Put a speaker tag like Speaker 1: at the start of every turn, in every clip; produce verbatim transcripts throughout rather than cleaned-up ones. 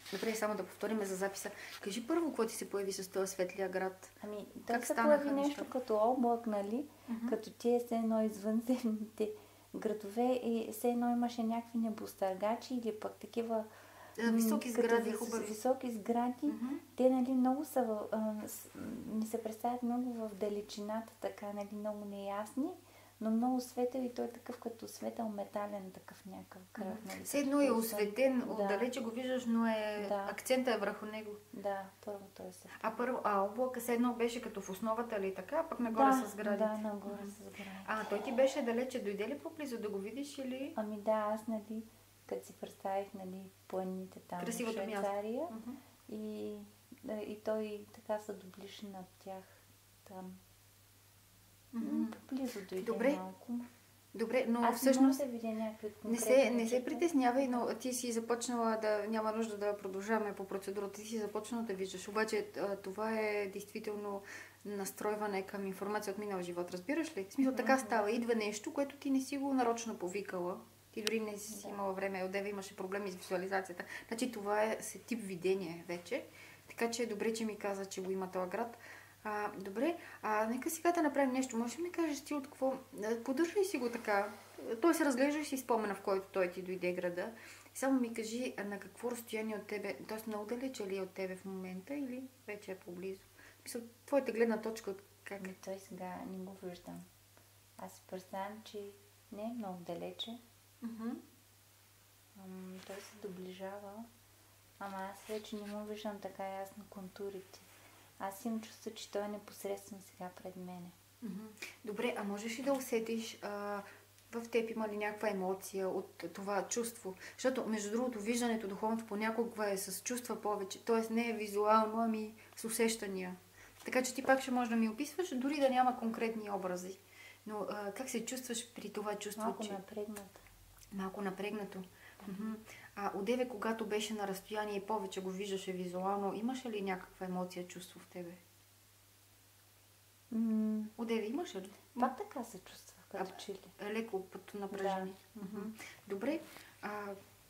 Speaker 1: Добре, само да повторим за записа. Кажи първо, какво ти се появи с този светлия град?
Speaker 2: Ами, той се появи нещо като облак, нали? Mm-hmm. Като тия все едно извънземните градове и все едно имаше някакви небостъргачи или пък такива
Speaker 1: високи сгради, хубави.
Speaker 2: Високи сгради. Mm-hmm. Те, нали, много са, а, ни се представят много в далечината, така, нали, много неясни, но много светъл и той е такъв като светъл метален, такъв някакъв кръг. Нали,
Speaker 1: все едно е осветен, да. Отдалече го виждаш, но е... да. Акцента е върху него.
Speaker 2: Да, първо той е светъл.
Speaker 1: А, първо, а облака все едно беше като в основата ли така, а пък нагоре
Speaker 2: да,
Speaker 1: с сградите?
Speaker 2: Да, нагоре mm-hmm. с сградите.
Speaker 1: А, той ти беше далече, дойде ли по-близо да го видиш или?
Speaker 2: Ами да, аз, нали, като си представих, нали, планините там в Швейцария uh-huh. и, да, и той така се доближи над тях там. Mm-hmm. Близо дойде
Speaker 1: Добре.
Speaker 2: малко.
Speaker 1: Добре, но
Speaker 2: аз
Speaker 1: всъщност
Speaker 2: не,
Speaker 1: не се, не се притеснявай, но ти си започнала да няма нужда да продължаваме по процедурата, ти си започнала да виждаш. Обаче това е действително настройване към информация от минал живот, разбираш ли? В смисъл, така става. Идва нещо, което ти не си го нарочно повикала. Ти дори не си да. Имала време, одеве имаше проблеми с визуализацията. Значи това е тип видение вече. Така че е добре, че ми каза, че го има този град. А, добре, а нека сега да направим нещо. Можеш ли ми кажеш ти от какво? Поддържай си го така. Той се разглежда и си спомена, в който той ти дойде града. Само ми кажи на какво разстояние от тебе, т.е. много далече ли е от тебе в момента или вече е поблизо? Мисля, твоята гледна точка от как е?
Speaker 2: Той сега не го виждам. Аз си представям, че не е много далече.
Speaker 1: Uh-huh.
Speaker 2: Ам, той се доближава, ама аз вече не му виждам така ясно контурите. Аз имам чувство, че той е непосредствено сега пред мене.
Speaker 1: Uh-huh. Добре, а можеш ли да усетиш а, в теб има ли някаква емоция от това чувство? Защото, между другото, виждането, духовното понякога е с чувства повече, т.е. не е визуално, ами с усещания. Така че ти пак ще можеш да ми описваш, дори да няма конкретни образи. Но а, как се чувстваш при това чувство?
Speaker 2: Малко
Speaker 1: че...
Speaker 2: напрегнато.
Speaker 1: Малко напрегнато. Mm-hmm. А одеве, когато беше на разстояние и повече го виждаше визуално, имаше ли някаква емоция, чувство в тебе?
Speaker 2: Mm.
Speaker 1: Одеве имаше ли?
Speaker 2: Пак така се чувствах, като че ли.
Speaker 1: Леко като напрежение. Да. Mm-hmm. Добре. А...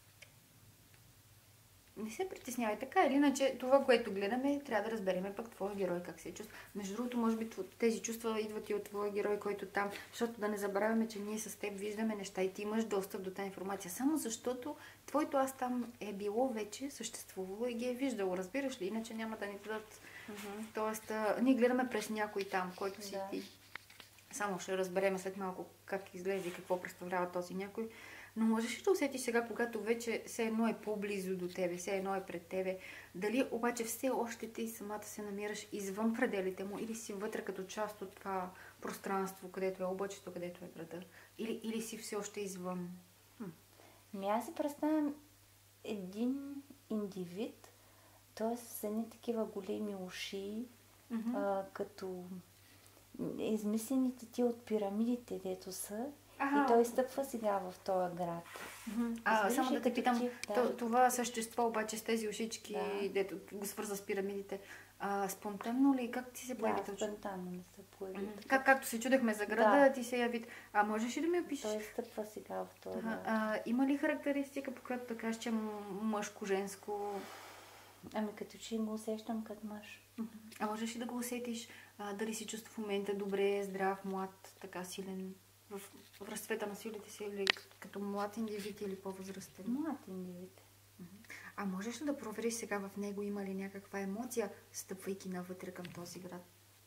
Speaker 1: Не се притеснявай така или иначе, това, което гледаме, трябва да разбереме пък твоя герой как се чувства. Между другото, може би тези чувства идват и от твоя герой, който там, защото да не забравяме, че ние с теб виждаме неща и ти имаш достъп до тази информация. Само защото твоето аз там е било вече, съществувало и ги е виждало, разбираш ли? Иначе няма да ни дадат. Uh-huh. Тоест, а, ние гледаме през някой там, който си да. Ти. Само ще разбереме след малко как изглежда и какво представлява този някой. Но можеш ли да усетиш сега, когато вече все едно е по-близо до тебе, все едно е пред тебе, дали обаче все още ти самата се намираш извън пределите му или си вътре като част от това пространство, където е облачето, където е града? Или, или си все още извън? Хм.
Speaker 2: Ми аз си представям един индивид, т.е. с едни такива големи уши, mm-hmm. а, като измислените ти от пирамидите, дето са, ага. И той стъпва сега в този град.
Speaker 1: Mm-hmm. А, само да те питам, да. Това същество обаче с тези ушички, да. Дето го свърза с пирамидите, а, спонтанно ли? Как ти се появи?
Speaker 2: Да, спонтанно не се появи.
Speaker 1: Mm-hmm. Как, както се чудехме за града, да. Ти се яви. А можеш ли да ми опишеш?
Speaker 2: Той стъпва сега в този
Speaker 1: ага.
Speaker 2: град.
Speaker 1: А, има ли характеристика, по която да кажеш, че е мъжко-женско?
Speaker 2: Ами като че го усещам като мъж.
Speaker 1: Mm-hmm. А можеш ли да го усетиш? А, дали си чувства в момента добре, здрав, млад, така силен? В, в разцвета на силите си или като млад индивид или по-възрастен?
Speaker 2: Млад индивид.
Speaker 1: А можеш ли да провериш сега в него има ли някаква емоция, стъпвайки навътре към този град?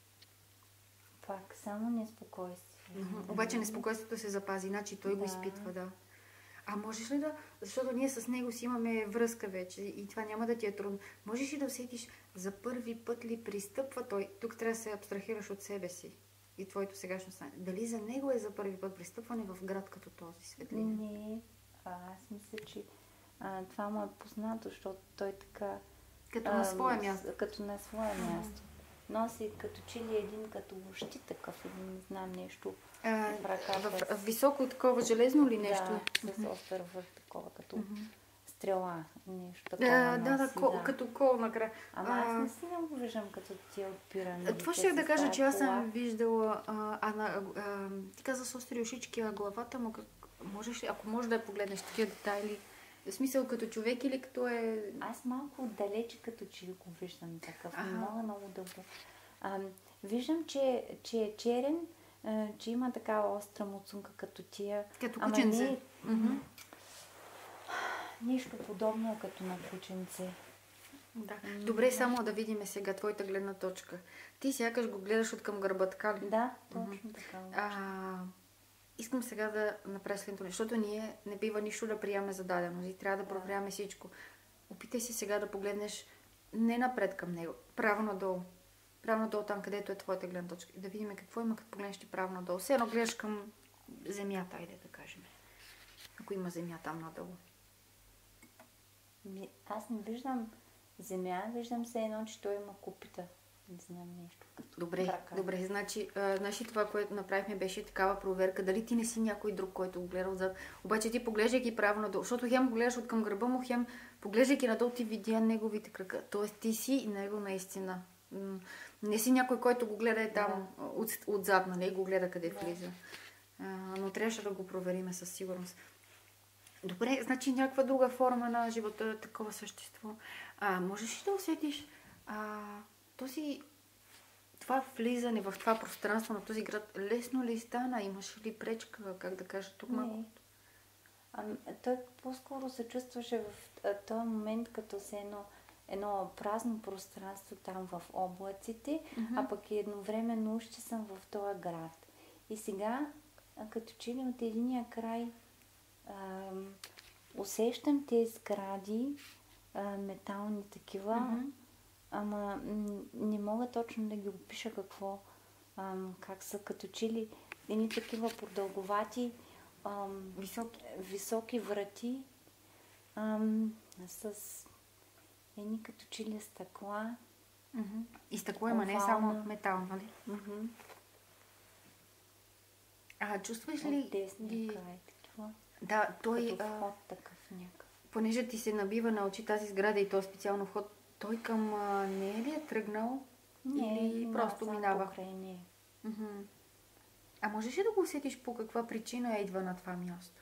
Speaker 2: Пак, само неспокойствие.
Speaker 1: Mm-hmm. Обаче неспокойствието се запази, значи той да. Го изпитва, да. А можеш ли да, защото ние с него си имаме връзка вече и това няма да ти е трудно, можеш ли да усетиш за първи път ли пристъпва той? Тук трябва да се абстрахираш от себе си и твоето сегашно стане. Дали за него е за първи път пристъпване в град като този светлина?
Speaker 2: Не, а, аз мисля, че а, това му е познато, защото той така...
Speaker 1: Като а, на свое място.
Speaker 2: Като на свое място. Носи като че ли един като въщи такъв, или не знам нещо.
Speaker 1: А, в ръка, в, в високо такова железно ли нещо?
Speaker 2: Да, с остър върх такова, като mm-hmm. стрела, нещо такова.
Speaker 1: Да, да, да, ко, да, като кол накрая.
Speaker 2: Ама а, аз не си не го виждам като тия от пирамидите.
Speaker 1: Това ще да кажа, че аз съм виждала, а, а, а, а, ти каза с остри ушички, а главата му, как, можеш ли, ако можеш да я погледнеш такива детайли, В смисъл като човек или като е...
Speaker 2: Аз малко отдалече като че ли го виждам такъв.
Speaker 1: Ага.
Speaker 2: Много, много дълго. А, виждам, че, че е черен, а, че има такава остра муцунка като тия.
Speaker 1: Като
Speaker 2: Ама
Speaker 1: кученце.
Speaker 2: не,
Speaker 1: Мгм.
Speaker 2: нещо подобно като на кученце.
Speaker 1: Да. Добре, само да видим сега твоята гледна точка. Ти сякаш го гледаш от към гърба, така ли?
Speaker 2: Да, точно така.
Speaker 1: А, искам сега да направя следното нещо, защото ние не бива нищо да приемаме за даденост и трябва да проверяваме всичко. Опитай се сега да погледнеш не напред към него, право надолу. Право надолу там, където е твоята гледна точка. И да видим какво има, като погледнеш ти право надолу. Все едно гледаш към земята, айде да кажем. Ако има земя там надолу.
Speaker 2: Ми, аз не виждам земя, виждам се едно, че той има купита. Не знам нещо. Като
Speaker 1: Добре,
Speaker 2: крака.
Speaker 1: добре. Значи, а, значи това, което направихме, беше такава проверка. Дали ти не си някой друг, който го гледа отзад. Обаче ти поглеждайки право надолу, защото хем го гледаш от към гърба му, хем поглеждайки надолу ти видя неговите крака. Тоест ти си и него наистина. М, Не си някой, който го гледа е там
Speaker 2: Да.
Speaker 1: от, отзад, нали? И го гледа къде
Speaker 2: Да.
Speaker 1: влиза. А, но трябваше да го провериме със сигурност. Добре, значи някаква друга форма на живота е такова същество. А, можеш ли да усетиш а, този, това влизане в това пространство на този град, лесно ли стана? Имаш ли пречка, как да кажа тук малко?
Speaker 2: Не. А, той по-скоро се чувстваше в а, този момент като се едно, едно празно пространство там в облаците,
Speaker 1: Мгм.
Speaker 2: а пък и едновременно още съм в този град. И сега, а, като че ли от единия край а, усещам тези сгради, а, метални такива,
Speaker 1: Мгм.
Speaker 2: ама м, не мога точно да ги опиша какво, ам, как са, като че ли едни такива продълговати, ам,
Speaker 1: Високи.
Speaker 2: високи врати, ам, с едни като че ли стъкла.
Speaker 1: Мгм. И стъкло има, не е само метал, нали?
Speaker 2: Мгм.
Speaker 1: А, чувстваш ли
Speaker 2: От десния
Speaker 1: ги...
Speaker 2: край, такива.
Speaker 1: Да, той,
Speaker 2: Като
Speaker 1: а,
Speaker 2: вход такъв някакъв.
Speaker 1: понеже ти се набива на очи тази сграда и то специално вход, той към а, не е ли е тръгнал? Или
Speaker 2: има
Speaker 1: просто
Speaker 2: само
Speaker 1: минава?
Speaker 2: покрай нея.
Speaker 1: Мгм. А можеш ли да го усетиш по каква причина идва на това място?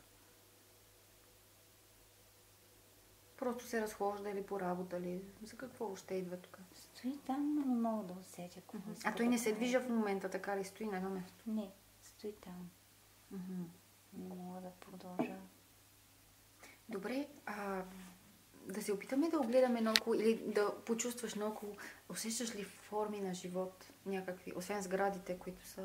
Speaker 1: Просто се разхожда или по работа ли? За какво въобще идва тук?
Speaker 2: Стои там, но не мога да усетя какво иска
Speaker 1: А той
Speaker 2: да
Speaker 1: не се
Speaker 2: прави.
Speaker 1: движа в момента, така ли? Стои на едно място?
Speaker 2: Не, стои там.
Speaker 1: Мгм.
Speaker 2: Не мога да продължа.
Speaker 1: Добре, а, да се опитаме да огледаме наоколо или да почувстваш наоколо. Усещаш ли форми на живот някакви, освен сградите, които са?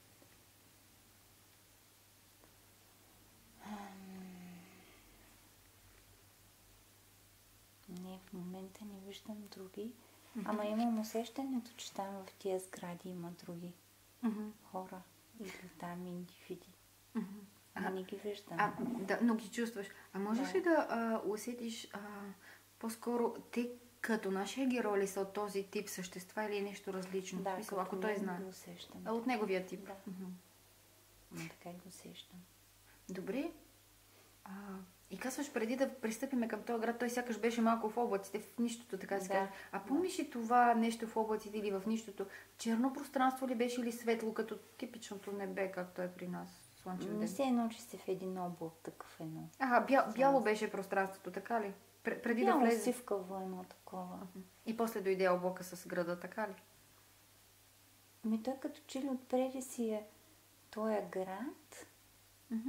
Speaker 2: Не, в момента не виждам други. Ама имам усещането, че там в тия сгради има други
Speaker 1: Мгм.
Speaker 2: хора. Или там индивиди.
Speaker 1: Мгм.
Speaker 2: Ама
Speaker 1: А,
Speaker 2: не ги виждам.
Speaker 1: а, да, но ги чувстваш. А можеш
Speaker 2: Да.
Speaker 1: ли да а, усетиш а, по-скоро те като нашия герой ли са от този тип същества или е нещо различно?
Speaker 2: Да,
Speaker 1: Мисъл,
Speaker 2: като
Speaker 1: ако той
Speaker 2: мен
Speaker 1: знае.
Speaker 2: ги усещам.
Speaker 1: А от неговия тип.
Speaker 2: Да.
Speaker 1: Мгм.
Speaker 2: Ама така ги усещам.
Speaker 1: Добре. А, и казваш, преди да пристъпиме към този град, той сякаш беше малко в облаците, в нищото, така да се
Speaker 2: Да,
Speaker 1: каже. А помниш ли това нещо в облаците или в нищото? Черно пространство ли беше или светло, като типичното небе, както е при нас? Слънчев
Speaker 2: Не
Speaker 1: ден.
Speaker 2: се едно, че сте в един облак, такъв едно.
Speaker 1: Ага, бя, бяло беше пространството, така ли? Пр- преди да
Speaker 2: Бяло
Speaker 1: влезе.
Speaker 2: сивкаво едно такова.
Speaker 1: И после дойде облака с града, така ли?
Speaker 2: Ми той като че ли отпреди си е този град,
Speaker 1: Мгм.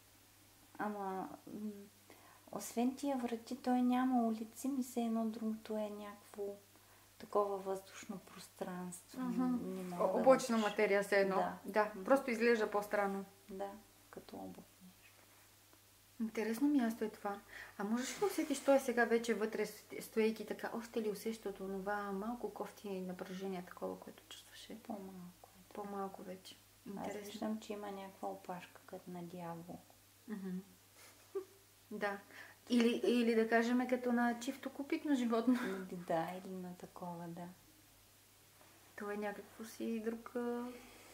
Speaker 2: ама м- освен тия врати, той няма улици, ми се едно другото е някакво такова въздушно пространство.
Speaker 1: Мгм.
Speaker 2: Не мога
Speaker 1: О-
Speaker 2: да
Speaker 1: Облачна
Speaker 2: опиша.
Speaker 1: материя все едно.
Speaker 2: Да.
Speaker 1: Да, просто изглежда по-странно.
Speaker 2: Да, като облак.
Speaker 1: Интересно място е това. А можеш ли да усетиш, той сега вече вътре, стоейки така, още ли усеща от това малко кофти напрежение, такова, което чувстваше?
Speaker 2: По-малко е.
Speaker 1: По-малко вече.
Speaker 2: Аз
Speaker 1: Интересно.
Speaker 2: виждам, че има някаква опашка като на дявол.
Speaker 1: Мгм. Да. Или, или да кажем като на чифто копитно животно.
Speaker 2: Или да, или на такова, да.
Speaker 1: То е някакво си друг, а,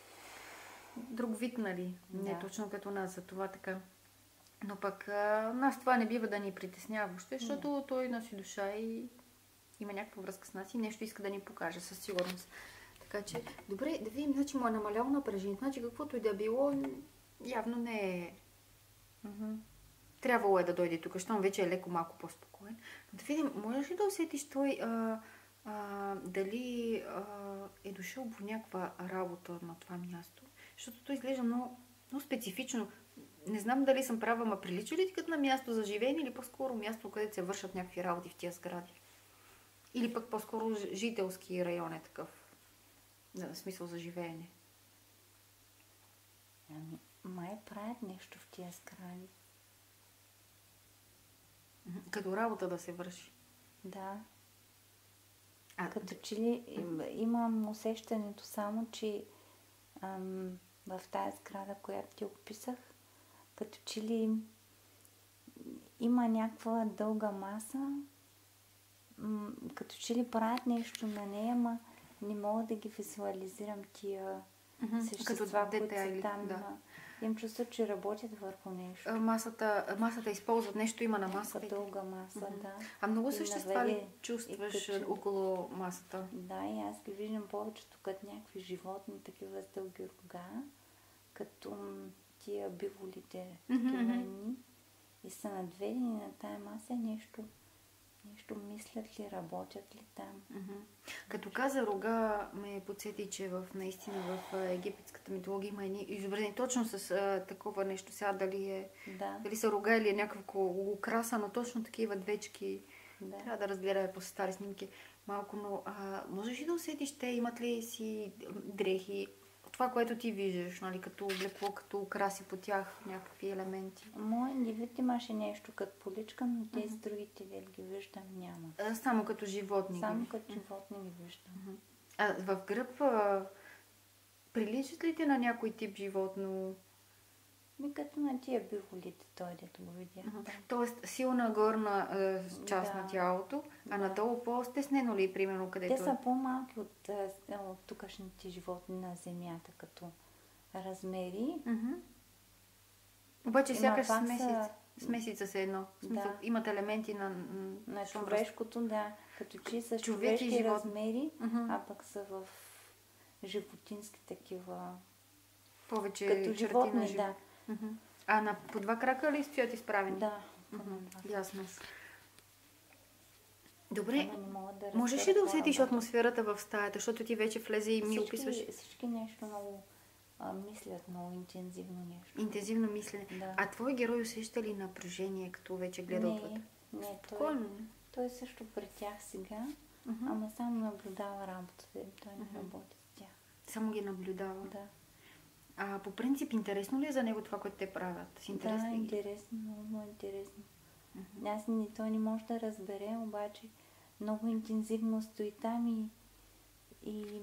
Speaker 1: друг вид, нали? Не
Speaker 2: Да.
Speaker 1: точно като нас, за това така. Но пък а, нас това не бива да ни притеснява въобще, защото той носи душа и има някаква връзка с нас и нещо иска да ни покаже със сигурност. Така че, добре, да видим, значи му е намаляло напрежението. Значи каквото и да било, явно не е...
Speaker 2: Мгм.
Speaker 1: трябвало е да дойде тук, щом вече е леко малко по-спокоен. Но да видим, можеш ли да усетиш той а, а, дали а, е дошъл по някаква работа на това място? Защото той изглежда много, много специфично. Не знам дали съм права, ма прилича ли ти като на място за живеене или по-скоро място, където се вършат някакви работи в тия сгради? Или пък по-скоро жителски район е такъв, в смисъл за живеене?
Speaker 2: Ами, май правят нещо в тия сгради.
Speaker 1: Като работа да се върши.
Speaker 2: Да.
Speaker 1: А,
Speaker 2: Като че ли им- имам усещането само, че ам, в тази сграда, която ти описах, като че ли има някаква дълга маса, м, като че ли правят нещо на нея, ма не мога да ги визуализирам тия
Speaker 1: Мгм,
Speaker 2: същества,
Speaker 1: като
Speaker 2: които са
Speaker 1: детайли,
Speaker 2: там.
Speaker 1: да.
Speaker 2: ма Имам чувство, че работят върху нещо.
Speaker 1: а, масата, масата използват нещо, има на
Speaker 2: Някаква
Speaker 1: масата.
Speaker 2: дълга маса,
Speaker 1: Мгм.
Speaker 2: да.
Speaker 1: А много
Speaker 2: И
Speaker 1: същества
Speaker 2: навели-
Speaker 1: ли чувстваш
Speaker 2: и като-
Speaker 1: около масата?
Speaker 2: Да, и аз ги виждам повечето като някакви животни, такива с дълги рога, като м, тия биволите,
Speaker 1: Мгм,
Speaker 2: такива
Speaker 1: мгм.
Speaker 2: едни. И са надведени на тая маса нещо, нещо мислят ли, работят ли там.
Speaker 1: Мгм. Като каза рога, ме подсети, че в, наистина в а, египетската митология има едни изобразени точно с а, такова нещо. Сега дали, е,
Speaker 2: Да,
Speaker 1: дали са рога или е някакво украса, но точно такива двечки.
Speaker 2: да.
Speaker 1: Трябва да разгледаме по стари снимки малко, но а, можеш ли да усетиш те, имат ли си дрехи, това, което ти виждаш, нали, като облекло, като украси по тях, някакви елементи?
Speaker 2: Моят индивид имаше нещо като поличка, но тези другите, дели ги виждам, няма.
Speaker 1: А, само като животни.
Speaker 2: Само
Speaker 1: ги.
Speaker 2: като животни ги виждам.
Speaker 1: А в гръб а, приличат ли те на някой тип животно?
Speaker 2: Ми като на тия биволите, той дето го видях.
Speaker 1: Мгм.
Speaker 2: Да.
Speaker 1: Тоест силна горна а, част
Speaker 2: Да.
Speaker 1: на тялото, а
Speaker 2: Да.
Speaker 1: надолу по-стеснено ли, примерно, където
Speaker 2: Те
Speaker 1: е?
Speaker 2: са по-малки от, а, от тукашните животни на земята, като размери.
Speaker 1: Мгм. Обаче
Speaker 2: Ема
Speaker 1: сякаш
Speaker 2: пак
Speaker 1: смесица.
Speaker 2: са-
Speaker 1: Смесица се едно. В смисъл,
Speaker 2: Да.
Speaker 1: имат елементи на... м,
Speaker 2: На
Speaker 1: щом
Speaker 2: човешкото, да, като че с
Speaker 1: Човек и
Speaker 2: човешки
Speaker 1: живот.
Speaker 2: размери,
Speaker 1: Мгм.
Speaker 2: а пък са в животински такива,
Speaker 1: раз- Повече
Speaker 2: като
Speaker 1: черти
Speaker 2: животни,
Speaker 1: на живот.
Speaker 2: да.
Speaker 1: Мгм. А на по два крака ли стоят изправени?
Speaker 2: Да.
Speaker 1: Мгм.
Speaker 2: Да.
Speaker 1: Ясно. Добре,
Speaker 2: Ама не мога да
Speaker 1: можеш ли
Speaker 2: разбера
Speaker 1: да
Speaker 2: какво
Speaker 1: усетиш
Speaker 2: работят.
Speaker 1: атмосферата в стаята, защото ти вече влезе и ми описваш
Speaker 2: Всички, всички нещо много а, мислят, много интензивно нещо.
Speaker 1: интензивно мислене.
Speaker 2: Да.
Speaker 1: А твой герой усеща ли напрежение, като вече гледа отвъд?
Speaker 2: Не, не, той,
Speaker 1: Спокойно.
Speaker 2: той е също при тях сега,
Speaker 1: Мгм.
Speaker 2: ама само наблюдава работата им, той не
Speaker 1: Мгм.
Speaker 2: работи с тях.
Speaker 1: Само ги наблюдава.
Speaker 2: Да,
Speaker 1: А по принцип, интересно ли е за него това, което те правят? С интерес
Speaker 2: да,
Speaker 1: ли?
Speaker 2: интересно, много интересно.
Speaker 1: Мгм.
Speaker 2: Аз не, той не може да разбере, обаче много интензивно стои там и, и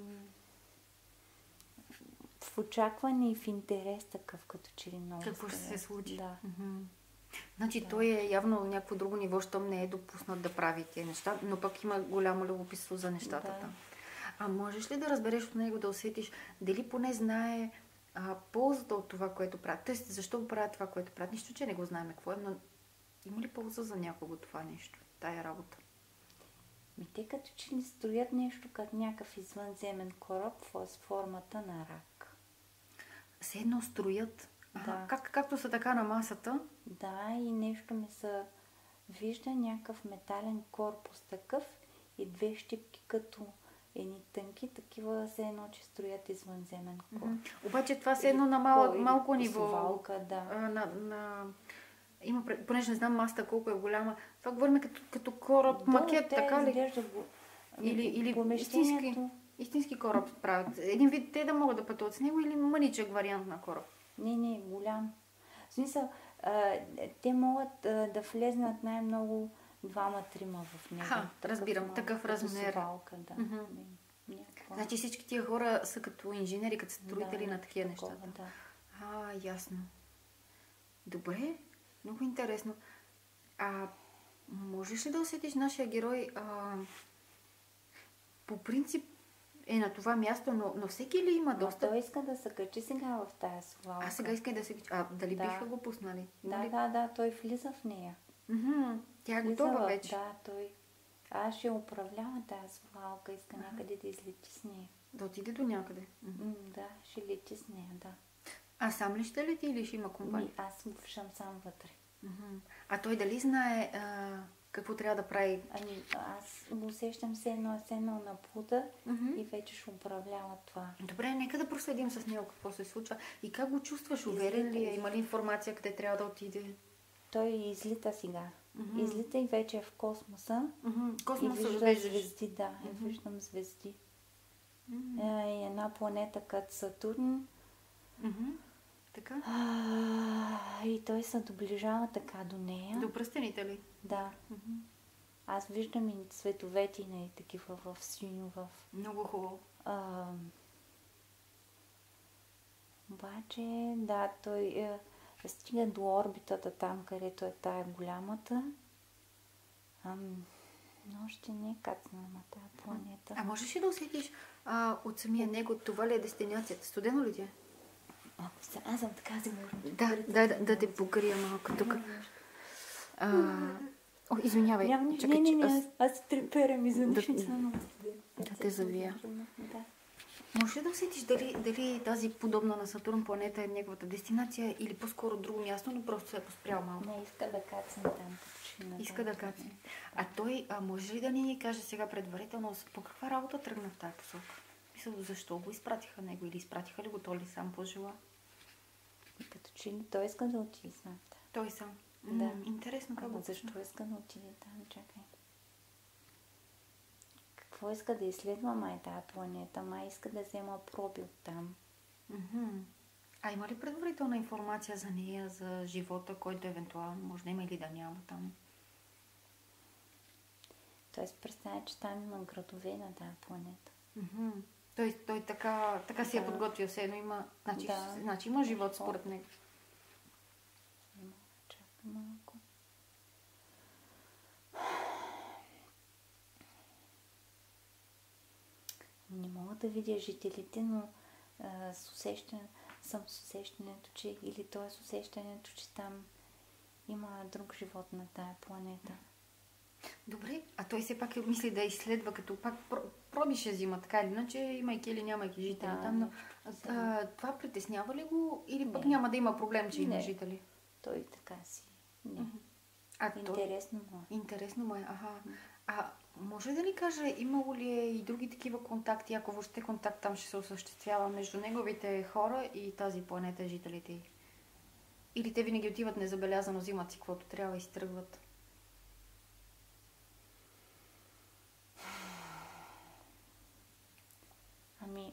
Speaker 2: в очакване и в интерес такъв, като че ли много.
Speaker 1: Какво ще
Speaker 2: иска да-
Speaker 1: се случи?
Speaker 2: Да.
Speaker 1: Мгм. Значи
Speaker 2: Да.
Speaker 1: той е явно някакво друго ниво, щом не е допуснат да прави тези неща, но пък има голямо любопитство за нещата
Speaker 2: Да.
Speaker 1: там. А можеш ли да разбереш от него, да усетиш дали поне знае а, ползата от това, което правят? Тоест, защо го правят това, което правят? Нищо, че не го знаем какво е, но има ли полза за някого това нещо, тая работа?
Speaker 2: Ми те като че ли строят нещо като някакъв извънземен кораб в формата на рак.
Speaker 1: Все едно строят. Ага,
Speaker 2: Да.
Speaker 1: как, както са така на масата.
Speaker 2: Да, и нещо ми се вижда някакъв метален корпус такъв и две щипки като едни тънки, такива все едно, че строят извънземен кораб.
Speaker 1: Мгм. Обаче това все едно на мал,
Speaker 2: Или
Speaker 1: малко ниво.
Speaker 2: Совалка, да.
Speaker 1: А, на, на... Има, пред- понеже не знам масата колко е голяма, това говорим като, като кораб, макет,
Speaker 2: те
Speaker 1: така ли?
Speaker 2: изглежда го...
Speaker 1: Или, или
Speaker 2: помещението...
Speaker 1: истински, истински кораб правят. Един вид те да могат да пътуват с него или мъничък вариант на кораб.
Speaker 2: Не, не, голям. В смисъл, а, те могат а, да влезнат най-много двама-трима в него.
Speaker 1: Аха, разбирам, такъв
Speaker 2: като
Speaker 1: размер.
Speaker 2: совалка, да.
Speaker 1: Мгм.
Speaker 2: Не, някаква-
Speaker 1: Значи всички тия хора са като инженери, като строители
Speaker 2: да,
Speaker 1: на такива
Speaker 2: такова,
Speaker 1: неща.
Speaker 2: Да.
Speaker 1: А, ясно. Добре, много интересно. А можеш ли да усетиш нашия герой а, по принцип е на това място, но, но всеки ли има
Speaker 2: Но
Speaker 1: доста?
Speaker 2: той иска да се качи сега в тази совалка.
Speaker 1: А сега иска и да се... А, дали
Speaker 2: Да.
Speaker 1: биха го пуснали? Има
Speaker 2: Да,
Speaker 1: ли?
Speaker 2: да, да, той влиза в нея.
Speaker 1: Мгм. Тя е
Speaker 2: Влиза
Speaker 1: готова
Speaker 2: в-
Speaker 1: вече.
Speaker 2: Да, той... Аз ще управлява тази совалка, иска някъде да излети с нея.
Speaker 1: Да отиде до някъде. Мгм.
Speaker 2: М, да, ще лети с нея, да.
Speaker 1: А сам ли ще лети или ще има компания?
Speaker 2: Ми, аз съм сам вътре.
Speaker 1: Мгм. А той дали знае а, какво трябва да прави?
Speaker 2: Ами аз го усещам все едно, е все едно на пуда
Speaker 1: Мгм.
Speaker 2: и вече ще управлява това.
Speaker 1: Добре, нека да проследим с него какво се случва. И как го чувстваш? Уверен ли е? Има ли информация къде трябва да отиде?
Speaker 2: Той излита сега.
Speaker 1: Мгм.
Speaker 2: Излита и вече е в космоса.
Speaker 1: Мгм.
Speaker 2: И
Speaker 1: Космоса
Speaker 2: вижда
Speaker 1: виждаш.
Speaker 2: звезди, да. И
Speaker 1: Мгм.
Speaker 2: виждам звезди.
Speaker 1: Мгм.
Speaker 2: Е, и една планета като Сатурн.
Speaker 1: Мгм. Така?
Speaker 2: А, и той се доближава така до нея.
Speaker 1: До пръстените ли?
Speaker 2: Да.
Speaker 1: Мгм.
Speaker 2: Аз виждам и цветовете и такива в синьо, в...
Speaker 1: Много хубаво.
Speaker 2: А, обаче, да, той е, стига до орбитата там, където е тая голямата. Ам, но още не е кацнала на тая планета.
Speaker 1: А можеш ли да усетиш а, от самия него, това ли е дестинацията? Студено ли ти е?
Speaker 2: А, сега, аз съм така сигурна.
Speaker 1: Да, да, да, да те покрия малко тук. А, о, извинявай.
Speaker 2: Няма,
Speaker 1: Чакай,
Speaker 2: не, не,
Speaker 1: че
Speaker 2: не,
Speaker 1: аз-
Speaker 2: аз, аз се треперам и
Speaker 1: Да-
Speaker 2: задишница много
Speaker 1: да те завия.
Speaker 2: Да.
Speaker 1: Можеш ли да усетиш дали, дали тази подобна на Сатурн планета е неговата дестинация или по-скоро друго място, но просто се е поспрял малко?
Speaker 2: Не иска да кацне там. почти на
Speaker 1: Иска да
Speaker 2: тази
Speaker 1: кацне. А той, а може ли да ни каже сега предварително по каква работа тръгна в тази посока? Мисля, защо го изпратиха него или изпратиха ли го, той ли сам пожела?
Speaker 2: планета? Като че ли той иска да отиде сам там.
Speaker 1: Той сам.
Speaker 2: Да.
Speaker 1: М, интересно как
Speaker 2: Ама
Speaker 1: го
Speaker 2: защо иска да отиде там? Чакай. Какво иска да изследва май тази планета? Май иска да взема проби от там.
Speaker 1: Мгм. А има ли предварителна информация за нея, за живота, който евентуално може да има или да няма там?
Speaker 2: Той си представя, че там има градове на тази планета.
Speaker 1: Мгм. Той, той така, така си е
Speaker 2: Да.
Speaker 1: подготвил се, но има, значи,
Speaker 2: Да.
Speaker 1: значи има живот според него.
Speaker 2: Има, чакай малко. Не мога да видя жителите, но а, с усещане, съм с усещането, че или то е с усещането, че там има друг живот на тая планета.
Speaker 1: Добре, а той все пак мисли да изследва, като пак про- проби ще взима, така или иначе, имайки или нямайки жители
Speaker 2: Да,
Speaker 1: там, но
Speaker 2: нещо
Speaker 1: а,
Speaker 2: такова.
Speaker 1: това притеснява ли го или пък
Speaker 2: Не.
Speaker 1: няма да има проблем, че има
Speaker 2: Не.
Speaker 1: жители?
Speaker 2: Той така си. Не.
Speaker 1: Мгм. А той...
Speaker 2: Интересно му е.
Speaker 1: Интересно му е, ага. А може да ни каже, имало ли е и други такива контакти, ако въобще контакт там ще се осъществява между неговите хора и тази планета, жителите й? Или те винаги отиват незабелязано, взимат си каквото трябва и си тръгват?
Speaker 2: Ами,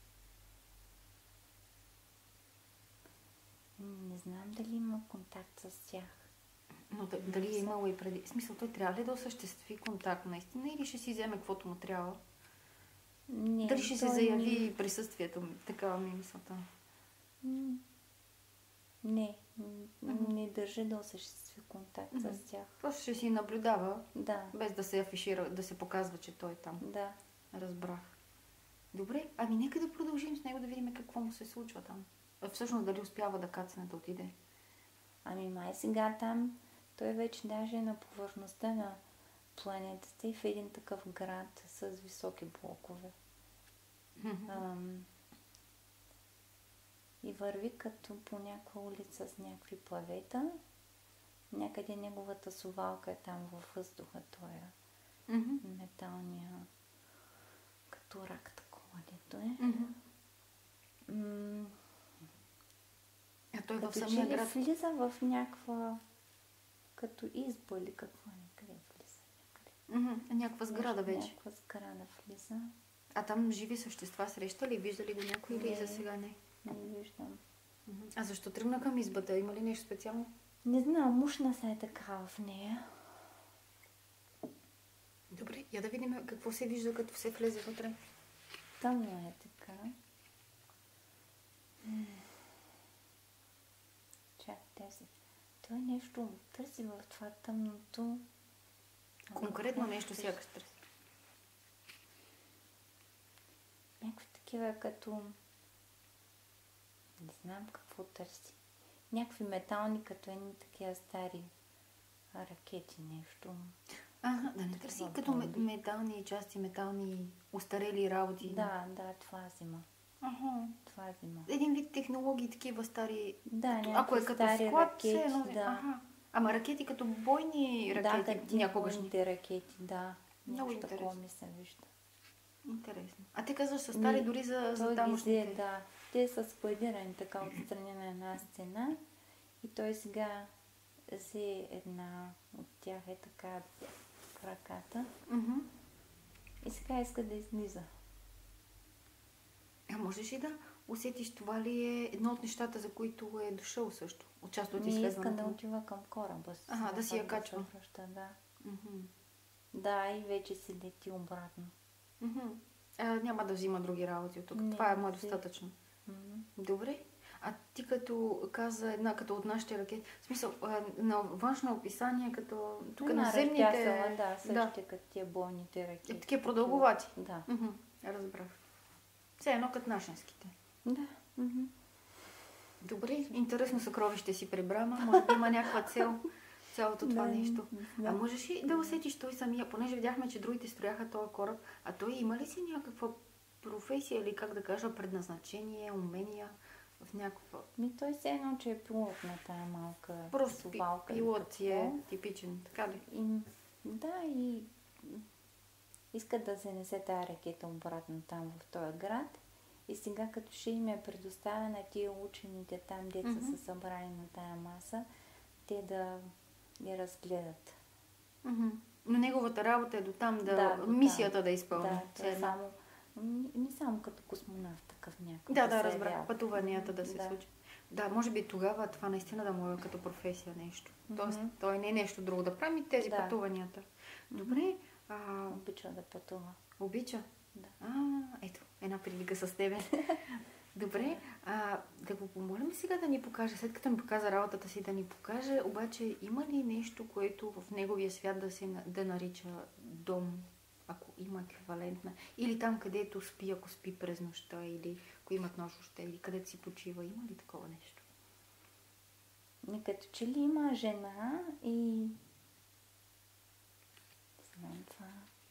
Speaker 2: не знам дали има контакт с тях.
Speaker 1: Но да- дали е имало и преди? В смисъл, той трябва ли да осъществи контакт наистина или ще си вземе каквото му трябва?
Speaker 2: Не,
Speaker 1: Дали ще се
Speaker 2: той
Speaker 1: заяви присъствието ми? Такава ми е мисълта.
Speaker 2: м, Не, м,
Speaker 1: Мгм.
Speaker 2: не държи да осъществи контакт
Speaker 1: Мгм.
Speaker 2: с тях.
Speaker 1: Просто ще си наблюдава,
Speaker 2: Да,
Speaker 1: без да се афишира, да се показва, че той е там.
Speaker 2: да.
Speaker 1: Разбрах. Добре, ами нека да продължим с него, да видим какво му се случва там. А всъщност дали успява да кацне, да отиде.
Speaker 2: Ами май сега там, той вече даже е на повърхността на планетата и в един такъв град с високи блокове. Ам, и върви като по някаква улица с някакви плавета. Някъде неговата сувалка е там във въздуха, той е
Speaker 1: Мгм.
Speaker 2: металния, като рак такова дето е.
Speaker 1: Мгм.
Speaker 2: М,
Speaker 1: А той в
Speaker 2: Като че
Speaker 1: самия
Speaker 2: ли
Speaker 1: град...
Speaker 2: влиза в някаква, като изба или какво е, къде влиза някъде.
Speaker 1: Мгм. Някаква сграда
Speaker 2: Нещо,
Speaker 1: вече.
Speaker 2: Някаква сграда влиза.
Speaker 1: А там живи същества среща ли? Вижда ли го някой или
Speaker 2: Не.
Speaker 1: за сега не?
Speaker 2: Не виждам.
Speaker 1: Мгм. А защо тръгна към избата? Има ли нещо специално?
Speaker 2: Не знам, мушна се е така в нея.
Speaker 1: Добре, я да видим какво се вижда, като се влезе вътре.
Speaker 2: Тъмно е така. М. Чакайте се. Той нещо търси в това тъмното.
Speaker 1: Конкретно
Speaker 2: Ами,
Speaker 1: нещо сякаш търси.
Speaker 2: Някакви такива като... Не знам какво търси. Някакви метални, като едни такива стари ракети, нещо.
Speaker 1: Ага, да не търси
Speaker 2: Такова
Speaker 1: като ме-
Speaker 2: бомби.
Speaker 1: метални части, метални устарели работи.
Speaker 2: Да, да, това взима.
Speaker 1: Ага.
Speaker 2: Това взима.
Speaker 1: Един вид технологии, такива стари.
Speaker 2: Да,
Speaker 1: Ако
Speaker 2: някакви
Speaker 1: е като
Speaker 2: стари
Speaker 1: склад,
Speaker 2: ракети,
Speaker 1: все едно.
Speaker 2: да.
Speaker 1: Ага. Ама ракети като бойни ракети,
Speaker 2: Да, като
Speaker 1: някогашни.
Speaker 2: бойните ракети, да.
Speaker 1: Много
Speaker 2: Нещо такова
Speaker 1: интересно.
Speaker 2: ми се вижда.
Speaker 1: Интересно. А те казваш са стари
Speaker 2: Ми,
Speaker 1: дори за, за
Speaker 2: той ги
Speaker 1: тамошните.
Speaker 2: взе, да. Те са складирани така отстрани на една стена и той сега взе една от тях е така в ръката
Speaker 1: Мгм.
Speaker 2: и сега иска да излиза.
Speaker 1: А можеш ли да усетиш това ли е едно от нещата, за които е дошъл също? Участва от
Speaker 2: Не иска
Speaker 1: изследването
Speaker 2: да
Speaker 1: му?
Speaker 2: отива към кораба си.
Speaker 1: Ага, да си я
Speaker 2: пак
Speaker 1: качва.
Speaker 2: се връща, да.
Speaker 1: Мгм.
Speaker 2: Да, и вече си лети обратно.
Speaker 1: Мгм. А, няма да взима други работи от тук.
Speaker 2: Не,
Speaker 1: Това е му е
Speaker 2: не взе.
Speaker 1: достатъчно.
Speaker 2: Мгм.
Speaker 1: Добре. А ти като каза една, като от нашите ракети, в смисъл, а, на външно описание, като тук
Speaker 2: Една
Speaker 1: на земните...
Speaker 2: разпясала, да, същите
Speaker 1: да.
Speaker 2: като тия бойните ракети.
Speaker 1: Е, такива продълговати.
Speaker 2: Да.
Speaker 1: Мгм. Разбрах. Все едно като нашинските.
Speaker 2: Да. Мгм.
Speaker 1: Добре, интересно съкровище си прибра, ма може би има някаква цел, цялото това
Speaker 2: Да,
Speaker 1: нещо.
Speaker 2: да.
Speaker 1: А можеш ли да усетиш той самия, понеже видяхме, че другите строяха този кораб, а той има ли си някаква професия или как да кажа, предназначение, умения в някаква...
Speaker 2: Ми той все едно, че е пилот на тая малка
Speaker 1: Просто пи-
Speaker 2: совалка. или
Speaker 1: пилот си е
Speaker 2: какво.
Speaker 1: типичен, така ли?
Speaker 2: И, да, и иска да занесе тая ракета обратно там в този град. И сега като ще им е предоставена тия учените там, деца
Speaker 1: Мгм.
Speaker 2: са събрани на тая маса, те да я разгледат.
Speaker 1: Мгм. Но неговата работа е до там да...
Speaker 2: Да, до там.
Speaker 1: мисията да изпълни.
Speaker 2: Да,
Speaker 1: Все
Speaker 2: той е
Speaker 1: едно.
Speaker 2: само, не, не само като космонавт такъв някакъв.
Speaker 1: Да, да,
Speaker 2: се явява.
Speaker 1: разбрах. Пътуванията да се
Speaker 2: Да.
Speaker 1: случат. Да, може би тогава това наистина да му е като професия нещо. Тоест,
Speaker 2: Мгм.
Speaker 1: той не е нещо друго да прави тези
Speaker 2: Да.
Speaker 1: пътуванията. Добре, а,
Speaker 2: Обича да пътува.
Speaker 1: обича.
Speaker 2: Да.
Speaker 1: А, ето, една прилика с тебе. Добре, а, да го помолим сега да ни покаже, след като ни показа работата си, да ни покаже, обаче има ли нещо, което в неговия свят да се на- да нарича дом, ако има еквивалентна, или там където спи, ако спи през нощта, или ако имат нощувка, или където си почива, има ли такова нещо?
Speaker 2: И като че ли има жена и... Не знам това.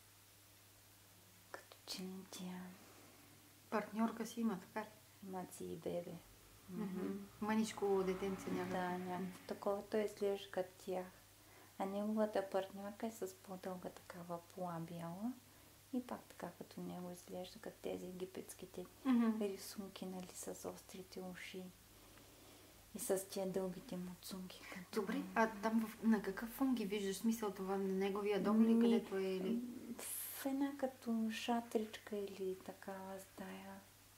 Speaker 2: Като че ли тя...
Speaker 1: Партньорка си има, така ли?
Speaker 2: Маци и бебе.
Speaker 1: Мгм. Маничко детенце някакво.
Speaker 2: Да, някакво такова. Той изглежда като тях. А неговата партньорка е с по-дълга такава пола бяла. И пак така като него изглежда като тези египетските
Speaker 1: Мгм.
Speaker 2: рисунки, нали, с острите уши. И с тия дългите муцунки. Като...
Speaker 1: Добре, а там в, на какъв фон ги виждаш? Смисъл това на неговия дом ли,
Speaker 2: Ми,
Speaker 1: където е или...
Speaker 2: В една като шатричка или такава стая.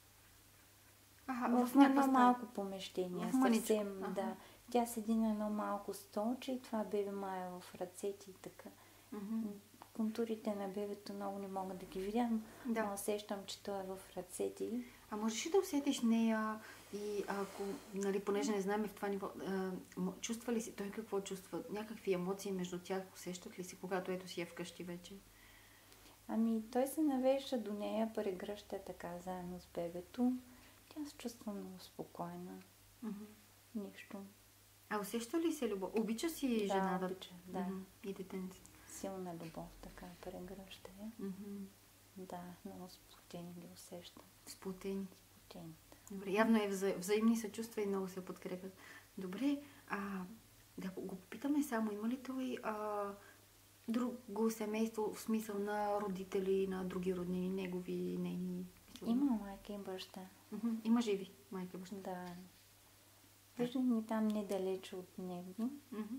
Speaker 1: Аха,
Speaker 2: В,
Speaker 1: в
Speaker 2: едно
Speaker 1: някаква стая.
Speaker 2: малко помещение.
Speaker 1: В мъничко.
Speaker 2: Съвсем,
Speaker 1: Аха.
Speaker 2: да. Тя седи на едно малко столче и това бебе мая в ръцете и така.
Speaker 1: Мгм.
Speaker 2: Контурите на бебето много не мога да ги видя, но
Speaker 1: Да.
Speaker 2: усещам, че той е в ръцете й.
Speaker 1: А можеш ли да усетиш нея и ако, нали, понеже не знаем в това ниво, а, м- чувства ли си, той какво чувства? Някакви емоции между тях усещат ли си, когато ето си е вкъщи вече?
Speaker 2: Ами той се навежда до нея, прегръща така заедно с бебето. Тя се чувства много спокойна.
Speaker 1: Мгм.
Speaker 2: Нищо.
Speaker 1: А усеща ли се любов? Обича си
Speaker 2: Да,
Speaker 1: жената?
Speaker 2: обича, да.
Speaker 1: Мгм. И детенце.
Speaker 2: Силна любов, така прегръща я.
Speaker 1: Мгм.
Speaker 2: Да, много сплотени ги усещам.
Speaker 1: Сплотени.
Speaker 2: Сплотени.
Speaker 1: Добре, явно е вза... взаимни съчувства и много се подкрепят. Добре, а да го попитаме само, има ли той а, друго семейство, в смисъл на родители, на други роднини, негови, нейни?
Speaker 2: Има майка и баща.
Speaker 1: Мгм. Има живи майка и баща.
Speaker 2: Да. Виждам ги там недалече от него.
Speaker 1: Мгм.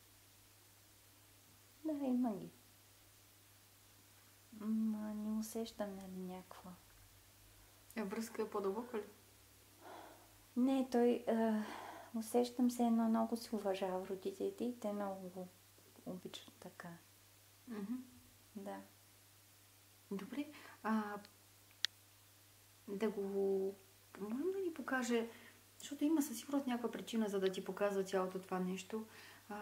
Speaker 2: Да, има ги. Ма не усещам нали някаква.
Speaker 1: Е, връзка е по-дълбока ли?
Speaker 2: Не, той а, усещам се едно много си уважава родителите и те много го обичат така.
Speaker 1: Мгм.
Speaker 2: Да.
Speaker 1: Добре, а да го помолим да ни покаже, защото има със сигурност някаква причина, за да ти показва цялото това нещо. А,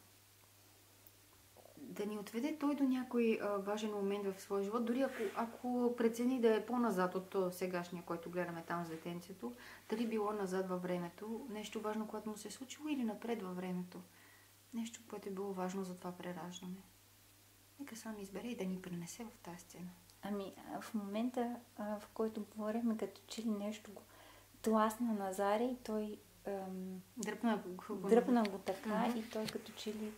Speaker 1: да ни отведе той до някой а, важен момент в своя живот, дори ако, ако прецени да е по-назад от то сегашния, който гледаме там с детенцето, дали било назад във времето, нещо важно, което му се е случило, или напред във времето. Нещо, което е било важно за това прераждане. Нека сам избере и да ни пренесе в тази сцена.
Speaker 2: Ами, а, в момента, а, в който говорихме, като че ли нещо го тласна на Заря и той ам,
Speaker 1: Дръпна го.
Speaker 2: дръпна го така
Speaker 1: Mm-hmm.
Speaker 2: и той като че ли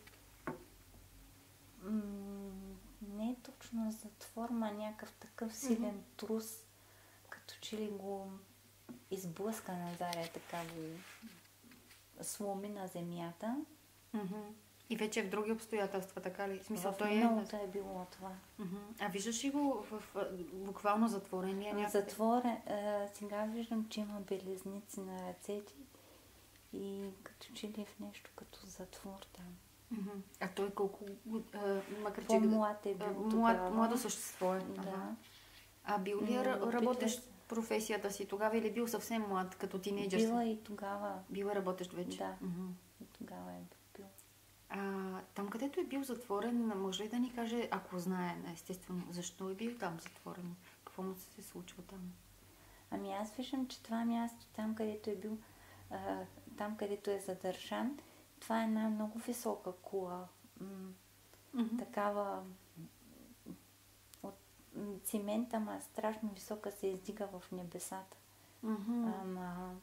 Speaker 2: м- не е точно затвор, ма някакъв такъв силен
Speaker 1: Mm-hmm.
Speaker 2: трус, като че ли го изблъска назаре, така го сломи на земята.
Speaker 1: Mm-hmm. И вече е в други обстоятелства, така ли? В смисъл,
Speaker 2: В
Speaker 1: той
Speaker 2: миналото
Speaker 1: е...
Speaker 2: е било това.
Speaker 1: Mm-hmm. А виждаш ли го в, в буквално затворение някъде?
Speaker 2: Затворен, а, сега виждам, че има белезници на ръцете и като че ли в нещо като затвор там.
Speaker 1: Mm-hmm. А той колко... А, макар, че...
Speaker 2: По-млад е бил
Speaker 1: а,
Speaker 2: тогава.
Speaker 1: млад, младо същество е.
Speaker 2: Да.
Speaker 1: Ага. А бил ли
Speaker 2: М,
Speaker 1: ра- работещ
Speaker 2: опитва се.
Speaker 1: професията си тогава или бил съвсем млад, като тинейджър?
Speaker 2: Била и тогава.
Speaker 1: Бил е работещ вече?
Speaker 2: Да.
Speaker 1: Mm-hmm.
Speaker 2: И тогава е бил.
Speaker 1: А, там, където е бил затворен, може ли да ни каже, ако знае, естествено, защо е бил там затворен? Какво му се случва там?
Speaker 2: Ами аз виждам, че това място, там където е бил, а, там където е задържан, това е една много висока кула. М-
Speaker 1: Mm-hmm.
Speaker 2: такава от м, цимента, ма страшно висока, се издига в небесата.
Speaker 1: Mm-hmm.
Speaker 2: Ама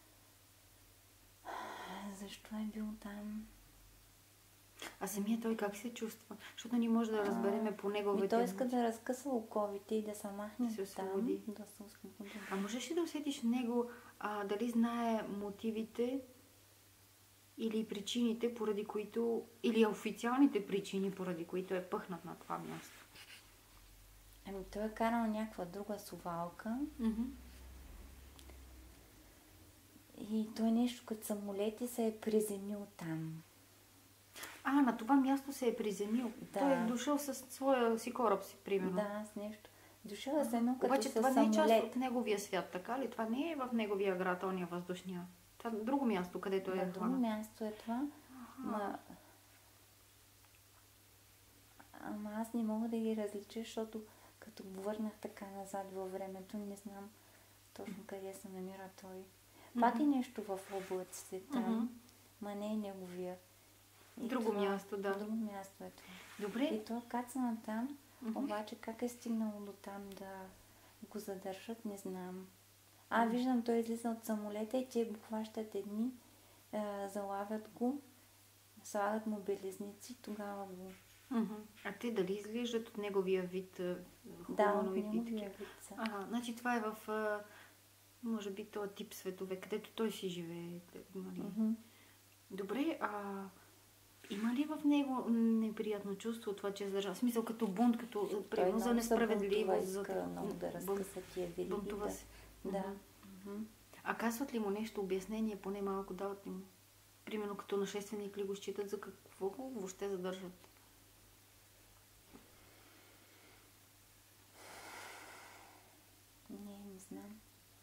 Speaker 2: защо е бил там?
Speaker 1: А самия той как се чувства? Защото ние може да разбереме по
Speaker 2: Ми
Speaker 1: неговите...
Speaker 2: той иска да разкъса оковите и да се махне
Speaker 1: Да се
Speaker 2: там,
Speaker 1: освободи.
Speaker 2: да се освободи.
Speaker 1: А можеш ли да усетиш в него а, дали знае мотивите или причините, поради които... Или официалните причини, поради които е пъхнат на това място?
Speaker 2: Ами той е карал някаква друга сувалка
Speaker 1: Mm-hmm.
Speaker 2: и той нещо като самолет и се е приземил там.
Speaker 1: А, на това място се е приземил.
Speaker 2: Да.
Speaker 1: Той е дошъл с своя си кораб си, примерно.
Speaker 2: Да, с нещо. Дошъл е с едно като
Speaker 1: Обаче
Speaker 2: със
Speaker 1: това не е част
Speaker 2: самолет.
Speaker 1: от неговия свят, така ли? Това не е в неговия град, ония въздушния. Това е друго място, където е
Speaker 2: На друго
Speaker 1: хванат.
Speaker 2: място е това. Ма... Ама аз не мога да ги различа, защото като го върнах така назад във времето, не знам точно къде се намира той. Пак е нещо в облаците там,
Speaker 1: Мгм.
Speaker 2: ма не е неговия. И
Speaker 1: Друго
Speaker 2: това-
Speaker 1: място, да.
Speaker 2: Друго място е това.
Speaker 1: Добре.
Speaker 2: И то кацна там,
Speaker 1: Мгм.
Speaker 2: обаче как е стигнало до там да го задържат, не знам. А, виждам, той излиза от самолета и те го хващат едни, а, залавят го, слагат му белезници, тогава го...
Speaker 1: Мгм. А те дали изглеждат от неговия вид а,
Speaker 2: Да, от
Speaker 1: хуманоиди?
Speaker 2: неговия вид са.
Speaker 1: Ага, значи това е в, а, може би, този тип светове, където той си живее. Нали?
Speaker 2: Мгм.
Speaker 1: Добре, а има ли в него неприятно чувство от това, че е задържан? В смисъл като бунт, като
Speaker 2: Той
Speaker 1: примерно за
Speaker 2: много се бунтува,
Speaker 1: несправедливост. За...
Speaker 2: иска много да
Speaker 1: бун-
Speaker 2: разкъса тия вериги.
Speaker 1: Бунтува
Speaker 2: Да.
Speaker 1: се.
Speaker 2: Да.
Speaker 1: Мгм.
Speaker 2: Мгм.
Speaker 1: А казват ли му нещо, обяснение, поне малко дават ли му? Примерно като нашественик ли го считат, за какво го въобще задържат?
Speaker 2: Не, не знам.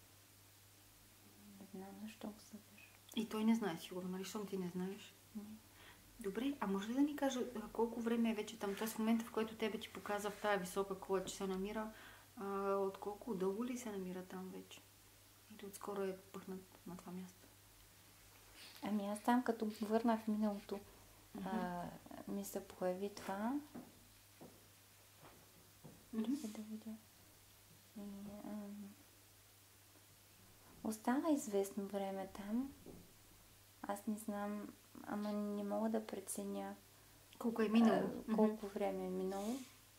Speaker 2: Не знам защо го съдържа.
Speaker 1: И той не знае сигурно, нали, щом ти не знаеш.
Speaker 2: Не.
Speaker 1: Добре, а може ли да ни каже а, колко време е вече там? Тоест в момента, в който тебе ти показа в тая висока кула, че се намира, а, от колко дълго ли се намира там вече? Или отскоро е пъхнат на това място?
Speaker 2: Ами аз там, като го върнах в миналото, а, ми се появи това.
Speaker 1: Мгм.
Speaker 2: Чакай да видя. И, ам, остана известно време там. Аз не знам, ама не мога да преценя
Speaker 1: Колко е минало?
Speaker 2: а, колко време е минало.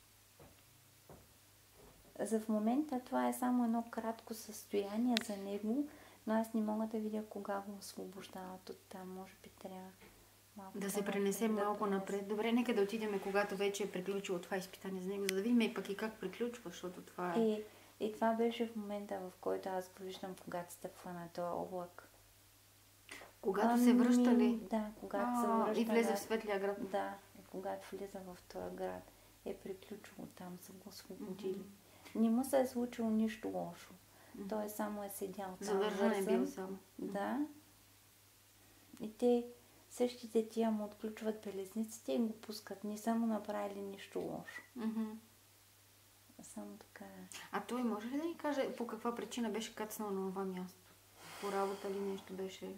Speaker 2: За в момента това е само едно кратко състояние за него, но аз не мога да видя кога го освобождават от там. Може би трябва малко
Speaker 1: Да се
Speaker 2: по-напред
Speaker 1: пренесе
Speaker 2: да
Speaker 1: малко
Speaker 2: пренесе.
Speaker 1: напред. Добре, нека да отидем, когато вече е приключило това изпитание за него, за да видим и пък и как приключва, защото това е...
Speaker 2: И, и това беше в момента, в който аз го виждам, когато стъпва на този облак.
Speaker 1: Когато се връща ли?
Speaker 2: Да, когато
Speaker 1: А,
Speaker 2: се връща.
Speaker 1: и влезе
Speaker 2: да.
Speaker 1: в светлия град.
Speaker 2: Да, и когато влиза в този град, е приключило там, са го освободили. Не му се е случило нищо лошо. Той само е седял там.
Speaker 1: Задържан е
Speaker 2: вързан.
Speaker 1: бил само.
Speaker 2: Да. И те, същите тия му отключват белезниците и го пускат. Не са му направили нищо лошо.
Speaker 1: Мгм.
Speaker 2: Само така.
Speaker 1: А той може ли да ни каже по каква причина беше кацнал на това място? По работа ли нещо беше?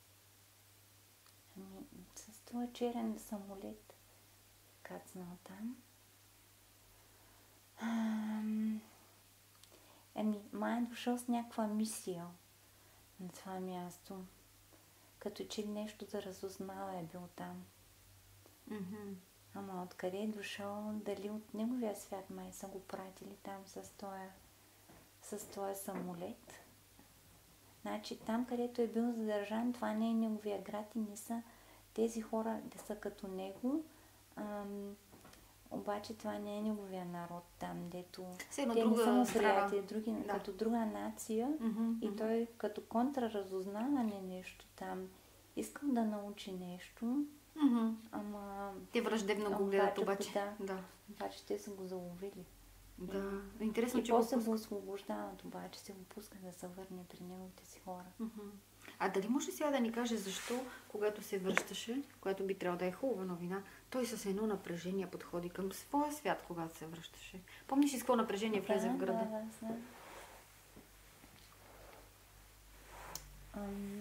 Speaker 2: Ами, с този черен самолет кацнал там. Ам, Ами, май е дошъл с някаква мисия на това място. като че ли нещо да разузнава е бил там.
Speaker 1: Mm-hmm.
Speaker 2: Ама откъде е дошъл, дали от неговия свят май са го пратили там с този, с този самолет. Значи там, където е бил задържан, това не е неговия град и не са тези хора, да са като него. Ам, обаче това не е неговия народ там, дето те не са му приятели, други, да. Като друга нация.
Speaker 1: Mm-hmm.
Speaker 2: И той като контраразузнаване нещо там искал да научи нещо.
Speaker 1: Mm-hmm.
Speaker 2: Ама...
Speaker 1: Те враждебно го гледат обаче.
Speaker 2: Да,
Speaker 1: да.
Speaker 2: Обаче те са го заловили.
Speaker 1: Да. Интересно,
Speaker 2: и
Speaker 1: че
Speaker 2: после
Speaker 1: го,
Speaker 2: го освобождават, обаче се го пуска да се върне при неговите си хора.
Speaker 1: Mm-hmm. А дали може сега да ни каже защо, когато се връщаше, което би трябвало да е хубава новина, той с едно напрежение подходи към своя свят, когато се връщаше? Помниш ли с какво напрежение влезе
Speaker 2: да,
Speaker 1: в града?
Speaker 2: Да, да, знам. Ам...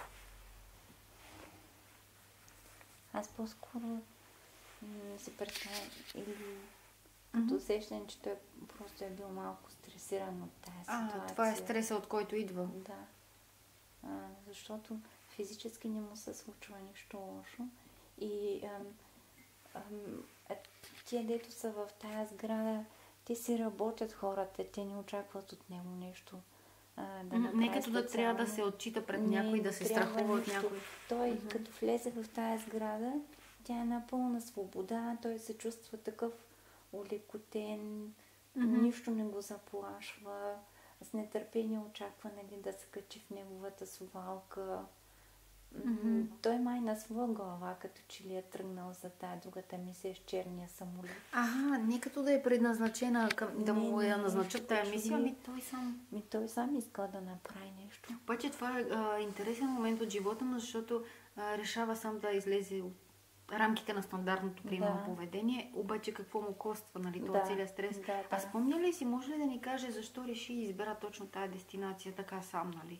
Speaker 2: Аз по-скоро м- се представя или като
Speaker 1: Mm-hmm.
Speaker 2: усещане, че той просто е бил малко стресиран от тази
Speaker 1: а,
Speaker 2: ситуация.
Speaker 1: Това е стреса, от който идва.
Speaker 2: Да. А, защото физически не му се случва нищо лошо. И ам, ам, тия, дето са в тази сграда, те си работят хората, те не очакват от него нещо. А, да
Speaker 1: не като да трябва да се отчита пред някой, да се страхува от някой.
Speaker 2: Той,
Speaker 1: mm-hmm.
Speaker 2: като влезе в тази сграда, тя е на пълна свобода, той се чувства такъв улекотен, mm-hmm. нищо не го заплашва, с нетърпение очаква, нали, да се качи в неговата совалка. Mm-hmm. Той май на своя глава, като че ли е тръгнал за тази другата мисия с черния самолет.
Speaker 1: Ага, не като да е предназначена към, да му я назначат тая мисия, ами той сам...
Speaker 2: Ми той сам иска да направи нещо.
Speaker 1: Обаче това е а, интересен момент от живота му, защото а, решава сам да излезе от рамките на стандартното примерно да. поведение, обаче какво му коства, нали, този
Speaker 2: да.
Speaker 1: целият стрес.
Speaker 2: Да, да.
Speaker 1: А спомня ли си, може ли да ни каже защо реши и избира точно тая дестинация така сам, нали?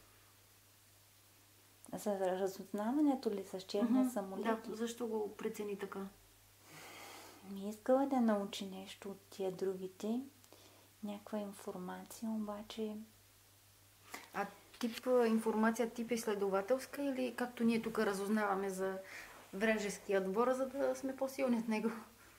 Speaker 2: За разузнаването ли с черния mm-hmm. самолет?
Speaker 1: Да, защо го прецени така?
Speaker 2: Ми искала да научи нещо от тия другите, някаква информация, обаче...
Speaker 1: А тип информация, тип изследователска или както ние тук разузнаваме за вражеския отбор, за да сме по-силни от него?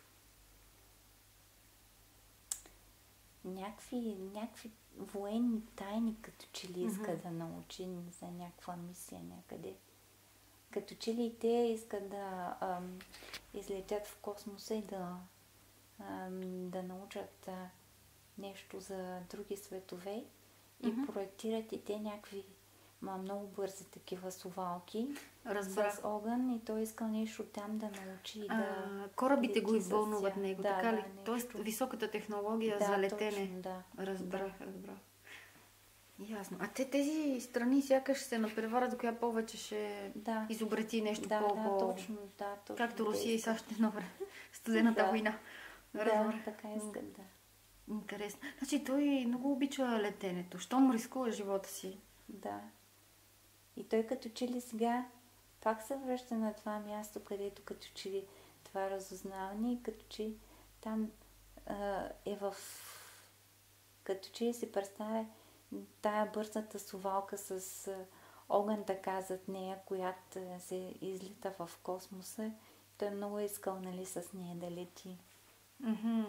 Speaker 2: Някакви, някакви военни тайни, като че ли иска
Speaker 1: mm-hmm.
Speaker 2: да научи за някаква мисия някъде. Като че ли те искат да ам, излетят в космоса и да, ам, да научат а, нещо за други светове и mm-hmm. проектират и те някакви ма, много бързи такива совалки
Speaker 1: Разбрах.
Speaker 2: с огън и той искал нещо там да научи и да...
Speaker 1: А, корабите го извълнуват него,
Speaker 2: да,
Speaker 1: така
Speaker 2: да,
Speaker 1: ли? Тоест високата технология
Speaker 2: да,
Speaker 1: за летене.
Speaker 2: Точно, да.
Speaker 1: Разбрах, да. разбрах. Ясно. А те тези страни сякаш се надпреварят, коя повече ще
Speaker 2: да.
Speaker 1: изобрети нещо
Speaker 2: да,
Speaker 1: по...
Speaker 2: Да, точно, да, точно.
Speaker 1: Както Русия и САЩ едно време. Студената
Speaker 2: да.
Speaker 1: война.
Speaker 2: Разбрах. Да, така искат, да.
Speaker 1: Интересно. Значи той много обича летенето. Щом рискува живота си.
Speaker 2: Да. И той като че ли сега пак се връща на това място, където като че ли това разузнаване и като че там а, е в... Като че ли си представя тая бързата совалка с а, огън така зад нея, която а, се излита в космоса. Той много е искал, нали, с нея да лети.
Speaker 1: Mm-hmm.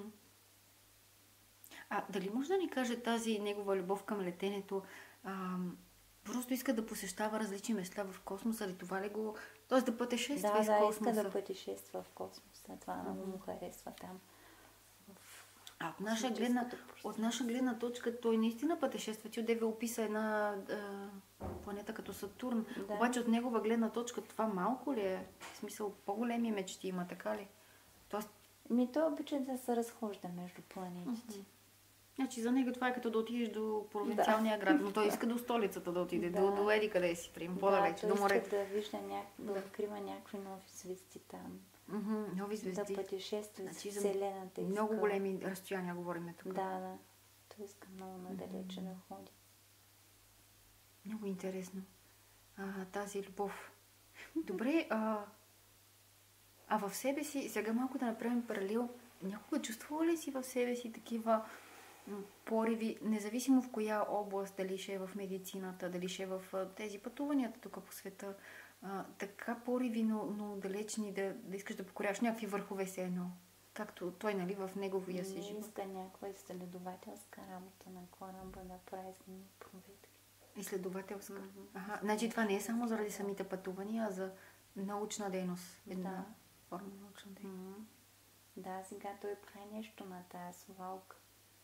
Speaker 1: А дали може да ни каже тази негова любов към летенето? Ам... Просто иска да посещава различни места в космоса, ли това ли го... Тоест да пътешества
Speaker 2: да,
Speaker 1: из
Speaker 2: да,
Speaker 1: космоса.
Speaker 2: Да, иска да пътешества в космоса. Това mm-hmm. много му харесва там.
Speaker 1: А от наша, гледна, от наша гледна точка той наистина пътешества. Ти отдеве описа една а, планета като Сатурн. Да. Обаче от негова гледна точка това малко ли е? В смисъл по-големи мечти има, така ли? Тоест...
Speaker 2: Ми той обича да се разхожда между планетите. Mm-hmm.
Speaker 1: Значи за него това е като да отидеш до провинциалния да. град, но той иска до столицата да отиде, да. до, до еди къде си, прием, по-далече,
Speaker 2: да,
Speaker 1: до морето.
Speaker 2: Да, вижда няк... да открива някакви нови звезди там.
Speaker 1: Mm-hmm, нови звезди.
Speaker 2: Да пътешества
Speaker 1: значи,
Speaker 2: в Вселената. Иска...
Speaker 1: Много големи разстояния говорим тук.
Speaker 2: Да, да. Той иска много надалече mm-hmm. да ходи.
Speaker 1: Много интересно. А, тази любов. Добре, а, а в себе си, сега малко да направим паралел, някога чувствала ли си в себе си такива пориви, независимо в коя област, дали ще е в медицината, дали ще е в тези пътуванията тук по света, а, така пориви, но, но далечни, да, да искаш да покоряваш някакви върхове се едно. Както той, нали, в неговия си
Speaker 2: Не
Speaker 1: живот.
Speaker 2: иска някаква изследователска работа на кораба да прави проверки.
Speaker 1: Изследователска.
Speaker 2: Mm-hmm.
Speaker 1: Ага, значи това не е само заради самите пътувания, а за научна дейност. Една
Speaker 2: Да.
Speaker 1: форма на научна дейност.
Speaker 2: Mm-hmm. Да, сега той прави нещо на тая совалка.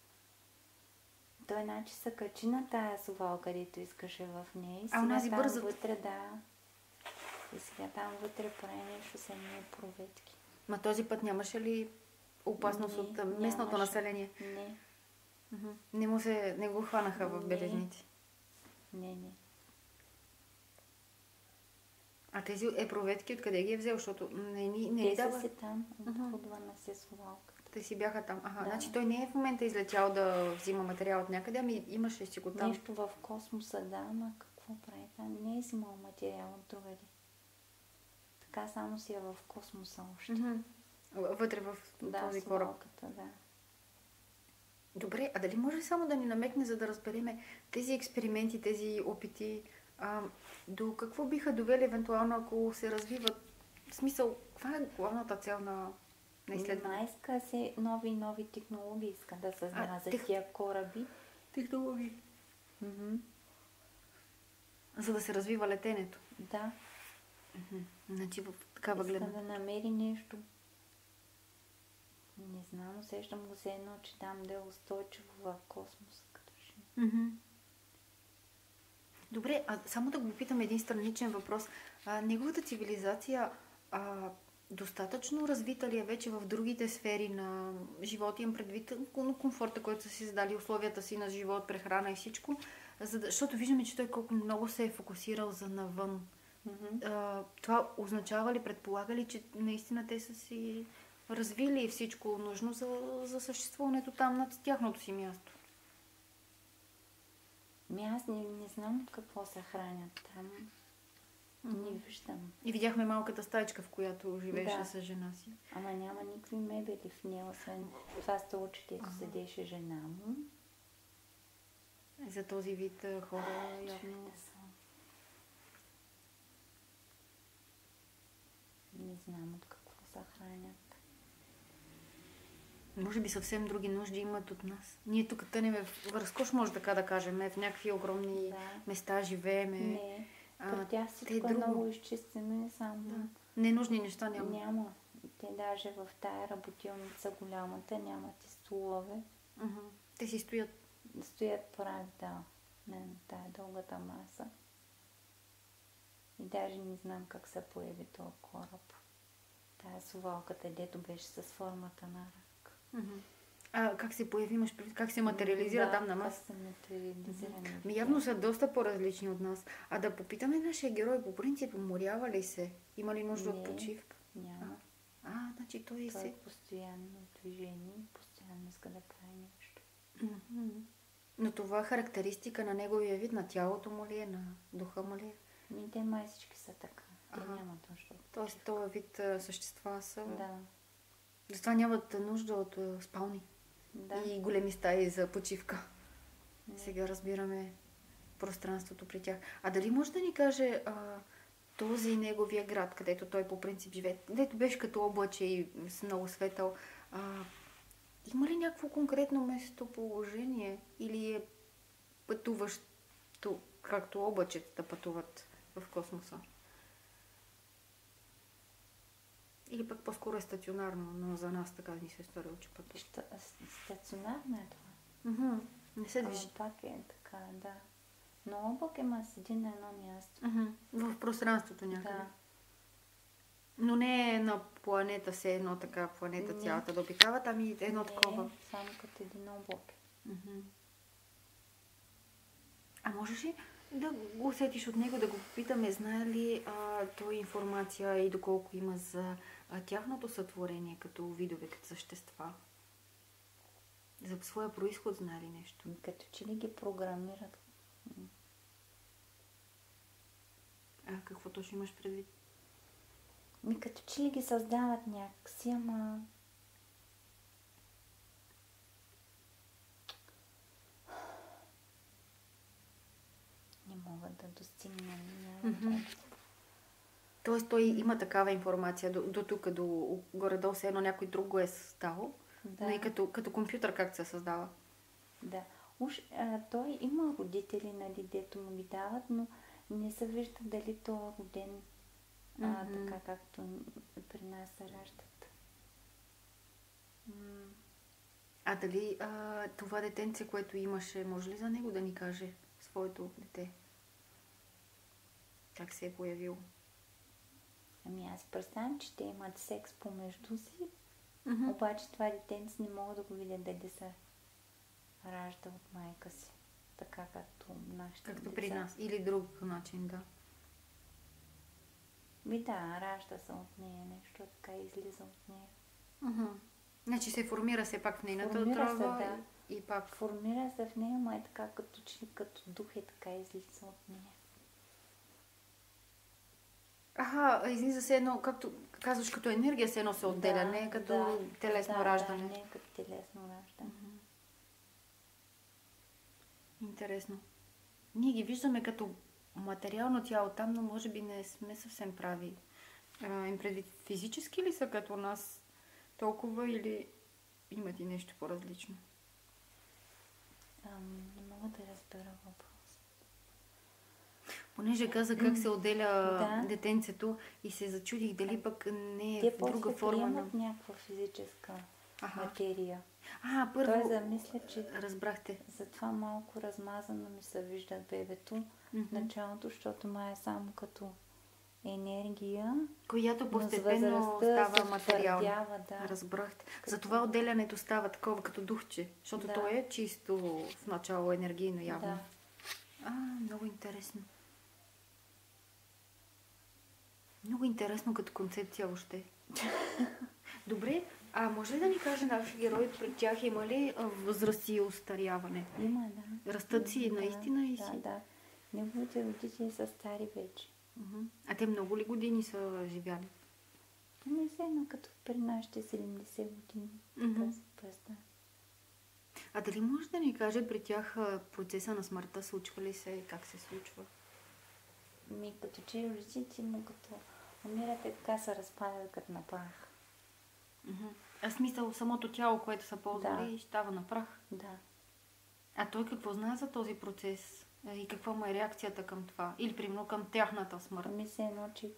Speaker 2: Той значи се качи на тая совалка, където искаше в нея. И сега
Speaker 1: А онази
Speaker 2: там
Speaker 1: бързата.
Speaker 2: вътре, да. И сега там вътре прави нещо с едни проветки.
Speaker 1: Ма този път нямаше ли опасност
Speaker 2: Не,
Speaker 1: от местното
Speaker 2: нямаше.
Speaker 1: население?
Speaker 2: Не,
Speaker 1: Мгм. Не му се, не го хванаха в
Speaker 2: Не.
Speaker 1: белезници.
Speaker 2: не, не.
Speaker 1: А тези епроветки откъде ги е взел? Защото не ни не ни
Speaker 2: Те са
Speaker 1: дава.
Speaker 2: си там,
Speaker 1: Мгм.
Speaker 2: отходвана се совалка.
Speaker 1: Те си бяха там. Ага,
Speaker 2: Да.
Speaker 1: значи той не е в момента излетял да взима материал от някъде, ами имаше си го там.
Speaker 2: Нещо в космоса, да, ама какво прави там? Не е взимал материал от другаде. Така само си е в космоса още.
Speaker 1: Мгм. Вътре в
Speaker 2: Да,
Speaker 1: този кораб.
Speaker 2: совалката, да.
Speaker 1: Добре, а дали може само да ни намекне, за да разбереме тези експерименти, тези опити, а, до какво биха довели евентуално, ако се развиват? В смисъл, каква е главната цел на, на изследване?
Speaker 2: Ма иска се нови и нови технологии, иска да създава
Speaker 1: А,
Speaker 2: за
Speaker 1: тех-
Speaker 2: тия кораби.
Speaker 1: Технологии.
Speaker 2: Мгм.
Speaker 1: За да се развива летенето.
Speaker 2: Да,
Speaker 1: Значи в такава
Speaker 2: иска
Speaker 1: гледна.
Speaker 2: да намери нещо. Не знам, усещам го се едно, че там да е устойчиво в космоса. Като ще...
Speaker 1: Мгм. Добре, а само да го питам един страничен въпрос. А, неговата цивилизация а, достатъчно развита ли е вече в другите сфери на живота, им предвид на комфорта, който са си задали, условията си на живот, прехрана и всичко, за да, защото виждаме, че той колко много се е фокусирал за навън.
Speaker 2: Мгм.
Speaker 1: А, това означава ли, предполага ли, че наистина те са си развили всичко нужно за, за съществуването там над тяхното си място?
Speaker 2: Ми аз не, не знам от какво се хранят там. Не виждам.
Speaker 1: И видяхме малката стаечка, в която живееше
Speaker 2: Да.
Speaker 1: с жена си.
Speaker 2: Ама няма никакви мебели в нея, освен това столче, където
Speaker 1: Ага.
Speaker 2: седеше жена му.
Speaker 1: И за този вид а, хора явно...
Speaker 2: Чудеса са. Не знам от какво се хранят.
Speaker 1: Може би съвсем други нужди имат от нас. Ние тук тънем в разкош, може така да кажем, в някакви огромни
Speaker 2: Да.
Speaker 1: места живееме.
Speaker 2: Не,
Speaker 1: А,
Speaker 2: при тях
Speaker 1: те
Speaker 2: всичко е
Speaker 1: друго.
Speaker 2: много изчистено и само...
Speaker 1: Да. Ненужни неща няма.
Speaker 2: Няма. Те даже в тая работилница голямата нямат и столове.
Speaker 1: Мгм. Те си стоят.
Speaker 2: Стоят прав, да, на тая дългата маса. И даже не знам как се появи този кораб. Тая совалката, дето беше с формата на рак.
Speaker 1: Мгм. А как се появи, имаш предвид, как се материализира
Speaker 2: да,
Speaker 1: там на
Speaker 2: как
Speaker 1: маса?
Speaker 2: се материализира.
Speaker 1: Ми Ами явно са доста по-различни от нас. А да попитаме нашия герой, по принцип, уморява ли се? Има ли нужда от
Speaker 2: Не.
Speaker 1: почивка?
Speaker 2: Няма.
Speaker 1: А, значи той
Speaker 2: Той
Speaker 1: се...
Speaker 2: е постоянно движение, постоянно иска да прави нещо.
Speaker 1: Мгм. Но това характеристика на неговия вид, на тялото му ли е, на духа му ли е?
Speaker 2: Ми, те май всички са така. Те
Speaker 1: Ага.
Speaker 2: нямат нужда.
Speaker 1: Тоест, този вид а, същества са...
Speaker 2: Да,
Speaker 1: Затова нямат нужда от а, спални
Speaker 2: да.
Speaker 1: и големи стаи за почивка.
Speaker 2: Не.
Speaker 1: Сега разбираме пространството при тях. А дали може да ни каже а, този неговия град, където той по принцип живее, където беше като облаче и с много светъл, а, има ли някакво конкретно местоположение или е пътуващо, както облачетата пътуват в космоса? Или пък по-скоро е стационарно, но за нас така ни се е сторило, че пътува.
Speaker 2: Ща- Стационарно е това.
Speaker 1: Мгм. Не се
Speaker 2: Ама
Speaker 1: движи.
Speaker 2: пак е така, да. Но облак има седи на едно място.
Speaker 1: Мгм. В пространството някъде.
Speaker 2: Да.
Speaker 1: Но не е на планета, все едно така планета
Speaker 2: Не.
Speaker 1: цялата да обикават, ами едно
Speaker 2: Не,
Speaker 1: такова.
Speaker 2: само като един облак.
Speaker 1: Мгм. А можеш ли да го усетиш от него, да го попитаме, знае ли а, той информация и доколко има за а, тяхното сътворение като видове, като същества? За своя происход знае ли нещо?
Speaker 2: Като че ли ги програмират.
Speaker 1: А, какво точно имаш предвид?
Speaker 2: Ми като че ли ги създават някакси, ама... да достигне. Няма
Speaker 1: Мгм.
Speaker 2: да.
Speaker 1: Тоест той има такава информация до, до тук, до горе-долу все едно някой друг го е създал,
Speaker 2: Да.
Speaker 1: но и като, като компютър как се създава.
Speaker 2: Да. Уж, а, той има родители, нали, дето му ги дават, но не се вижда дали то е роден а,
Speaker 1: Мгм.
Speaker 2: така, както при нас се раждат. М,
Speaker 1: А дали а, това детенце, което имаше, може ли за него да ни каже своето дете? Как се е появило?
Speaker 2: Ами аз представям, че те имат секс помежду си,
Speaker 1: Мгм.
Speaker 2: обаче това детенце не мога да го видя дали се ражда от майка си. Така както нашите
Speaker 1: Както
Speaker 2: деца.
Speaker 1: при нас. Или друг начин, да.
Speaker 2: Ми да, ражда се от нея нещо, така излиза от нея.
Speaker 1: Мгм. Значи се формира все пак в нейната
Speaker 2: Формира се,
Speaker 1: отрова
Speaker 2: да.
Speaker 1: и, и пак.
Speaker 2: Формира се в нея, ма е така като че ли като дух е така излиза от нея.
Speaker 1: Аха, излиза се едно, както казваш, като енергия се едно се отделя,
Speaker 2: Да,
Speaker 1: не като
Speaker 2: да,
Speaker 1: телесно
Speaker 2: да,
Speaker 1: раждане.
Speaker 2: Да, не като телесно раждане.
Speaker 1: Мгм. Интересно. Ние ги виждаме като материално тяло там, но може би не сме съвсем прави. А, им предвид физически ли са като нас толкова или имат и нещо по-различно?
Speaker 2: Ам, не мога да разбера въпрос.
Speaker 1: Понеже каза как се отделя
Speaker 2: Да.
Speaker 1: детенцето и се зачудих дали пък не е
Speaker 2: Те
Speaker 1: в друга
Speaker 2: после
Speaker 1: форма на...
Speaker 2: приемат някаква физическа
Speaker 1: Аха.
Speaker 2: материя.
Speaker 1: А,
Speaker 2: Той
Speaker 1: първо
Speaker 2: замисля, че
Speaker 1: разбрахте.
Speaker 2: затова малко размазано ми се вижда бебето
Speaker 1: Мгм.
Speaker 2: в началото, защото май е само като енергия,
Speaker 1: Която
Speaker 2: но с
Speaker 1: постепенно
Speaker 2: възрастта
Speaker 1: става
Speaker 2: се
Speaker 1: материална.
Speaker 2: утвърдява, да.
Speaker 1: Разбрахте.
Speaker 2: Като-
Speaker 1: Затова отделянето става такова като духче, защото
Speaker 2: Да.
Speaker 1: то е чисто в начало енергийно явно.
Speaker 2: Да.
Speaker 1: А, много интересно. Много интересно като концепция въобще. Добре, а може ли да ни каже нашия герой, пред тях има ли а, възраст и устаряване?
Speaker 2: Има, да.
Speaker 1: Растат си
Speaker 2: Да,
Speaker 1: наистина и
Speaker 2: да,
Speaker 1: си?
Speaker 2: Да, неговите родители са стари вече.
Speaker 1: Мгм. А те много ли години са живяли?
Speaker 2: Не се едно като при нашите седемдесет години.
Speaker 1: Мгм.
Speaker 2: Така се представя.
Speaker 1: А дали може да ни каже при тях а, процеса на смъртта, случва ли се, как се случва?
Speaker 2: Ми като че родителите му като умирате, така се разпадат като на прах.
Speaker 1: Мгм. А смисъл самото тяло, което са ползвали,
Speaker 2: Да.
Speaker 1: става на прах.
Speaker 2: Да.
Speaker 1: А той какво знае за този процес? А, и каква му е реакцията към това? Или примерно към тяхната смърт?
Speaker 2: Ами се едно, че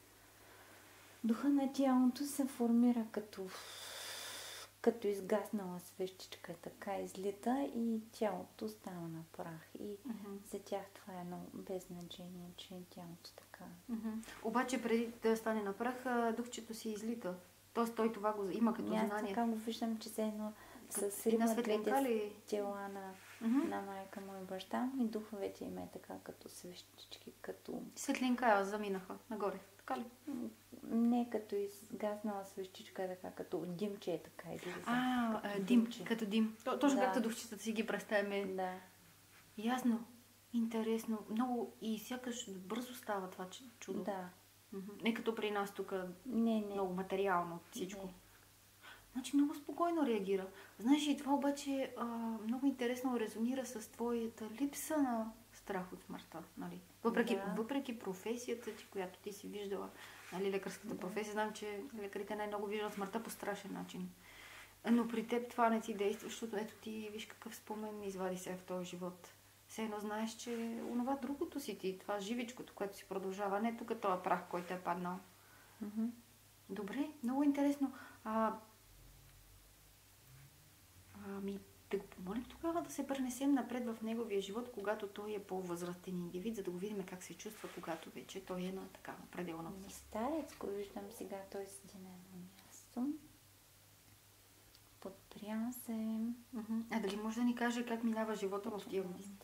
Speaker 2: духа на тялото се формира като като изгаснала свещичка, така излита и тялото става на прах. И
Speaker 1: Мгм.
Speaker 2: за тях това е едно без значение, че тялото така.
Speaker 1: Мгм. Обаче преди да стане на прах, а, духчето си излита. Тоест той това го има като
Speaker 2: И аз
Speaker 1: знание.
Speaker 2: така го виждам, че се едно се
Speaker 1: Една
Speaker 2: сриват
Speaker 1: светлинка
Speaker 2: двете
Speaker 1: ли?
Speaker 2: тела на,
Speaker 1: Мгм.
Speaker 2: на майка му и баща му и духовете им е така като свещички, като
Speaker 1: Светлинка заминаха нагоре. Така ли?
Speaker 2: м, не като изгаснала свещичка, така като димче е така излиза.
Speaker 1: А, а,
Speaker 2: Като
Speaker 1: дим,
Speaker 2: димче.
Speaker 1: като дим. То- Точно
Speaker 2: Да.
Speaker 1: както духчетата си ги представяме.
Speaker 2: Да.
Speaker 1: Ясно. Интересно. Много и сякаш бързо става това ч- чудо.
Speaker 2: Да.
Speaker 1: Мгм. Не като при нас тук
Speaker 2: Не, не.
Speaker 1: много материално всичко.
Speaker 2: Не.
Speaker 1: Значи много спокойно реагира. Знаеш, и това обаче а, много интересно резонира с твоята липса на страх от смъртта. Нали? Въпреки,
Speaker 2: Да.
Speaker 1: въпреки професията ти, която ти си виждала, нали, лекарската
Speaker 2: Да.
Speaker 1: професия, знам, че лекарите най-много виждат смъртта по страшен начин. Но при теб това не ти действа, защото ето ти виж какъв спомен извади се в този живот. Все едно знаеш, че онова другото си ти, това живичкото, което си продължава, не тук този прах, който е паднал.
Speaker 2: Мгм.
Speaker 1: Добре, много интересно. А, ами, да го помолим тогава да се пренесем напред в неговия живот, когато той е по-възрастен индивид, за да го видим как се чувства, когато вече той е на такава пределна
Speaker 2: Ами,
Speaker 1: възраст.
Speaker 2: старец го виждам сега, той седи на едно място. Подпря се.
Speaker 1: Мгм. А дали може да ни каже как минава живота в тия години?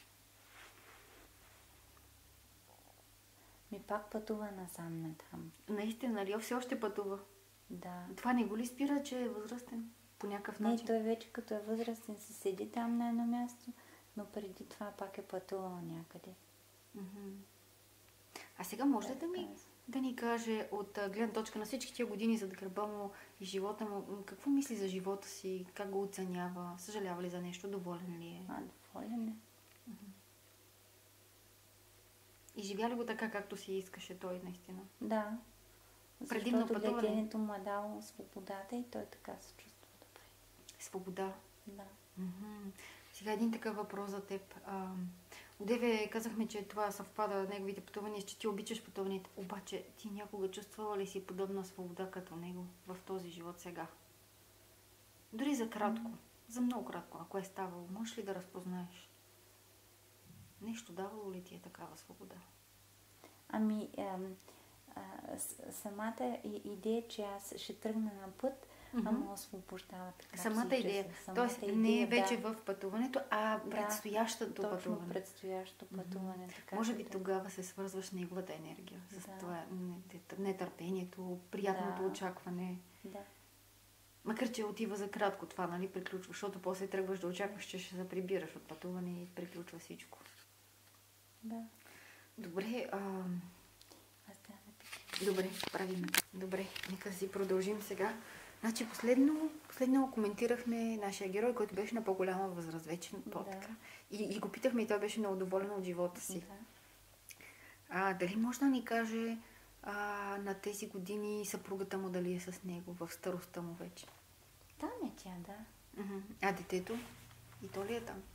Speaker 2: Ми пак пътува насам натам.
Speaker 1: Наистина, нали? Все още пътува.
Speaker 2: Да.
Speaker 1: Това не го ли спира, че е възрастен по някакъв
Speaker 2: Не,
Speaker 1: начин?
Speaker 2: той вече като е възрастен си седи там на едно място, но преди това пак е пътувал някъде.
Speaker 1: Мгм. А сега може ли да ми да ни каже от а, гледна точка на всички тия години зад гърба му и живота му, м, какво мисли за живота си, как го оценява, съжалява ли за нещо, доволен ли е?
Speaker 2: А, доволен е.
Speaker 1: И живя ли го така, както си искаше той наистина?
Speaker 2: Да.
Speaker 1: Предимно
Speaker 2: Защото
Speaker 1: пътуване.
Speaker 2: летенето му е дало свободата и той така се чувства добре.
Speaker 1: Свобода.
Speaker 2: Да.
Speaker 1: Mm-hmm. Сега един такъв въпрос за теб. А, одеве казахме, че това съвпада неговите пътувания, че ти обичаш пътуванията. Обаче ти някога чувствала ли си подобна свобода като него в този живот сега? Дори за кратко. Mm-hmm. За много кратко, ако е ставало. Можеш ли да разпознаеш? Нещо давало ли ти е такава свобода?
Speaker 2: Ами, ам, а, самата идея, че аз ще тръгна на път, mm-hmm. ама освобождава така.
Speaker 1: Самата идея. Тоест не е вече да. В пътуването, а предстоящото
Speaker 2: да,
Speaker 1: пътуване.
Speaker 2: Точно предстоящото пътуване.
Speaker 1: Mm-hmm.
Speaker 2: Така,
Speaker 1: може би
Speaker 2: да.
Speaker 1: Тогава се свързваш с неговата енергия. С
Speaker 2: да.
Speaker 1: това нетърпението, приятното
Speaker 2: да.
Speaker 1: очакване.
Speaker 2: Да.
Speaker 1: Макар, че отива за кратко това, нали, приключва, защото после тръгваш да очакваш, че ще се прибираш от пътуване и приключва всичко.
Speaker 2: Да.
Speaker 1: Добре, а...
Speaker 2: Аз трябва да питам.
Speaker 1: Добре, правим. Добре, нека си продължим сега. Значи последно, последно коментирахме нашия герой, който беше на по-голяма възраст, вече то,
Speaker 2: да.
Speaker 1: така. И, и го питахме и той беше много доволен от живота си.
Speaker 2: Да.
Speaker 1: А, дали може да ни каже а, на тези години съпругата му дали е с него в старостта му вече?
Speaker 2: Там е тя, да.
Speaker 1: Uh-huh. А детето? И то ли е там?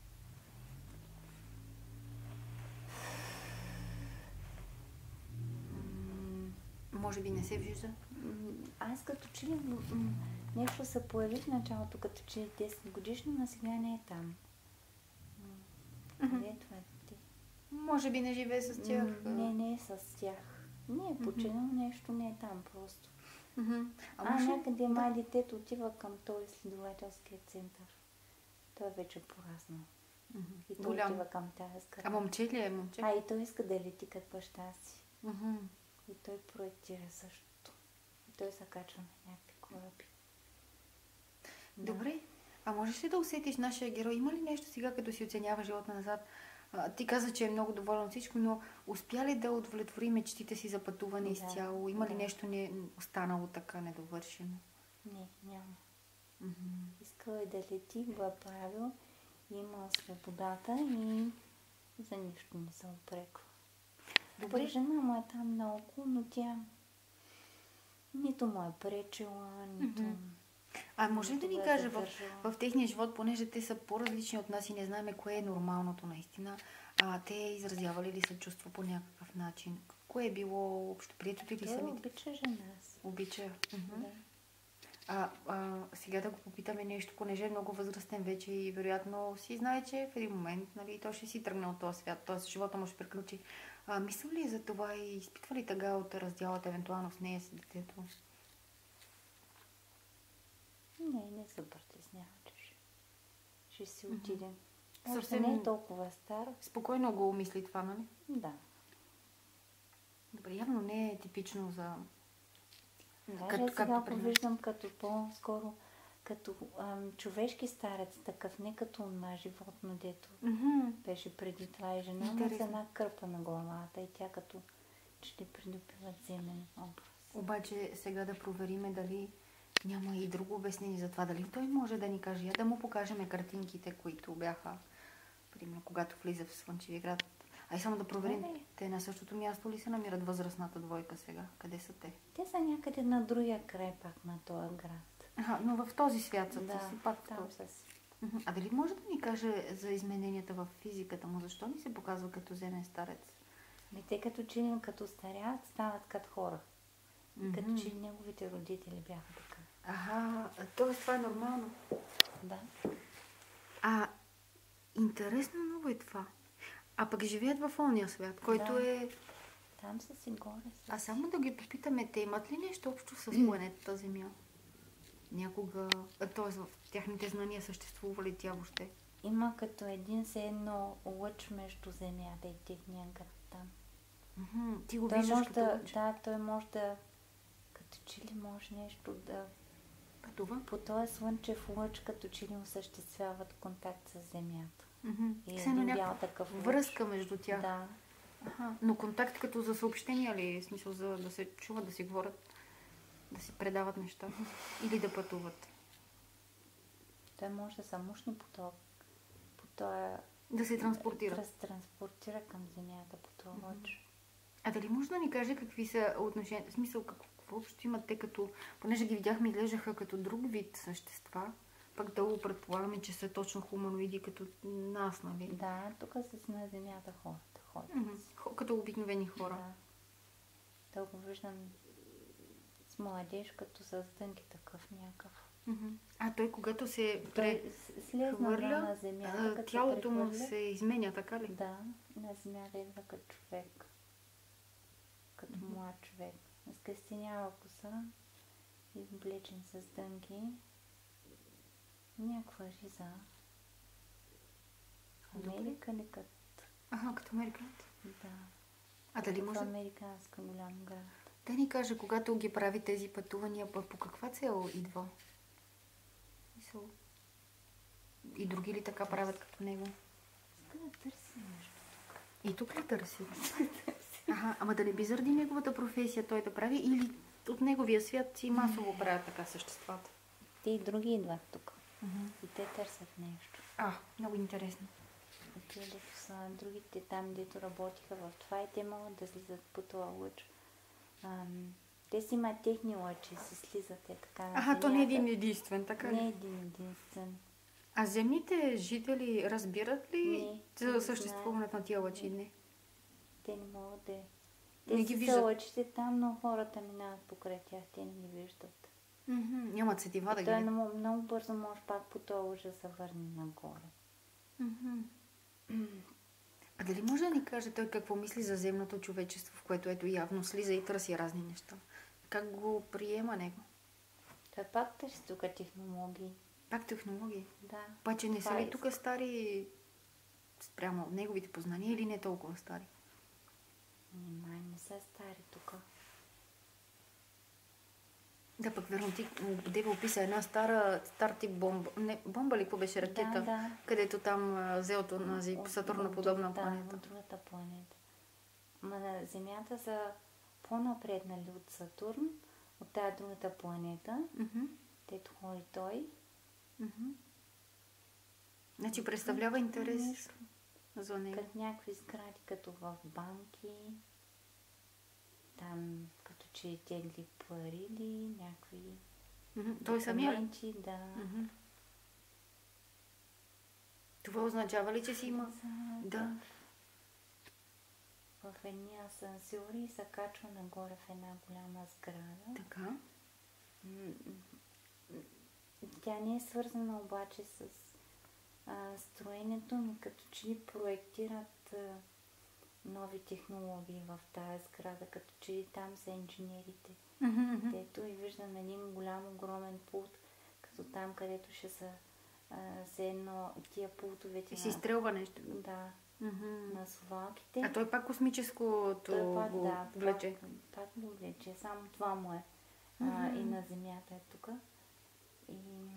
Speaker 1: Може би не се вижда.
Speaker 2: Аз като че ли нещо се появи в началото, като че ли десет годишно, но сега не е там. Къде е това дете?
Speaker 1: Може би не живее с тях.
Speaker 2: Не, не е с тях. Не е починал, нещо не е там просто.
Speaker 1: А,
Speaker 2: а може... някъде май детето отива към този изследователския център. Той е вече пораснал.
Speaker 1: Mm-hmm.
Speaker 2: И той
Speaker 1: Голям.
Speaker 2: Отива към тази сграда.
Speaker 1: А момче ли е момче?
Speaker 2: А и той иска да лети като баща си.
Speaker 1: Mm-hmm.
Speaker 2: И той проектира същото. И той се качва на някакви кораби.
Speaker 1: Добре. Да. А можеш ли да усетиш нашия герой? Има ли нещо сега, като си оценява живота назад? А, ти каза, че е много доволен от всичко, но успя ли да удовлетвори мечтите си за пътуване да, изцяло? Има да. ли нещо не останало така недовършено?
Speaker 2: Не, няма.
Speaker 1: Mm-hmm.
Speaker 2: Искал е да лети, го е правил, има свободата и за нищо не се опреква. Добре, жена му е там много, но тя нито му е пречила, нито...
Speaker 1: Mm-hmm. А може ли да ни
Speaker 2: е
Speaker 1: каже в, в техния живот, понеже те са по-различни от нас и не знаем кое е нормалното наистина, а те изразявали ли са чувства по някакъв начин? Кое е било общо прието или самите?
Speaker 2: Обича жена си.
Speaker 1: Обича. Mm-hmm.
Speaker 2: Да.
Speaker 1: А, а сега да го попитаме нещо, понеже е много възрастен вече и вероятно си знае, че в един момент, нали, той ще си тръгне от този свят, т.е. живота му ще приключи. А, мисля ли за това и изпитва ли тъга от раздялата евентуално с нея, с детето?
Speaker 2: Не, не се притеснява, че ще, ще си отидем.
Speaker 1: Mm-hmm.
Speaker 2: Съвсем не е толкова стар.
Speaker 1: Спокойно го мисли това, нали?
Speaker 2: Да.
Speaker 1: Добре, явно не е типично за...
Speaker 2: Даже като, сега го виждам като по-скоро като ам, човешки старец, такъв, не като на животно дето.
Speaker 1: Mm-hmm.
Speaker 2: Беше преди това и жена му с една кърпа на главата и тя като че ли придобива земен образ.
Speaker 1: Обаче сега да провериме дали няма и друго обяснение за това. Дали той може да ни каже, да му покажем картинките, които бяха, примерно, когато влиза в Слънчеви град. Ай само да проверим, да, те на същото място ли се намират възрастната двойка сега? Къде са те?
Speaker 2: Те са някъде на другия край пак на този град.
Speaker 1: Ага, но в този свят са
Speaker 2: да,
Speaker 1: си пак
Speaker 2: там
Speaker 1: са
Speaker 2: си.
Speaker 1: А дали може да ни каже за измененията в физиката му? Защо ни се показва като земен старец?
Speaker 2: Ами те като че ли като старят, стават като хора. Mm-hmm. Като че ли неговите родители бяха така.
Speaker 1: Ага, т.е. това е нормално.
Speaker 2: Да.
Speaker 1: А, интересно много е това. А пък живеят в ония свят, който
Speaker 2: да.
Speaker 1: е...
Speaker 2: Там са си горе.
Speaker 1: А само да ги попитаме, те имат ли нещо общо с планетата Земя? Някога... Т.е. в тяхните знания съществува ли тя въобще?
Speaker 2: Има като един се едно лъч между Земята и техния град там.
Speaker 1: Mm-hmm. Ти го
Speaker 2: той
Speaker 1: виждаш
Speaker 2: може
Speaker 1: като
Speaker 2: да,
Speaker 1: лъч?
Speaker 2: Да, той може да... Като че ли може нещо да...
Speaker 1: Пътува?
Speaker 2: По този слънчев лъч, като че ли осъществяват контакт с Земята.
Speaker 1: Mm-hmm.
Speaker 2: И един бял такъв лъч.
Speaker 1: Връзка между тях.
Speaker 2: Да.
Speaker 1: Аха. Но контакт като за съобщения ли? В смисъл за да се чуват, да си говорят, да си предават неща? Или да пътуват?
Speaker 2: Той може да са мощни по този... По този...
Speaker 1: Да се транспортира.
Speaker 2: Разтранспортира към Земята по това
Speaker 1: Мгм.
Speaker 2: лъч.
Speaker 1: А дали може да ни каже какви са отношения, в смисъл какво общо имат те като, понеже ги видяхме, изглеждаха като друг вид същества, пък дълго предполагаме, че са точно хуманоиди като нас, нали?
Speaker 2: Да, тук са на Земята хората ходят.
Speaker 1: Мгм. Хо- Като обикновени хора.
Speaker 2: Да. Да го виждам с младеж, като с дънки такъв някакъв.
Speaker 1: Мгм. А той когато се
Speaker 2: Той с- слезна
Speaker 1: прехвърля,
Speaker 2: на Земята,
Speaker 1: а,
Speaker 2: като
Speaker 1: тялото
Speaker 2: се
Speaker 1: му
Speaker 2: прехвърля.
Speaker 1: се изменя, така ли?
Speaker 2: Да, на Земята идва като човек. Като
Speaker 1: Мгм.
Speaker 2: млад човек. Скъстенява коса, изблечен с дънки. Някаква риза.
Speaker 1: Добре.
Speaker 2: Америка ли като...
Speaker 1: Ага, като американци.
Speaker 2: Да.
Speaker 1: А дали
Speaker 2: В
Speaker 1: може
Speaker 2: американска голям град.
Speaker 1: да ни каже, когато ги прави тези пътувания, по, по каква цел идва? Мисъл, и други ли така правят като него?
Speaker 2: Иска да търси нещо.
Speaker 1: И тук ли търси? Ага, ама да не би заради неговата професия той да прави или от неговия свят си масово правят така съществата?
Speaker 2: Те и други идват тук.
Speaker 1: Мгм.
Speaker 2: И те търсят нещо.
Speaker 1: А, много интересно.
Speaker 2: И те, дето са другите там, дето работиха в това и те могат да слизат по това лъч. Ам, те си имат техни лъчи, се слизат е така на
Speaker 1: Ага, то не е
Speaker 2: Земята.
Speaker 1: един единствен, така
Speaker 2: Не е
Speaker 1: ли?
Speaker 2: един единствен.
Speaker 1: А земните жители разбират ли
Speaker 2: Не,
Speaker 1: за
Speaker 2: не
Speaker 1: съществуването на тия лъчи? Не.
Speaker 2: Те не могат да...
Speaker 1: Не
Speaker 2: Те
Speaker 1: ги
Speaker 2: си са
Speaker 1: виждат.
Speaker 2: лъчите там, но хората минават покрай тях, те не ги виждат.
Speaker 1: Мгм. Нямат сетива да
Speaker 2: И
Speaker 1: ги
Speaker 2: той
Speaker 1: видят.
Speaker 2: много, много бързо може пак по този лъж да се върне нагоре.
Speaker 1: Мгм. А дали може да ни каже той какво мисли за земното човечество, в което ето явно слиза и търси разни неща? Как го приема него?
Speaker 2: Той пак търси тук технологии.
Speaker 1: Пак технологии.
Speaker 2: Да.
Speaker 1: Обаче не са
Speaker 2: Това
Speaker 1: ли
Speaker 2: иска.
Speaker 1: тук стари спрямо неговите познания или не толкова стари?
Speaker 2: Нима не са стари тук.
Speaker 1: Да, пък верно ти Дева описа една стара, стар тип бомба. Не, бомба ли, какво беше ракета?
Speaker 2: Да, да.
Speaker 1: Където там а, взел от нази
Speaker 2: От-
Speaker 1: Сатурна
Speaker 2: от
Speaker 1: подобна
Speaker 2: друг-
Speaker 1: планета.
Speaker 2: Да, от другата планета. Ма на Земята са по-напреднали от Сатурн, от тая другата планета,
Speaker 1: Мгм,
Speaker 2: дето ходи той.
Speaker 1: мгм. Значи представлява интерес
Speaker 2: Нещо.
Speaker 1: за него.
Speaker 2: Като някакви сгради, като в банки. Там, като че тегли пари ли, някакви
Speaker 1: Мгм. Той самия ли?
Speaker 2: документи, да.
Speaker 1: Мгм. Това означава ли, че си има?
Speaker 2: За-
Speaker 1: Да.
Speaker 2: В едни асансьори и се качва нагоре в една голяма сграда.
Speaker 1: Така.
Speaker 2: М, м, Тя не е свързана обаче с а, строенето, но като че ли проектират а, нови технологии в тази сграда, като че ли там са инженерите.
Speaker 1: Мгм, мгм.
Speaker 2: Ето и виждам един голям, огромен пулт, като там, където ще са а, все едно тия пултовете
Speaker 1: И си изстрелва нещо.
Speaker 2: да,
Speaker 1: Мгм.
Speaker 2: на совалките.
Speaker 1: А той пак космическото
Speaker 2: Той пак,
Speaker 1: го
Speaker 2: да,
Speaker 1: влече.
Speaker 2: Пак, пак го влече. Само това му е. А,
Speaker 1: Мгм.
Speaker 2: и на Земята е тук. И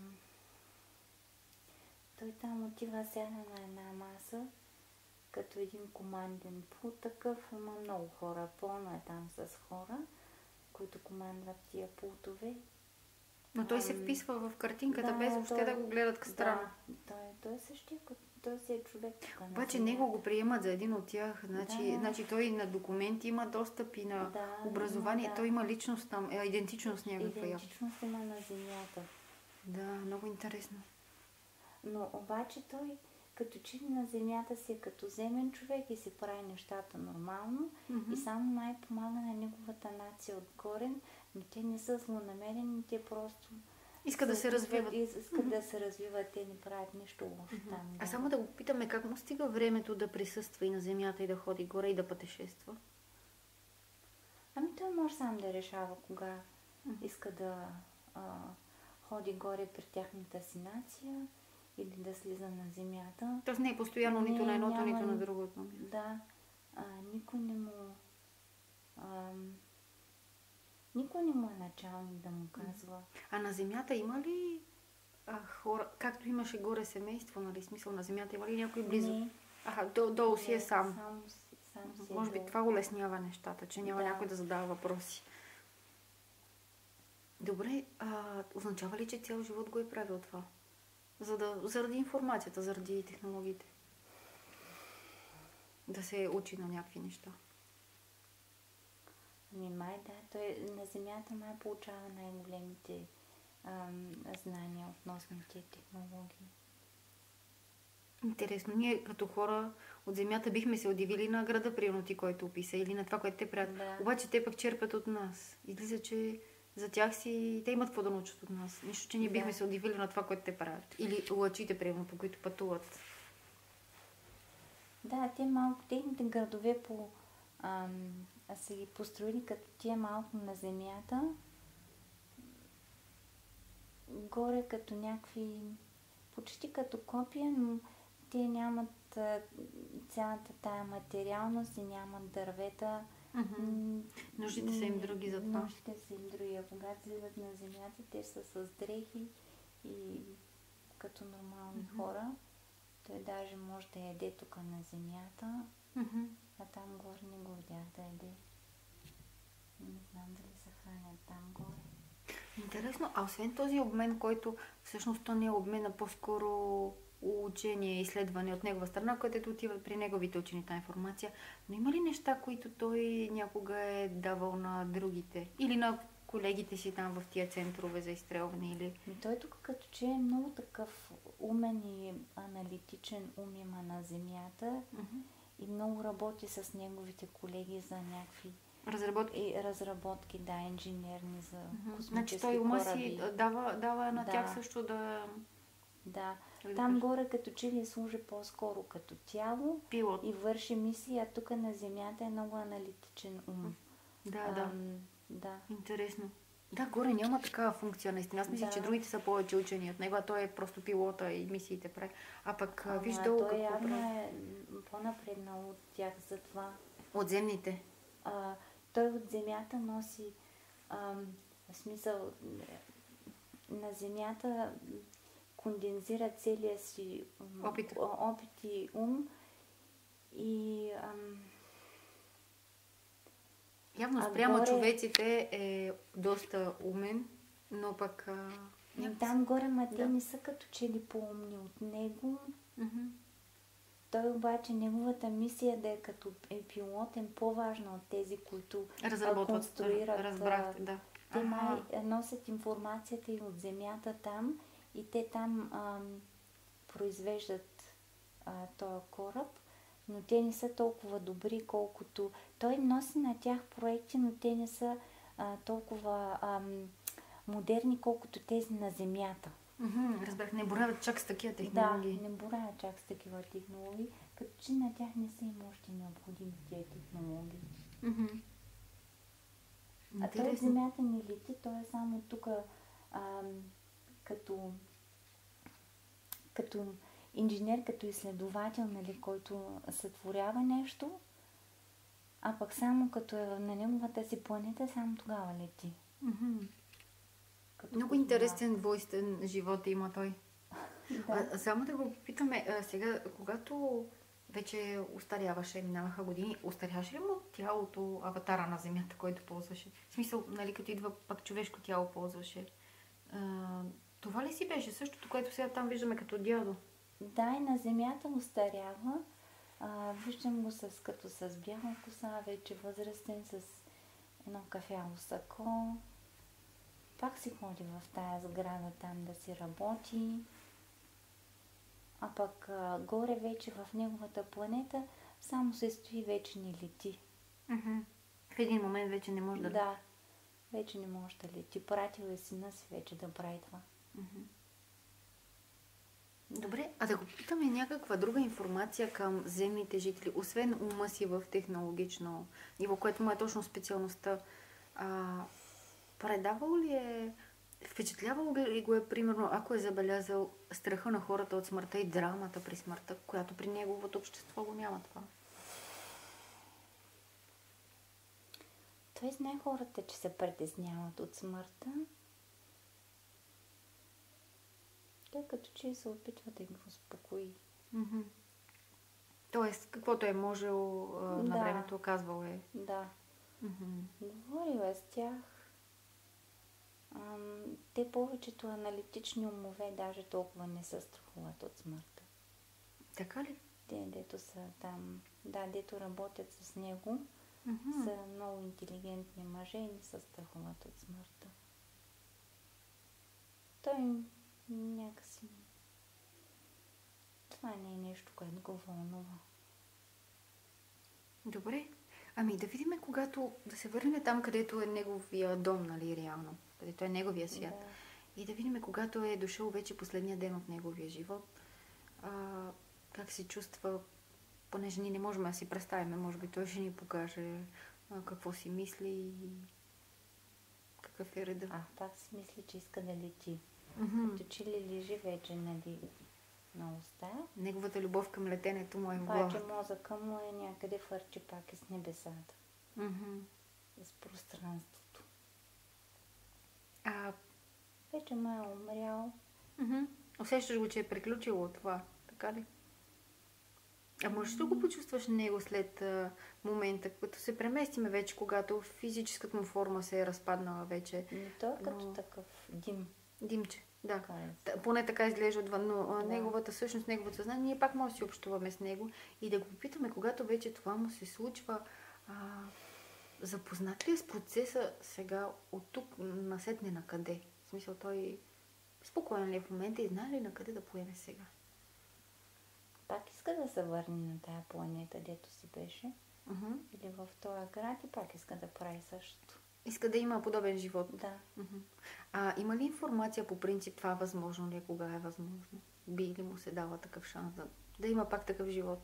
Speaker 2: той там отива, сяда на една маса, като един команден пулт такъв. Има много хора. Пълно е там с хора, които командват тия пултове.
Speaker 1: Но той се
Speaker 2: Ам,
Speaker 1: вписва в картинката,
Speaker 2: да,
Speaker 1: без въобще
Speaker 2: той-
Speaker 1: да го гледат к страна.
Speaker 2: Да, той, той е същия, като той си е човек тук на
Speaker 1: Обаче
Speaker 2: Земята.
Speaker 1: него го приемат за един от тях. Значи,
Speaker 2: Да.
Speaker 1: значи той на документи има достъп и на
Speaker 2: Да,
Speaker 1: образование.
Speaker 2: да.
Speaker 1: Той има личност там, е, идентичност някаква. явно.
Speaker 2: Идентичност има на Земята.
Speaker 1: Да, много интересно.
Speaker 2: Но обаче той като че ли на Земята си е като земен човек и си прави нещата нормално
Speaker 1: Мгм.
Speaker 2: и само май помага на неговата нация отгоре, но те не са злонамерени, те просто
Speaker 1: Иска да се развиват.
Speaker 2: и искат да се развиват, те не правят нищо лошо там.
Speaker 1: А
Speaker 2: да.
Speaker 1: само да го питаме, как му стига времето да присъства и на Земята и да ходи горе и да пътешества?
Speaker 2: Ами той може сам да решава кога
Speaker 1: Мгм.
Speaker 2: иска да а, ходи горе при тяхната си нация или да слиза на Земята.
Speaker 1: Тоест не е постоянно нито
Speaker 2: Не,
Speaker 1: на едното,
Speaker 2: няма
Speaker 1: нито на
Speaker 2: ни-
Speaker 1: другото.
Speaker 2: Да, а, никой не му... ам, никой не му е началник да му казва.
Speaker 1: А на Земята има ли а, хора, както имаше горе семейство, нали, смисъл на Земята, има ли някой близо?
Speaker 2: Не,
Speaker 1: Аха, до, долу си е
Speaker 2: не,
Speaker 1: сам.
Speaker 2: Сам, си- сам си е
Speaker 1: Може би
Speaker 2: долу.
Speaker 1: това улеснява нещата, че няма
Speaker 2: Да.
Speaker 1: някой да задава въпроси. Добре, а, означава ли, че цял живот го е правил това? За да, заради информацията, заради технологиите. да се учи на някакви неща.
Speaker 2: Ами май да, той на Земята май получава най-големите ам, знания относно тези технологии.
Speaker 1: Интересно. Ние като хора от Земята бихме се удивили на града, примерно ти, който описа, или на това, което те правят.
Speaker 2: Да.
Speaker 1: Обаче те пък черпят от нас. Излиза, че за тях си те имат какво да научат от нас. Нищо, че ние бихме
Speaker 2: Да.
Speaker 1: се удивили на това, което те правят. Или лъчите, примерно, по които пътуват.
Speaker 2: Да, те малко, техните градове по, ам, а са ги построили като тия малко на Земята. Горе като някакви, почти като копия, но те нямат а, цялата тая материалност и нямат дървета.
Speaker 1: Mm-hmm. Нуждите са им други за това.
Speaker 2: Нуждите са им други. А когато слизат на Земята, те са с дрехи и като нормални mm-hmm. хора. Той даже може да яде тук на Земята,
Speaker 1: Mm-hmm.
Speaker 2: а там горе не го видях да яде. Не знам дали се хранят там горе.
Speaker 1: Интересно. А освен този обмен, който всъщност то не е обмен, а по-скоро учение, изследване от негова страна, където отиват при неговите учени тази информация. Но има ли неща, които той някога е давал на другите? Или на колегите си там в тия центрове за изстрелване? Или...
Speaker 2: И той тук като че е много такъв умен и аналитичен ум има на Земята
Speaker 1: Mm-hmm.
Speaker 2: и много работи с неговите колеги за някакви
Speaker 1: Разработки.
Speaker 2: и разработки, да, инженерни за
Speaker 1: Mm-hmm.
Speaker 2: космически
Speaker 1: Значи той ума
Speaker 2: кораби.
Speaker 1: си дава, дава на
Speaker 2: Да.
Speaker 1: тях също да...
Speaker 2: Да,
Speaker 1: Как да
Speaker 2: там
Speaker 1: кажа?
Speaker 2: горе като че ли служи по-скоро като тяло
Speaker 1: Пилот.
Speaker 2: и върши мисии, а тук на Земята е много аналитичен ум.
Speaker 1: Да, да.
Speaker 2: Ам, да.
Speaker 1: Интересно. Да, горе няма такава функция, наистина. Аз мисля,
Speaker 2: Да.
Speaker 1: че другите са повече учени от него, а той е просто пилота и мисиите прави. А пък
Speaker 2: Ама
Speaker 1: виж долу
Speaker 2: той
Speaker 1: какво
Speaker 2: явно
Speaker 1: прави.
Speaker 2: е по-напреднал от тях за това.
Speaker 1: От земните.
Speaker 2: А, той от Земята носи ам, в смисъл на Земята кондензира целия си м,
Speaker 1: Опит.
Speaker 2: о- опит и ум и ам,
Speaker 1: Явно
Speaker 2: А
Speaker 1: спрямо
Speaker 2: горе-
Speaker 1: човеците е доста умен, но пък... А... някак
Speaker 2: там горе, ма те
Speaker 1: Да.
Speaker 2: не са като че ли по-умни от него.
Speaker 1: Мгм.
Speaker 2: Той обаче, неговата мисия да е като е пилот е по-важна от тези, които
Speaker 1: Разработват.
Speaker 2: конструират,
Speaker 1: Разбрахте, да.
Speaker 2: те
Speaker 1: Аха.
Speaker 2: май носят информацията и от Земята там и те там ам, произвеждат а, този кораб, но те не са толкова добри, колкото... Той носи на тях проекти, но те не са а, толкова ам, модерни, колкото тези на Земята.
Speaker 1: Мгм, разбрах, не боравят чак с такива технологии.
Speaker 2: Да, не боравя чак с такива технологии, като че на тях не са им още необходими тези технологии.
Speaker 1: Мгм.
Speaker 2: А той от Земята не лети, той е само тук като, като инженер, като изследовател, нали, който сътворява нещо, а пък само като е на неговата си планета, само тогава лети.
Speaker 1: Мгм.
Speaker 2: Като
Speaker 1: Много
Speaker 2: космонавт.
Speaker 1: интересен двойствен живот има той.
Speaker 2: Да.
Speaker 1: А, само да го попитаме, а, сега, когато вече устаряваше, минаваха години, устаряваше ли му тялото, аватара на Земята, който ползваше? В смисъл, нали, като идва пак човешко тяло ползваше. А, това ли си беше същото, което сега там виждаме като дядо?
Speaker 2: Да, и на Земята устарява. А, виждам го с, като с бяла коса, вече възрастен, с едно кафяво сако. Пак си ходи в тая сграда там да си работи. А пък а, горе вече в неговата планета само се стои, вече не лети.
Speaker 1: Мгм. В един момент вече не може да...
Speaker 2: Да, вече не може да лети. Пратил е сина си вече да прави това.
Speaker 1: Мгм. Добре, а да го питаме някаква друга информация към земните жители, освен ума си в технологично ниво, което му е точно специалността. А, предавал ли е, впечатлявал ли го е, примерно, ако е забелязал страха на хората от смъртта и драмата при смъртта, която при неговото общество го няма това?
Speaker 2: Той знае хората, че се притесняват от смъртта. Той като че се опитва да ги успокои.
Speaker 1: Мгм. Тоест, каквото е можел а, на
Speaker 2: Да.
Speaker 1: времето, казвал е.
Speaker 2: Да.
Speaker 1: Мгм.
Speaker 2: Говорила е с тях. Ам, те повечето аналитични умове даже толкова не се страхуват от смъртта.
Speaker 1: Така ли?
Speaker 2: те, дето са там, да, дето работят с него,
Speaker 1: Mm-hmm.
Speaker 2: са много интелигентни мъже и не се страхуват от смъртта. Той някакси... Това не е нещо, което го вълнува.
Speaker 1: Добре. Ами да видим, когато да се върнем там, където е неговия дом, нали, реално. Където е неговия свят.
Speaker 2: Да.
Speaker 1: И да видим, когато е дошъл вече последния ден от неговия живот, а, как се чувства, понеже ние не можем да си представим, може би той ще ни покаже а, какво си мисли и какъв е реда.
Speaker 2: А, пак си мисли, че иска да лети.
Speaker 1: Mm-hmm.
Speaker 2: Като че ли лежи вече, нали, на уста.
Speaker 1: Неговата любов към летенето му е в
Speaker 2: Обаче
Speaker 1: глава.
Speaker 2: мозъка му е някъде фърчи пак из небесата.
Speaker 1: Mm-hmm.
Speaker 2: Из пространството.
Speaker 1: А,
Speaker 2: Вече ме е умрял.
Speaker 1: mm-hmm. Усещаш го, че е приключило това, така ли? А можеш ли да го почувстваш него след а, момента, като се преместиме вече, когато физическата му форма се е разпаднала вече?
Speaker 2: Но той е като
Speaker 1: Но-
Speaker 2: такъв дим.
Speaker 1: Димче, да.
Speaker 2: Така е.
Speaker 1: Т- Поне така изглежда отвън, но а,
Speaker 2: Да.
Speaker 1: неговата същност, неговото съзнание, ние пак може да си общуваме с него и да го попитаме, когато вече това му се случва, а, запознат ли е с процеса сега от тук насетне на къде? В смисъл, той спокоен ли е в момента и знае ли на къде да поеме сега?
Speaker 2: Пак иска да се върне на тая планета, дето си беше.
Speaker 1: Uh-huh.
Speaker 2: Или в този град и пак иска да прави същото.
Speaker 1: Иска да има подобен живот.
Speaker 2: Да.
Speaker 1: Uh-huh. А има ли информация по принцип това възможно ли е, кога е възможно? Би ли му се дава такъв шанс да, да има пак такъв живот?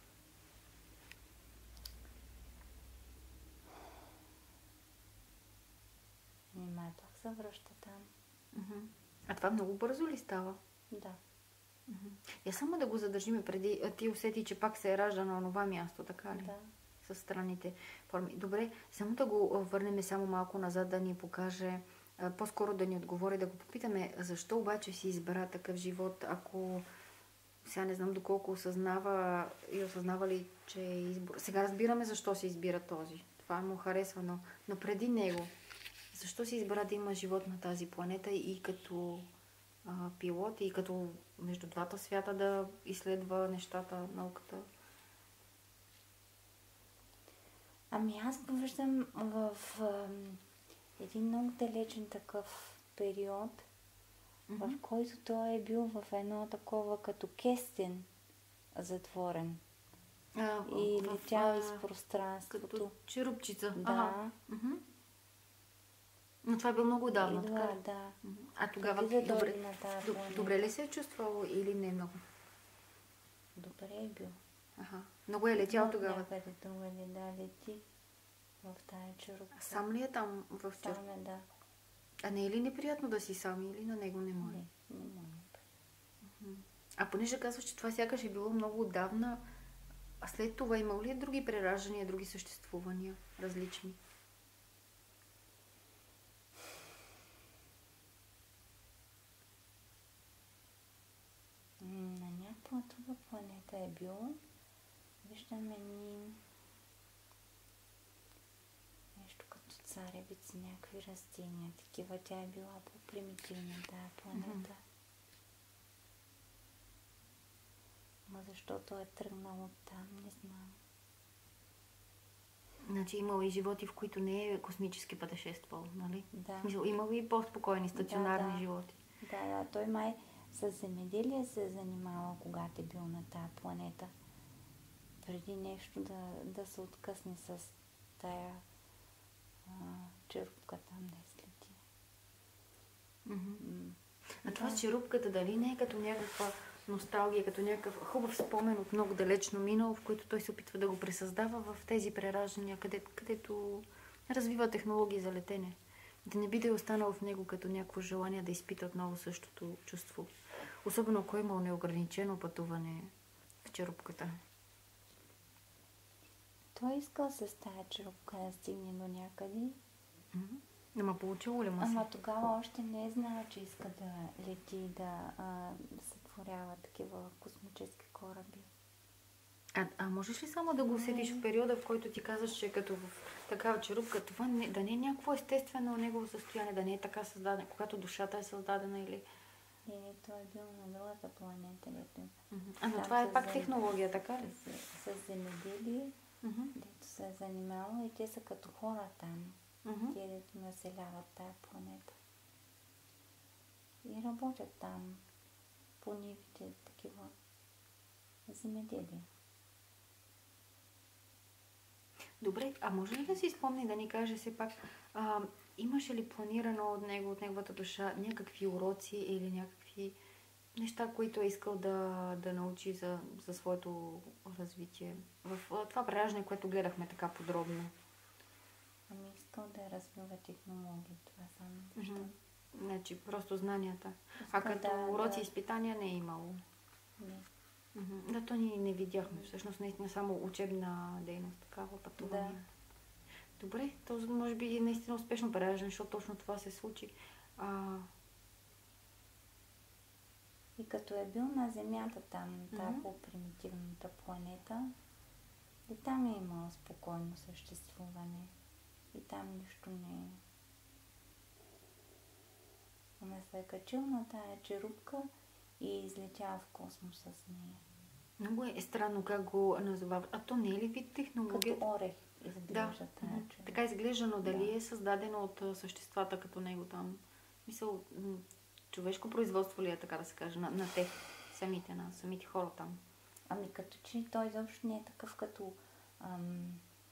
Speaker 2: Нима пак се връща там.
Speaker 1: Uh-huh. А това много бързо ли става?
Speaker 2: Да.
Speaker 1: Uh-huh. Я само да го задържиме преди. А ти усети, че пак се е ражда на онова място, така ли?
Speaker 2: Да.
Speaker 1: С странните форми. Добре, само да го а, върнем само малко назад, да ни покаже, а, по-скоро да ни отговори, да го попитаме, защо обаче си избра такъв живот, ако сега не знам доколко осъзнава и осъзнава ли, че е избор. Сега разбираме защо си избира този. Това му харесва, но, но преди него, защо си избра да има живот на тази планета и като а, пилот, и като между двата свята да изследва нещата, науката?
Speaker 2: Ами аз го виждам в ам, един много далечен такъв период, в който той е бил в едно такова като кестен затворен
Speaker 1: А,
Speaker 2: и
Speaker 1: в-
Speaker 2: летял
Speaker 1: а,
Speaker 2: из пространството.
Speaker 1: Като черупчица.
Speaker 2: Да,
Speaker 1: Ага. Мгм. Но това е било много давно,
Speaker 2: идва,
Speaker 1: така ли?
Speaker 2: да.
Speaker 1: Мгм. А тогава
Speaker 2: Преди да
Speaker 1: добре,
Speaker 2: дойде на тази
Speaker 1: доб-
Speaker 2: планета.
Speaker 1: добре ли се е чувствал или не много?
Speaker 2: Добре е бил.
Speaker 1: Ага. Много е летял тогава.
Speaker 2: Някъде другаде, да, лети в тая черупка.
Speaker 1: А сам ли е там в чер...
Speaker 2: Сам е, да.
Speaker 1: А не е ли неприятно да си сам или на него не може?
Speaker 2: Не, не може.
Speaker 1: А понеже казваш, че това сякаш е било много отдавна, а след това имал ли е други прераждания, други съществувания, различни?
Speaker 2: М, На някаква друга планета е било. Виждаме ни нещо като царевици, някакви растения, такива. Тя е била по-примитивна тая планета. Ма защото е тръгнал от там, не знам.
Speaker 1: Значи имал и животи, в които не е космически пътешествал, нали?
Speaker 2: Да.
Speaker 1: В смисъл, имал и по-спокойни, стационарни
Speaker 2: Да, да.
Speaker 1: животи.
Speaker 2: Да, да, той май с земеделие се е занимавал, когато е бил на тая планета. Преди нещо да, да се откъсне с тая а, черупка там да излети.
Speaker 1: Мгм.
Speaker 2: М.
Speaker 1: А това с черупката дали не е като някаква носталгия, като някакъв хубав спомен от много далечно минало, в който той се опитва да го пресъздава в тези прераждания, къде, където развива технологии за летене. Да не би да е останал в него като някакво желание да изпита отново същото чувство. Особено ако е имал неограничено пътуване в черупката.
Speaker 2: Той искал с тая черупка да стигне до някъде.
Speaker 1: Мгм. Ама получило ли му се?
Speaker 2: Ама тогава още не е знал, че иска да лети и да а, сътворява такива космически кораби.
Speaker 1: А, а можеш ли само да го усетиш в периода, в който ти казваш, че е като в такава черупка, това не, да не е някакво естествено негово състояние, да не е така създадено, когато душата е създадена или
Speaker 2: Не, не, той е бил на другата планета, дето.
Speaker 1: Mm-hmm. А, но това е пак зем... технология, така ли?
Speaker 2: С, с земеделие, mm-hmm. дето се е занимавало и те са като хора там. Mm-hmm. Те, дето населяват тая планета. И работят там по нивите такива земеделие.
Speaker 1: Добре, а може ли да си спомни да ни каже все пак, а, имаше ли планирано от него, от неговата душа, някакви уроци или някакви неща, които е искал да, да научи за, за своето развитие? В това прераждане, което гледахме така подробно.
Speaker 2: Ами искал да развива технологии, това само неща.
Speaker 1: Mm-hmm. Значи, просто знанията. Искал, а като да, уроци и да... изпитания не е имало?
Speaker 2: Не.
Speaker 1: Mm-hmm. Да, то ние не видяхме. Всъщност наистина само учебна дейност, такава пътуване. Да. Добре, то може би е наистина успешно прераждане, защото точно това се случи. А...
Speaker 2: И като е бил на Земята там, mm-hmm. тази по-примитивната планета, и там е имало спокойно съществуване. И там нищо не е. Ама се е качил на тая черупка и е излетял в космоса с нея.
Speaker 1: Много е странно как го назовава. А то не е ли вид технология?
Speaker 2: Като орех изглежда
Speaker 1: да.
Speaker 2: тая черупка.
Speaker 1: Така изглежда, но дали
Speaker 2: да.
Speaker 1: е създадено от съществата като него там? Мисъл, човешко производство ли е, така да се каже, на, на те, самите, на самите хора там?
Speaker 2: Ами като че той изобщо не е такъв като ам,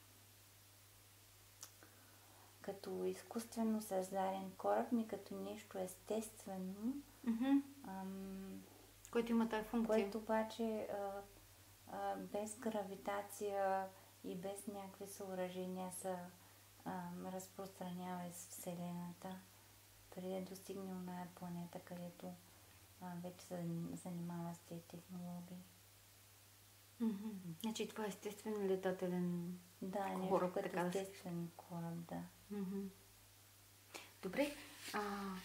Speaker 2: като изкуствено създаден кораб, ми като нещо естествено,
Speaker 1: mm-hmm.
Speaker 2: ам,
Speaker 1: което има тази функция.
Speaker 2: Което обаче а, а, без гравитация и без някакви съоръжения се разпространява из Вселената, преди да достигне оная планета, където а, вече се занимава с тези технологии.
Speaker 1: Mm-hmm. Значи това е естествен летателен
Speaker 2: да,
Speaker 1: кораб,
Speaker 2: нещо
Speaker 1: така
Speaker 2: като естествен кораб, да.
Speaker 1: Mm-hmm. Добре, а,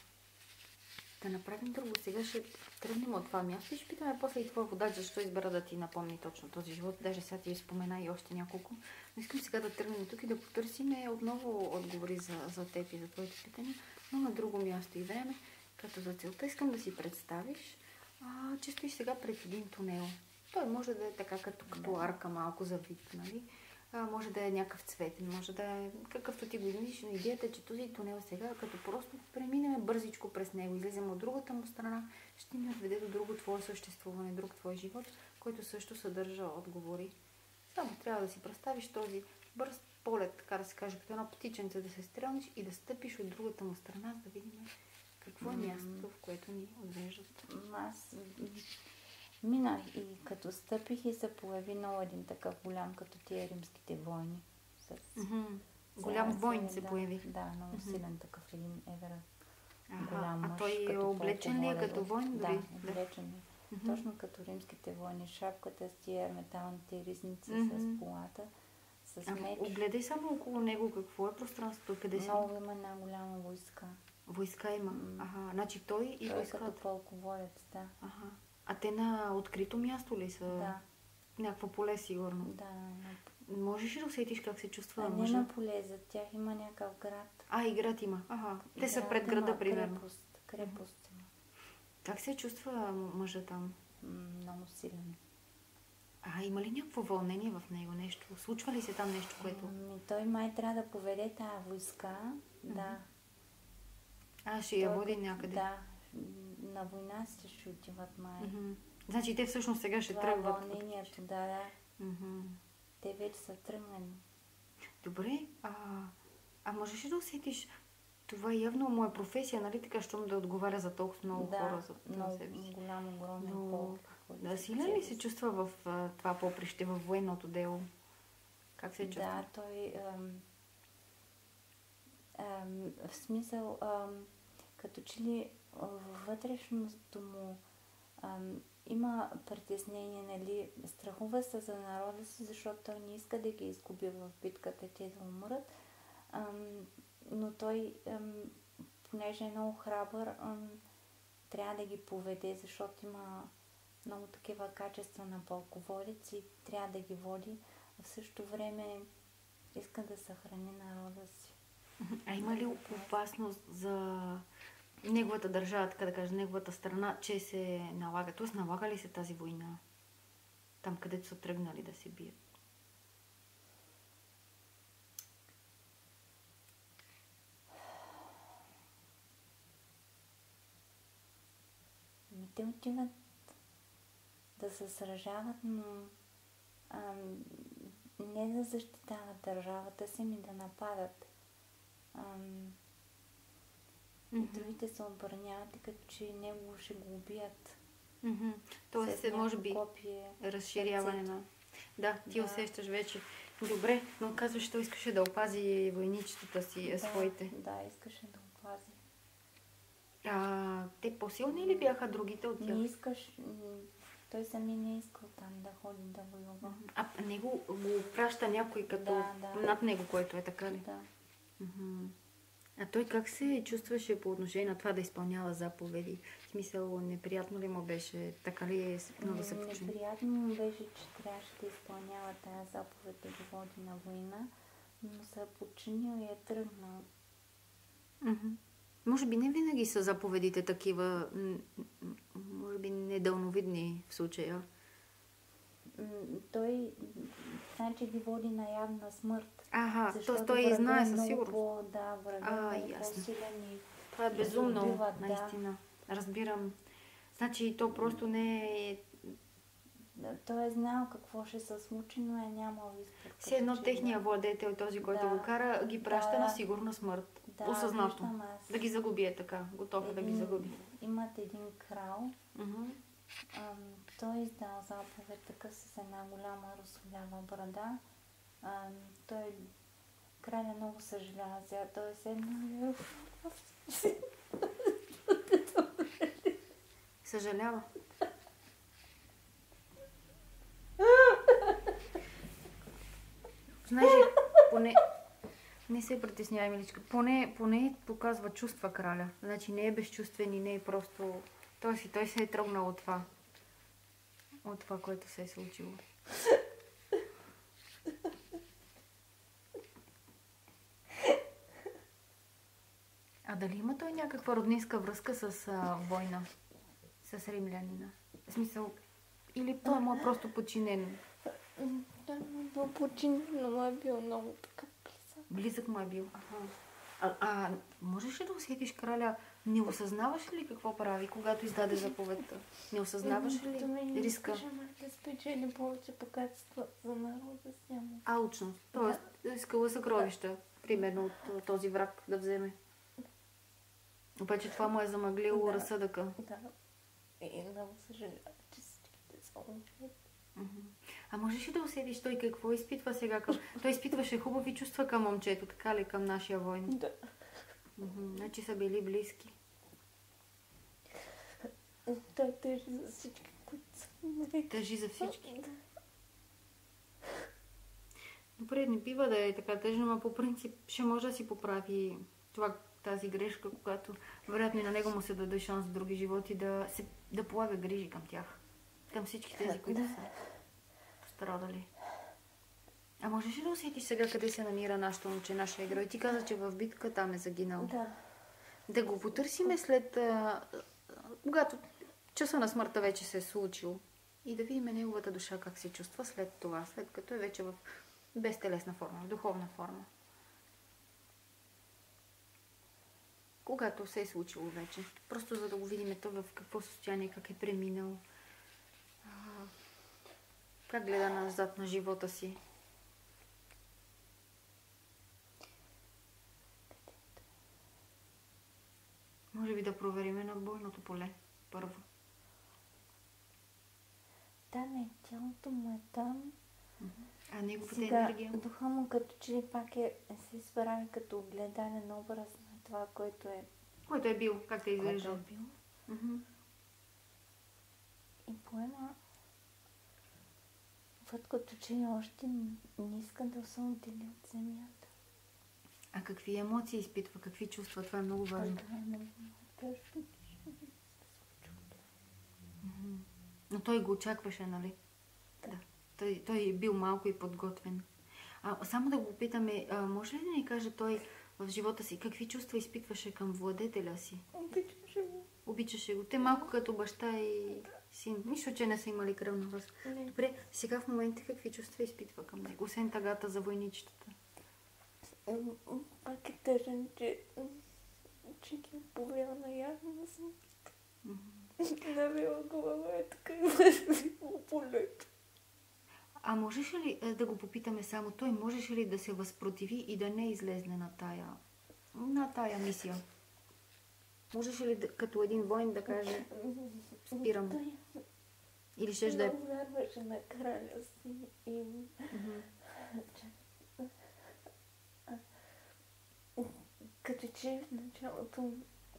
Speaker 1: да направим друго. Сега ще тръгнем от това място и ще питаме после и твоя водач, защо избера да ти напомни точно този живот. Даже сега ти спомена и още няколко. Но искам сега да тръгнем тук и да потърсим отново отговори за, за теб и за твоите питания, но на друго място и време. Като за целта искам да си представиш, а, че стоиш сега пред един тунел. Той може да е така като, като арка малко за вид, нали? А, може да е някакъв цветен, може да е какъвто ти го измислиш, но идеята е, че този тунел сега, като просто преминем бързичко през него, излезем от другата му страна, ще ни отведе до друго твое съществуване, друг твой живот, който също съдържа отговори. Само трябва да си представиш този бърз полет, така да се каже, като едно птиченце, да се стрелнеш и да стъпиш от другата му страна, за да видим какво е мястото, в което ни отвеждат.
Speaker 2: Аз минах и като стъпих и се появи много един такъв голям, като тия римските войни. С...
Speaker 1: Mm-hmm. Голям войн се
Speaker 2: да,
Speaker 1: появи.
Speaker 2: Да, много
Speaker 1: mm-hmm.
Speaker 2: силен такъв един евера.
Speaker 1: Голям мъж. А той е облечен ли е като войн?
Speaker 2: Да, облечен е. Mm-hmm. Точно като римските войни. Шапката с тия металните ризници mm-hmm. с полата, с меч.
Speaker 1: Огледай само около него какво е пространството. петдесет
Speaker 2: Много има една голяма войска.
Speaker 1: Войска има. Mm-hmm. Ага, значи той и
Speaker 2: той
Speaker 1: войската.
Speaker 2: Той е като пълководец, да.
Speaker 1: Ага. А те на открито място ли са?
Speaker 2: Да.
Speaker 1: Някакво поле, сигурно.
Speaker 2: Да.
Speaker 1: Можеш ли да усетиш как се чувства?
Speaker 2: А не на поле, за тях има някакъв град.
Speaker 1: А, и град има. Ага. Те град са пред града, примерно.
Speaker 2: Крепост. Крепост има.
Speaker 1: Как се чувства мъжа там?
Speaker 2: Много силен.
Speaker 1: А, има ли някакво вълнение в него? Нещо? Случва ли се там нещо, което...
Speaker 2: Ами, той май трябва да поведе тази войска. Mm-hmm. Да.
Speaker 1: А, ще я води някъде?
Speaker 2: Да. На война се ще отиват май.
Speaker 1: Mm-hmm. Значи те всъщност сега ще
Speaker 2: това
Speaker 1: тръгват.
Speaker 2: Това вълнението, да, да.
Speaker 1: Mm-hmm.
Speaker 2: Те вече са тръгнали.
Speaker 1: Добре, а, а можеш ли да усетиш, това явно му е професия, нали така, щом да отговаря за толкова много
Speaker 2: да,
Speaker 1: хора за
Speaker 2: много,
Speaker 1: себе си.
Speaker 2: голям, огромен
Speaker 1: Но,
Speaker 2: полк.
Speaker 1: Да, силен ли се чувства в а, това поприще, в военното дело? Как се чувства?
Speaker 2: Да, той ам, ам, в смисъл ам, като че ли вътрешното му ам, има притеснение, нали, страхува се за народа си, защото той не иска да ги изгуби в битката, те да умрат. Ам, но той, ам, понеже е много храбър, ам, трябва да ги поведе, защото има много такива качества на пълководец и трябва да ги води. А в същото време иска да съхрани народа си.
Speaker 1: А има ли опасност за неговата държава, така да кажа, неговата страна, че се налага. Тоест, налага ли се тази война? Там, където са тръгнали да се бият.
Speaker 2: Те отиват да се сражават, но ам, не да защитават държавата си, ми да нападат. Ам,
Speaker 1: Mm-hmm.
Speaker 2: Другите се отбраняват и като че него ще го убият.
Speaker 1: Mm-hmm. Тоест,
Speaker 2: След
Speaker 1: може би
Speaker 2: копие,
Speaker 1: разширяване на... Да, ти
Speaker 2: да.
Speaker 1: усещаш вече. Добре, но казваш, че той искаше да опази войничетата си,
Speaker 2: да,
Speaker 1: своите.
Speaker 2: Да, искаше да опази.
Speaker 1: А те по-силни ли бяха другите от тях?
Speaker 2: Не искаш... Той сами не искал там да ходи да воюва.
Speaker 1: А него го праща някой като
Speaker 2: да, да.
Speaker 1: над него, който е така ли?
Speaker 2: Да.
Speaker 1: Mm-hmm. А той как се чувстваше по отношение на това да изпълнява заповеди? В смисъл, неприятно ли му беше? Така ли е много да се почини?
Speaker 2: Неприятно му беше, че трябваше да изпълнява тази заповед да ги води на война, но се е подчинил и е тръгнал.
Speaker 1: Mm-hmm. Може би не винаги са заповедите такива, може би недълновидни в случая.
Speaker 2: Той, значи, ги води на явна смърт.
Speaker 1: Ага, т.е. той знае със сигурност.
Speaker 2: По, да, врага е много по-силен и...
Speaker 1: Това е безумно,
Speaker 2: убиват,
Speaker 1: наистина. Да. Разбирам. Значи то просто не е...
Speaker 2: Той е знал какво ще се случи, но е нямал избор.
Speaker 1: Все едно техния владетел, този, който
Speaker 2: да.
Speaker 1: го кара, ги праща
Speaker 2: да.
Speaker 1: на сигурна смърт.
Speaker 2: Да,
Speaker 1: осъзнато. Да ги загуби е така. Готов е да ги загуби.
Speaker 2: Имат един крал.
Speaker 1: Uh-huh.
Speaker 2: Ам, той е издал заповед така с една голяма русолява брада. Ам, той краля много съжалява сега. Той е седнал.
Speaker 1: Съжалява. Знаеш ли, поне... Не се притеснявай, миличка. Поне, поне показва чувства краля. Значи не е безчувствен и не е просто... Той си, той се е трогнал от това. От това, което се е случило. А дали има той някаква роднинска връзка с а, война? С римлянина? В смисъл... Или той му е просто подчинен?
Speaker 2: Да, бил подчинен, но му е бил много така близък.
Speaker 1: Близък му е бил. Ага. А, а можеш ли да усетиш краля? Не осъзнаваш ли какво прави, когато издаде заповедта? Не осъзнаваш ли риска?
Speaker 2: Да спечели повече богатства за народа си.
Speaker 1: Алчност. Тоест, да. Искала съкровища, примерно от този враг да вземе. Обаче това му е замъглило
Speaker 2: да.
Speaker 1: разсъдъка.
Speaker 2: Да. И много съжалява, че всичките са умрели.
Speaker 1: А можеш ли да усетиш той какво изпитва сега към... Той изпитваше хубави чувства към момчето, така ли, към нашия войн?
Speaker 2: Да.
Speaker 1: Значи са били близки.
Speaker 2: Той тъжи за всички, които са умрели.
Speaker 1: Тъжи за всички? Да. Добре, не бива да е така тъжно, но по принцип ще може да си поправи това, тази грешка, когато вероятно и на него му се даде шанс в други животи да, се, да полага грижи към тях. Към всички тези, които са пострадали. А можеш ли да усетиш сега къде се намира нашето момче, нашия герой? Ти каза, че в битка там е загинал.
Speaker 2: Да.
Speaker 1: Да го потърсиме след... А, когато часа на смъртта вече се е случил. И да видим неговата душа как се чувства след това, след като е вече в безтелесна форма, в духовна форма. Когато се е случило вече. Просто за да го видим то в какво състояние, как е преминал. А, как гледа назад на живота си. Може би да провериме на бойното поле първо.
Speaker 2: Да, не, тялото му е там.
Speaker 1: А неговата
Speaker 2: сега,
Speaker 1: енергия?
Speaker 2: Духа му като че ли пак е, се изправи като огледален образ на това, което е...
Speaker 1: Който е бил, как те изглежда?
Speaker 2: Който е бил.
Speaker 1: Uh-huh.
Speaker 2: И поема път като че ли още не иска да се отдели от земята.
Speaker 1: А какви емоции изпитва, какви чувства? Това е много важно.
Speaker 2: Това е много тъжно.
Speaker 1: Mm-hmm. Но той го очакваше, нали? Да. да. Той, той е бил малко и подготвен. А, само да го питаме, а, може ли да ни каже той в живота си. Какви чувства изпитваше към владетеля си?
Speaker 2: Обичаше го.
Speaker 1: Обичаше го. Те малко като баща и син. Нищо, че не са имали кръвна връзка. Добре, сега в момента какви чувства изпитва към него? Освен тъгата за войничетата.
Speaker 2: Пак е тъжен, че, че ги повява на ягност. Навила глава е така и върви по полето.
Speaker 1: А можеш ли е, да го попитаме само, той можеше ли да се възпротиви и да не излезне на тая, на тая мисия? Можеше ли да, като един воин да каже спирам?
Speaker 2: Той
Speaker 1: Или щеш да е...
Speaker 2: много вярваше на краля си и...
Speaker 1: Мгм.
Speaker 2: Като че в началото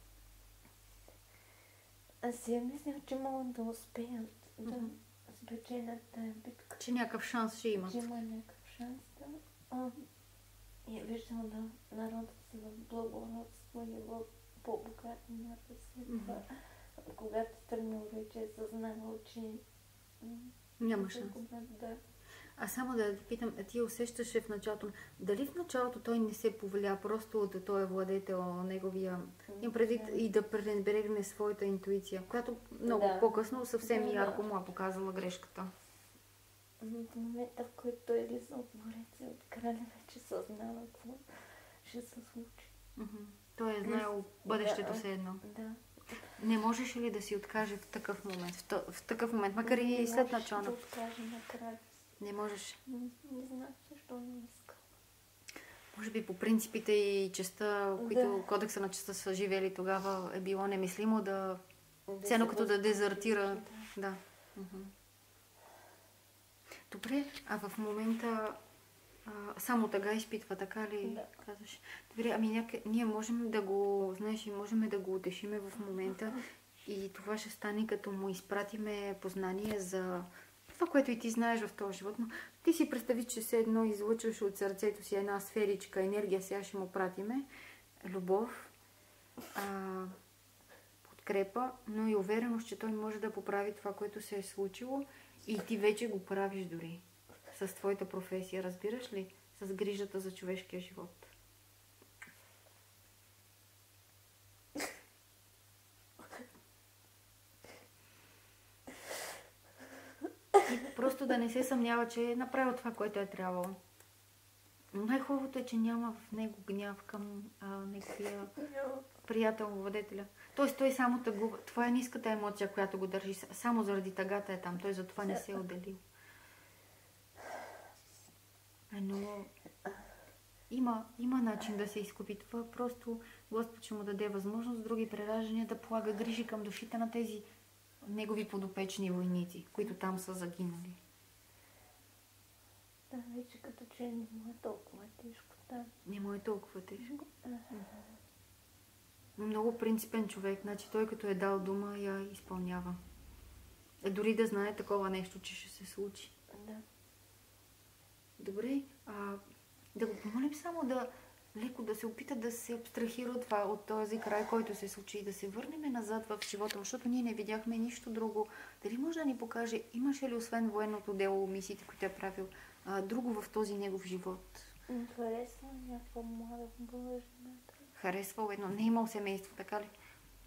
Speaker 2: аз си е мисля, че могат да успеят да
Speaker 1: Мгм.
Speaker 2: спечелят тая битка.
Speaker 1: Че някакъв шанс ще имат.
Speaker 2: Че има някакъв шанс да... А, и е виждал да народът се в благородство и в по-богати народ си.
Speaker 1: Мгм.
Speaker 2: Когато тръгнал вече е съзнавал, че м,
Speaker 1: Няма
Speaker 2: ще
Speaker 1: шанс.
Speaker 2: губят, да.
Speaker 1: А само да те питам, а ти усещаше в началото, дали в началото той не се повлия просто от този владетел, неговия... Им предвид и да пренебрегне своята интуиция, която много
Speaker 2: Да.
Speaker 1: по-късно съвсем
Speaker 2: Да, да.
Speaker 1: ярко му е показала грешката.
Speaker 2: В момента, в който той влиза от двореца от краля, вече съзнава какво ще се случи.
Speaker 1: Мгм. Той е знаел бъдещето
Speaker 2: Да.
Speaker 1: се едно.
Speaker 2: Да.
Speaker 1: Не можеш ли да си откаже в такъв момент? В, тъ- в такъв момент, макар и след
Speaker 2: можеш
Speaker 1: начало.
Speaker 2: да откаже на краля.
Speaker 1: Не можеш.
Speaker 2: Не, не знам защо не иска.
Speaker 1: Може би по принципите и честа, които
Speaker 2: Да.
Speaker 1: кодекса на честа са живели тогава, е било немислимо да...
Speaker 2: Да
Speaker 1: Все едно
Speaker 2: се
Speaker 1: като да
Speaker 2: възпротиви,
Speaker 1: дезертира.
Speaker 2: да.
Speaker 1: Да. Мгм. Добре, а в момента а, само тъга изпитва, така ли
Speaker 2: Да.
Speaker 1: казваш? Добре, ами няка... ние можем да го, знаеш, и можем да го утешиме в момента и това ще стане като му изпратиме познание за това, което и ти знаеш в този живот. Но ти си представи, че все едно излъчваш от сърцето си една сферичка енергия, сега ще му пратиме любов, а, подкрепа, но и увереност, че той може да поправи това, което се е случило и ти вече го правиш дори с твоята професия, разбираш ли? С грижата за човешкия живот. И просто да не се съмнява, че е направил това, което е трябвало. Най-хубавото е, че няма в него гняв към а, неговия
Speaker 2: Няма.
Speaker 1: приятел, владетеля. Тоест той само тъгува. Това е ниската емоция, която го държи. Само заради тъгата е там. Той затова не се е отделил. Но има, има начин да се изкупи това. Просто Господ ще му даде възможност други прераждания да полага грижи към душите на тези негови подопечни войници, които там са загинали.
Speaker 2: Да, вече като че не му е толкова тежко там.
Speaker 1: Не му е толкова тежко.
Speaker 2: Да.
Speaker 1: Много принципен човек. Значи той като е дал дума, я изпълнява. Е, дори да знае такова нещо, че ще се случи.
Speaker 2: Да.
Speaker 1: Добре, а, да го помолим само да леко да се опита да се абстрахира от това, от този край, който се случи и да се върнем назад в живота, защото ние не видяхме нищо друго. Дали може да ни покаже, имаше ли освен военното дело, мисиите, които е правил, а, друго в този негов живот?
Speaker 2: Харесва някаква млада хубава жена.
Speaker 1: Харесвал едно, не е имал семейство, така ли?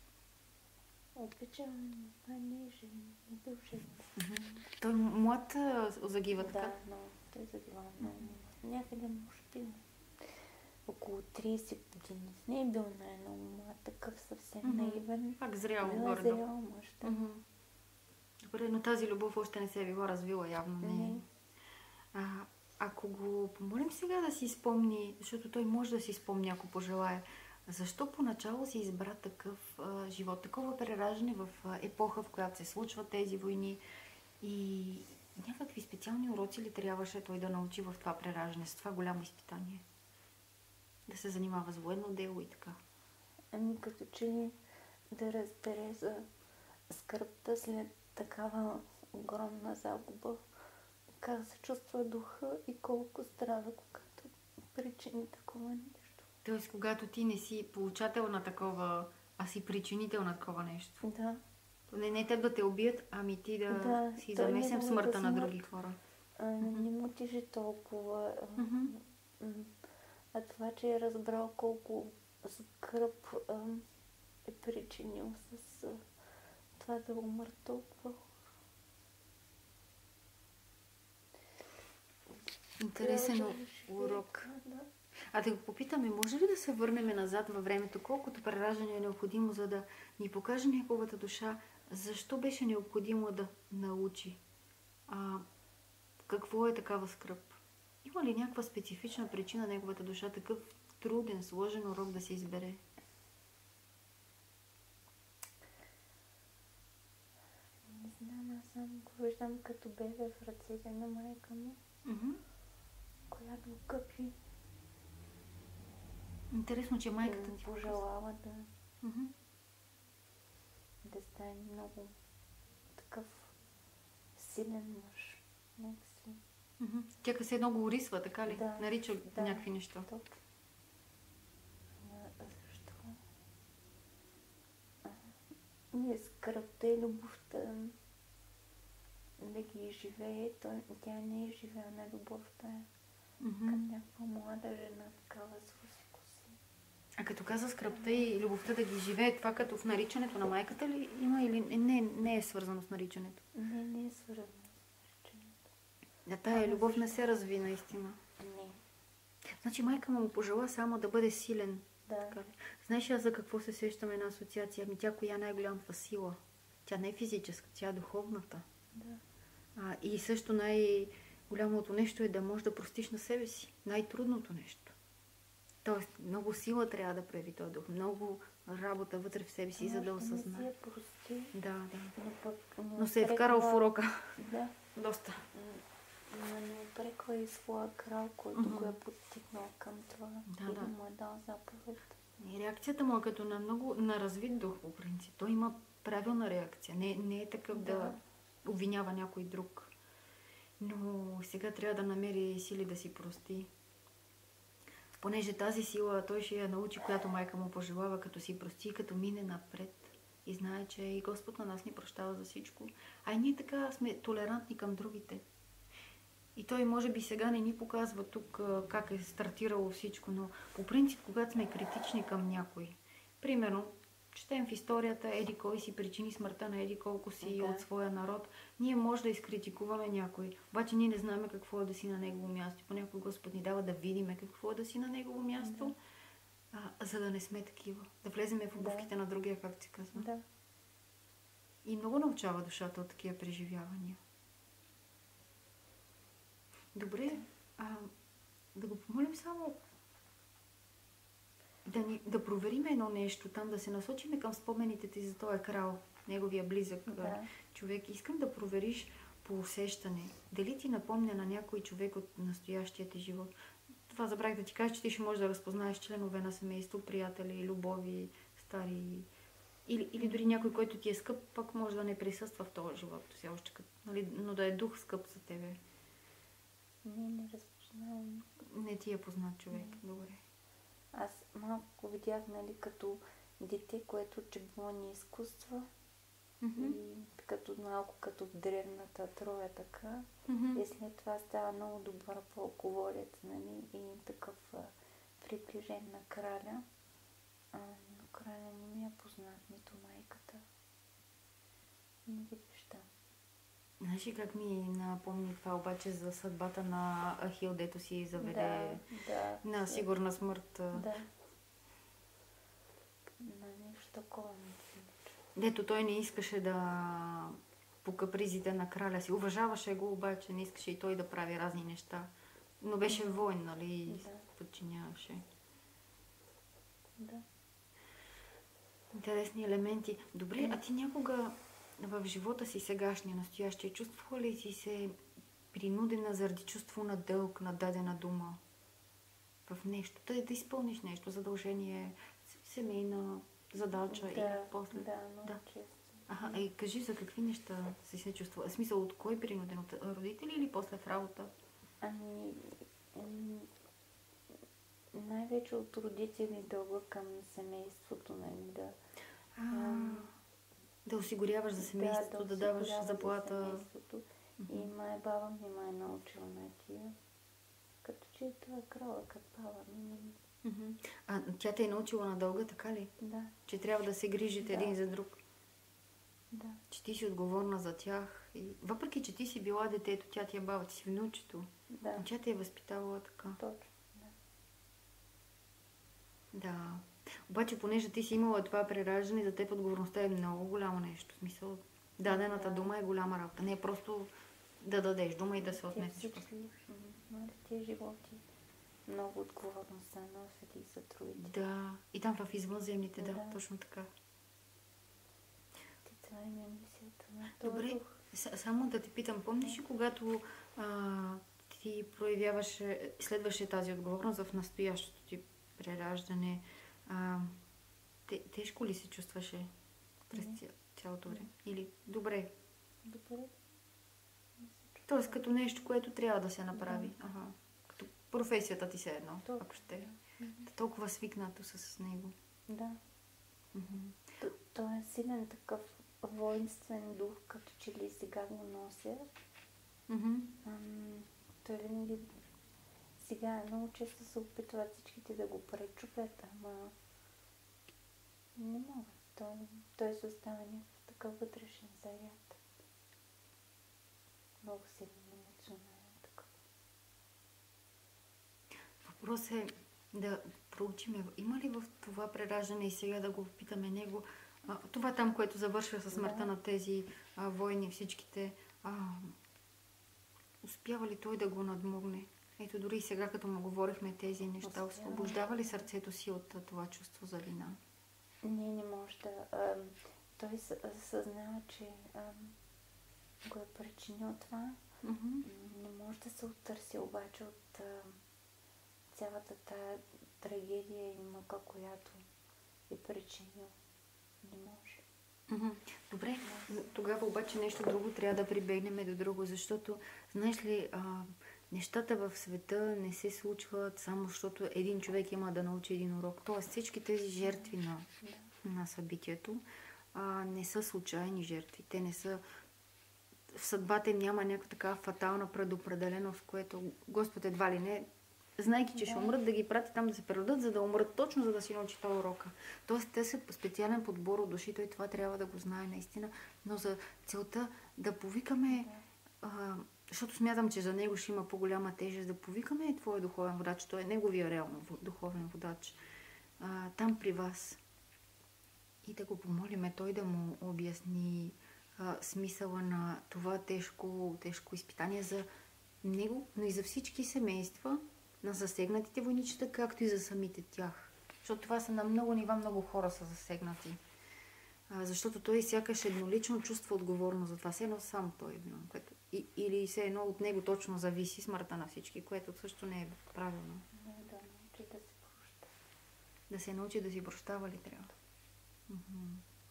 Speaker 2: Обичам, а не е жена, не бил жена.
Speaker 1: Той млад а, загива, така?
Speaker 2: Да, но той загива много. Някъде може би около трийсет години. Не е бил най-много млад, такъв съвсем
Speaker 1: Мгм.
Speaker 2: наивен.
Speaker 1: Пак зрял
Speaker 2: Бил е
Speaker 1: горе.
Speaker 2: зрял мъж. Да.
Speaker 1: Мгм. Добре, но тази любов още не се е била развила явно. Не.
Speaker 2: Не.
Speaker 1: А, ако го помолим сега да си спомни, защото той може да си спомни, ако пожелая, защо поначало си избра такъв а, живот, такова прераждане в а, епоха, в която се случват тези войни и някакви специални уроци ли трябваше той да научи в това прераждане, с това голямо изпитание? Да се занимава с военно дело и така.
Speaker 2: Ами като че ли да разбере за скръпта след такава огромна загуба, как се чувства духа и колко страда, когато причини такова нещо.
Speaker 1: Тоест, когато ти не си получател на такова, а си причинител на такова нещо.
Speaker 2: Да.
Speaker 1: Не, не теб да те убият, ами ти да,
Speaker 2: Да,
Speaker 1: си
Speaker 2: той
Speaker 1: замесен в
Speaker 2: неговата
Speaker 1: смъртта на
Speaker 2: смърт.
Speaker 1: други хора.
Speaker 2: А, не му тежи толкова. а,
Speaker 1: Мгм.
Speaker 2: м, А това, че е разбрал колко скръп а, е причинил с а, това да умър толкова.
Speaker 1: Интересен урок.
Speaker 2: Да.
Speaker 1: А да го попитаме, може ли да се върнем назад във времето, колкото прераждане е необходимо, за да ни покаже неговата душа, защо беше необходимо да научи? А, какво е такава скръп? Има ли някаква специфична причина неговата душа, такъв труден, сложен урок да се избере?
Speaker 2: Не знам, аз само го виждам като бебе в ръцете на майка му,
Speaker 1: Mm-hmm.
Speaker 2: която къпи.
Speaker 1: Интересно, че майката ти
Speaker 2: пожелава да,
Speaker 1: mm-hmm.
Speaker 2: да стане много такъв силен мъж. Някакси.
Speaker 1: Mm-hmm. Тя като се много урисва, така ли?
Speaker 2: Да,
Speaker 1: Нарича
Speaker 2: да,
Speaker 1: някакви неща.
Speaker 2: Топ. А, защо? А, не, скръпта и любовта да ги живее. Той, тя не е живея на любовта.
Speaker 1: Mm-hmm.
Speaker 2: Към някаква млада жена, такава с коси.
Speaker 1: А като каза скръпта и любовта да ги живее, това като в наричането на майката ли има или не, не е свързано с наричането?
Speaker 2: Не, не е свързано с наричането.
Speaker 1: Да, тая любов не се разви наистина.
Speaker 2: Не.
Speaker 1: Значи майка му пожела само да бъде силен.
Speaker 2: Да.
Speaker 1: Така. Знаеш аз за какво се сещам една асоциация? Ами тя коя е най-голямата сила? Тя не е физическа, тя е духовната.
Speaker 2: Да.
Speaker 1: А, и също най-голямото нещо е да можеш да простиш на себе си. Най-трудното нещо. Тоест, много сила трябва да прояви този дух. Много работа вътре в себе си, за да осъзнае.
Speaker 2: Не си я прости.
Speaker 1: Да, да.
Speaker 2: Но, пък, но,
Speaker 1: но се е вкарал в урока.
Speaker 2: Да.
Speaker 1: Доста.
Speaker 2: Но не опреква и своя крал, който mm-hmm. го е подтикнал към това.
Speaker 1: Да,
Speaker 2: и
Speaker 1: да.
Speaker 2: му е дал заповед.
Speaker 1: И реакцията му е като на много на развит дух, по принцип. Той има правилна реакция. Не, не е такъв да, да обвинява някой друг. Но сега трябва да намери сили да си прости. Понеже тази сила той ще я научи, която майка му пожелава, като си прости, като мине напред. И знае, че и Господ на нас ни прощава за всичко. А и ние така сме толерантни към другите. И той може би сега не ни показва тук как е стартирало всичко, но по принцип, когато сме критични към някой, примерно, четем в историята еди кой си причини смъртта на еди колко си да. От своя народ, ние може да изкритикуваме някой, обаче ние не знаем какво е да си на негово място. Понякога Господ ни дава да видиме какво е да си на негово място, да. а, за да не сме такива. Да влеземе в обувките да. На другия, както се казва.
Speaker 2: Да.
Speaker 1: И много научава душата от такива преживявания. Добре, а, да го помолим само да, ни, да проверим едно нещо там, да се насочиме към спомените ти за този крал, неговия близък да. Човек. Искам да провериш по усещане. Дали ти напомня на някой човек от настоящия ти живот? Това забравих да ти кажа, че ти ще можеш да разпознаеш членове на семейство, приятели, любови, стари. Или, или дори някой, който ти е скъп, пък може да не присъства в този живот. Все още, нали, но да е дух скъп за тебе.
Speaker 2: Не, не разпознавам.
Speaker 1: Не ти е познат човек. Не. Добре.
Speaker 2: Аз малко видях, нали, като дете, което чеглони изкуства. Mm-hmm. И като малко като в древната Троя така. Mm-hmm. И след това става много добър пълководец, нали, и такъв а, приближен на краля. А, но краля не ми е познат, нито майката. Не ги виждам.
Speaker 1: Знаеш ли как ми напомни това обаче за съдбата на Ахил, дето си заведе
Speaker 2: да, да,
Speaker 1: на сигурна смърт?
Speaker 2: Да. На нещо такова ми се.
Speaker 1: Дето той не искаше да по капризите на краля си. Уважаваше го, обаче не искаше и той да прави разни неща. Но беше войн, нали? И да. Подчиняваше.
Speaker 2: Да.
Speaker 1: Интересни елементи. Добре, а ти някога в живота си сегашния, настоящия, чувствала ли си се принудена заради чувство на дълг, на дадена дума в нещо? Да, да изпълниш нещо, задължение, семейна задача
Speaker 2: да,
Speaker 1: и после?
Speaker 2: Да, много
Speaker 1: да.
Speaker 2: често.
Speaker 1: Ага, и кажи за какви неща си се чувствала? В смисъл, от кой принуден? От родители или после в работа?
Speaker 2: Ами, ами най-вече от родители дълга към семейството, нали, да...
Speaker 1: А, ам, да осигуряваш за семейството, да, да, да даваш заплата.
Speaker 2: Mm-hmm. И май баба ми ме е научила на тия. като че е това крала капала.
Speaker 1: Mm-hmm. А тя те е научила на дълга, така ли?
Speaker 2: Да.
Speaker 1: Че трябва да се грижите
Speaker 2: Да.
Speaker 1: един за друг.
Speaker 2: Да.
Speaker 1: Че ти си отговорна за тях. И въпреки, че ти си била детето, тя ти е баба, ти си внучето.
Speaker 2: Да.
Speaker 1: Тя те е възпитавала така.
Speaker 2: Точно, да.
Speaker 1: Да. Обаче, понеже ти си имала това прераждане, за теб отговорността е много голямо нещо. В смисъл, дадената
Speaker 2: Да.
Speaker 1: дума е голяма работа. Не е просто да дадеш дума и да се отнесеш.
Speaker 2: Всички, нали, тези животи много отговорността носят и за другите.
Speaker 1: Да. И там в извънземните, да,
Speaker 2: Да.
Speaker 1: точно така.
Speaker 2: Ти това им е мисията на
Speaker 1: Добре,
Speaker 2: този дух.
Speaker 1: с- само да те питам, помниш ли, когато а, ти проявяваше, следваше тази отговорност в настоящото ти прераждане, а, те, тежко ли се чувстваше през
Speaker 2: Не.
Speaker 1: ця- цялото време? Или добре?
Speaker 2: Добре.
Speaker 1: Тоест като нещо, което трябва да се направи.
Speaker 2: Да.
Speaker 1: Ага. Като професията ти се едно,
Speaker 2: Точно,
Speaker 1: ако ще.
Speaker 2: да.
Speaker 1: Толкова свикнато с него.
Speaker 2: Да.
Speaker 1: Мгм.
Speaker 2: То, то е силен такъв воинствен дух, като че ли сега го нося.
Speaker 1: Мгм.
Speaker 2: Ам, той винаги сега много често се опитват всичките да го пречупят, ама не могат. Той, той се остава някакъв такъв вътрешен заряд. Много силен емоционален такъв.
Speaker 1: Въпрос е да проучиме, има ли в това прераждане и сега да го питаме него, а, това там, което завършва със смъртта
Speaker 2: Да.
Speaker 1: на тези а, войни, всичките, а, успява ли той да го надмогне? Ето дори и сега, като му говорихме тези неща,
Speaker 2: Успява.
Speaker 1: освобождава ли сърцето си от а, това чувство за вина?
Speaker 2: Не, не може да. Ам, той съ- съзнава, че ам, го е причинил това.
Speaker 1: Мгм.
Speaker 2: Не може да се оттърси обаче от ам, цялата тая трагедия и мъка, която е причинил. Не може.
Speaker 1: Мгм. Добре, тогава обаче нещо друго трябва да прибегнем до друго, защото, знаеш ли, а, нещата в света не се случват само защото един човек има да научи един урок. Тоест всички тези жертви на,
Speaker 2: Да.
Speaker 1: на събитието а, не са случайни жертви. Те не са... В съдбата им няма някаква така фатална предопределеност, което Господ едва ли не, знайки, че ще
Speaker 2: Да.
Speaker 1: умрат, да ги прати там да се преродат, за да умрат точно, за да си научи този урока. Тоест, те са специален подбор от души, той това трябва да го знае наистина, но за целта да повикаме, а, защото смятам, че за него ще има по-голяма тежест, да повикаме твоя духовен водач, той е неговия реално в- духовен водач, а, там при вас. И да го помолиме той да му обясни а, смисъла на това тежко, тежко изпитание за него, но и за всички семейства на засегнатите войничета, както и за самите тях. Защото това са на много нива, много хора са засегнати. А, защото той сякаш еднолично чувства отговорност за това. Все едно сам той е виновен. Което... И, или все едно от него точно зависи смъртта на всички, което също не е правилно.
Speaker 2: Не, да научи да се проща.
Speaker 1: Да се научи да си прощава ли трябва. Мгм.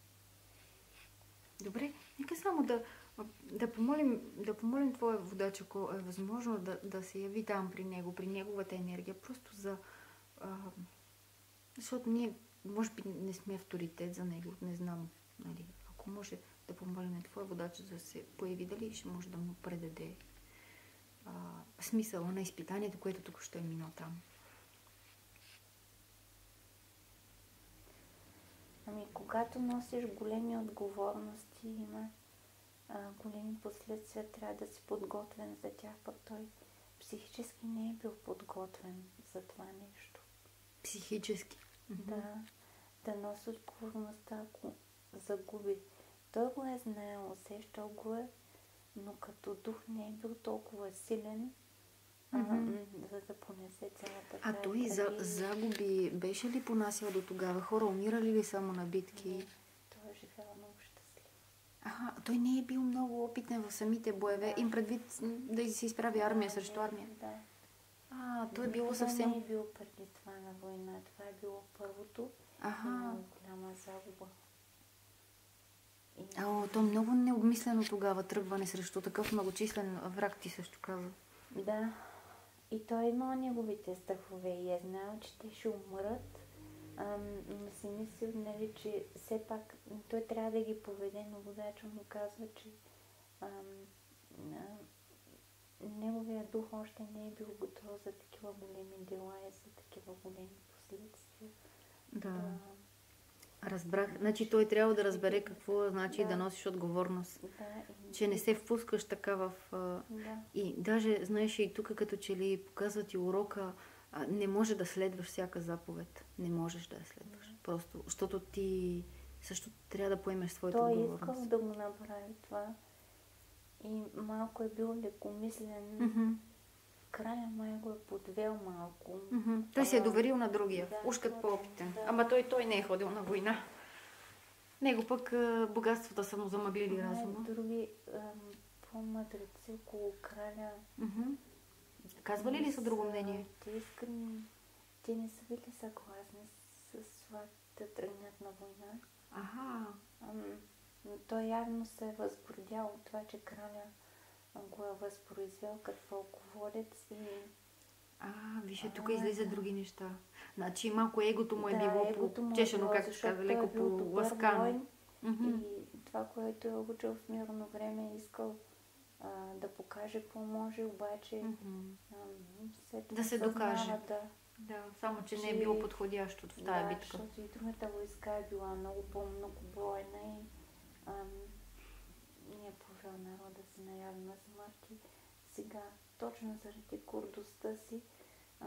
Speaker 1: Добре, нека само да, да, помолим, да помолим твоя водач, ако е възможно да, да се яви там при него, при неговата енергия, просто за... А, защото ние, може би, не сме авторитет за него, не знам, нали, ако може да помолим твоя водач да се появи, дали ще може да му предаде а, смисъла на изпитанието, което тук ще е минал там.
Speaker 2: Ами, когато носиш големи отговорности, има а, големи последствия, трябва да си подготвен за тях, пък той психически не е бил подготвен за това нещо.
Speaker 1: Психически.
Speaker 2: Да, да носи отговорността, ако загуби. Той го е знаел, усещал го е, но като дух не е бил толкова силен, а,
Speaker 1: Мгм.
Speaker 2: м, за да понесе цялата
Speaker 1: А
Speaker 2: тая
Speaker 1: той за,
Speaker 2: трагедия.
Speaker 1: загуби беше ли понасял до тогава? Хора умирали ли само на битки?
Speaker 2: Не, той е живял много щастлив.
Speaker 1: Ага, той не е бил много опитен в самите боеве.
Speaker 2: Да.
Speaker 1: Им предвид м, да си изправи армия
Speaker 2: Да,
Speaker 1: срещу
Speaker 2: не,
Speaker 1: армия.
Speaker 2: Да.
Speaker 1: А, той е било
Speaker 2: Никога
Speaker 1: съвсем...
Speaker 2: не е бил преди това на война. Това е било първото.
Speaker 1: Ага.
Speaker 2: Много голяма загуба. И...
Speaker 1: А, о, то много необмислено тогава тръгване срещу такъв многочислен враг, ти също каза.
Speaker 2: Да. И той е имал неговите страхове и е знал, че те ще умрат. Ам, но си мислил, нали, че все пак той трябва да ги поведе, но водача му казва, че ам, а, неговия дух още не е бил готов за такива големи дела и за такива големи последствия.
Speaker 1: Да.
Speaker 2: Да.
Speaker 1: Разбрах. Значи той трябва да разбере какво значи
Speaker 2: Да.
Speaker 1: да носиш отговорност.
Speaker 2: Да, и...
Speaker 1: Че не се впускаш така в... а,
Speaker 2: Да.
Speaker 1: И даже, знаеш, и тук като че ли показват и урока, а, не може да следваш всяка заповед. Не можеш да я следваш. Просто, защото ти също трябва да поемеш своята
Speaker 2: Той
Speaker 1: отговорност.
Speaker 2: искал да го направи това и малко е бил лекомислен.
Speaker 1: Мгм.
Speaker 2: Края май го е подвел малко.
Speaker 1: Мгм. Той се е
Speaker 2: Ама-
Speaker 1: доверил на другия.
Speaker 2: Да,
Speaker 1: Уж като
Speaker 2: точно,
Speaker 1: по-опитен.
Speaker 2: да.
Speaker 1: Ама той, той не е ходил на война. Него пък а, богатствата са му замъглили
Speaker 2: Май
Speaker 1: разума.
Speaker 2: други ам, по-мъдреци около краля.
Speaker 1: Мгм. Казвали ли са друго мнение?
Speaker 2: Те искрени, те не са били съгласни с това да тръгнат на война.
Speaker 1: Аха.
Speaker 2: Ам, но той явно се е възгордял от това, че краля го е възпроизвел като пълководец и
Speaker 1: А, виж, тук
Speaker 2: А,
Speaker 1: излизат
Speaker 2: да.
Speaker 1: други неща. Значи малко егото му е
Speaker 2: да,
Speaker 1: било
Speaker 2: егото му е
Speaker 1: по-чешено,
Speaker 2: било,
Speaker 1: как се
Speaker 2: защото
Speaker 1: казва,
Speaker 2: той е
Speaker 1: леко
Speaker 2: бил добър
Speaker 1: по-ласкано.
Speaker 2: воин.
Speaker 1: Мгм.
Speaker 2: И това, което е учил в мирно време, е искал а, да покаже какво може, обаче
Speaker 1: Мгм.
Speaker 2: ам, след
Speaker 1: Да
Speaker 2: това
Speaker 1: се
Speaker 2: съзнава,
Speaker 1: докаже.
Speaker 2: Да,
Speaker 1: Да, само че не е
Speaker 2: че-
Speaker 1: било подходящо в тая
Speaker 2: да,
Speaker 1: битка.
Speaker 2: защото и другата войска е била много по-многобройна и ам, не е повел народа си на явна смърт. И сега, точно заради гордостта си, ам,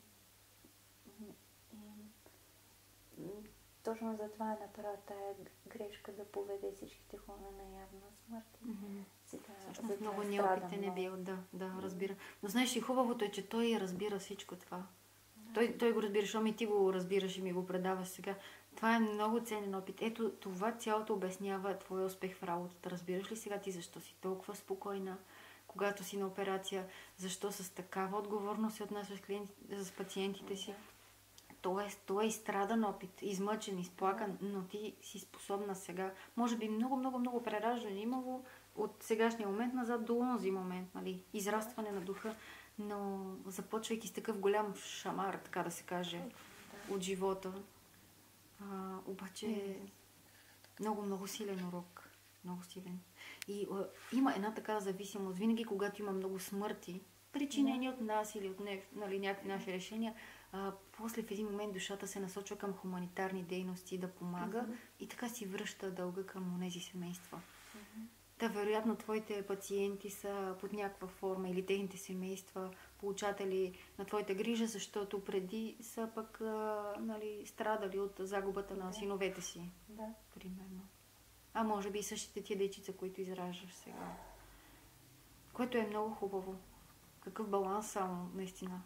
Speaker 2: и, м, точно затова е направил тая грешка да поведе всичките хора на явна смърт.
Speaker 1: Мгм.
Speaker 2: Сега,
Speaker 1: Всъщност
Speaker 2: затова
Speaker 1: много
Speaker 2: страда
Speaker 1: неопитен е
Speaker 2: много.
Speaker 1: бил, да, да, разбира. Но знаеш, и хубавото е, че той разбира всичко това. Той, той го разбира, защото и ти го разбираш и ми го предаваш сега. Това е много ценен опит. Ето, това цялото обяснява твоя успех в работата. Разбираш ли сега ти защо си толкова спокойна, когато си на операция, защо с такава отговорност се отнасяш с пациентите си? Тоест, той е изстрадан опит, измъчен, изплакан, но ти си способна сега. Може би много, много, много прераждане имало от сегашния момент назад до онзи момент, нали? Израстване на духа, но започвайки с такъв голям шамар, така да се каже, от живота. А, обаче много, много силен урок. Много силен. И а, има една такава зависимост. Винаги, когато има много смърти, причинени от нас или от не, нали, някакви наши решения, а, после в един момент душата се насочва към хуманитарни дейности да помага
Speaker 2: Мгм.
Speaker 1: и така си връща дълга към тези семейства.
Speaker 2: Мгм.
Speaker 1: Та, вероятно, твоите пациенти са под някаква форма или техните семейства получатели на твоята грижа, защото преди са пък а, нали, страдали от загубата на
Speaker 2: Да.
Speaker 1: синовете си,
Speaker 2: Да.
Speaker 1: примерно. А може би и същите тия дечица, които израждаш сега. Което е много хубаво. Какъв баланс само, наистина.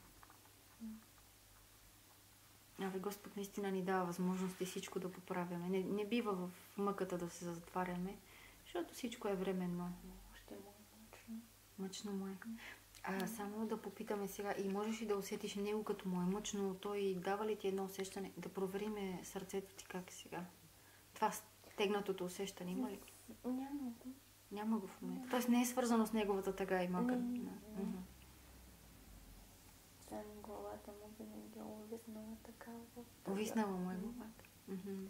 Speaker 1: Абе, Господ наистина ни дава възможности всичко да поправяме. Не, не бива в мъката да се затваряме, защото всичко е временно.
Speaker 2: Още му е мъчно.
Speaker 1: Мъчно му е. А само да попитаме сега, и можеш ли да усетиш него като му е мъчно, той дава ли ти едно усещане? Да провериме сърцето ти как е сега. Това стегнатото усещане има ли?
Speaker 2: Няма го.
Speaker 1: Няма го в момента. Тоест не е свързано с неговата тъга и мъка.
Speaker 2: Не, не.
Speaker 1: Да. Мгм.
Speaker 2: Сам главата му винаги е увиснала така в тъга.
Speaker 1: Увиснала му е главата. Мгм.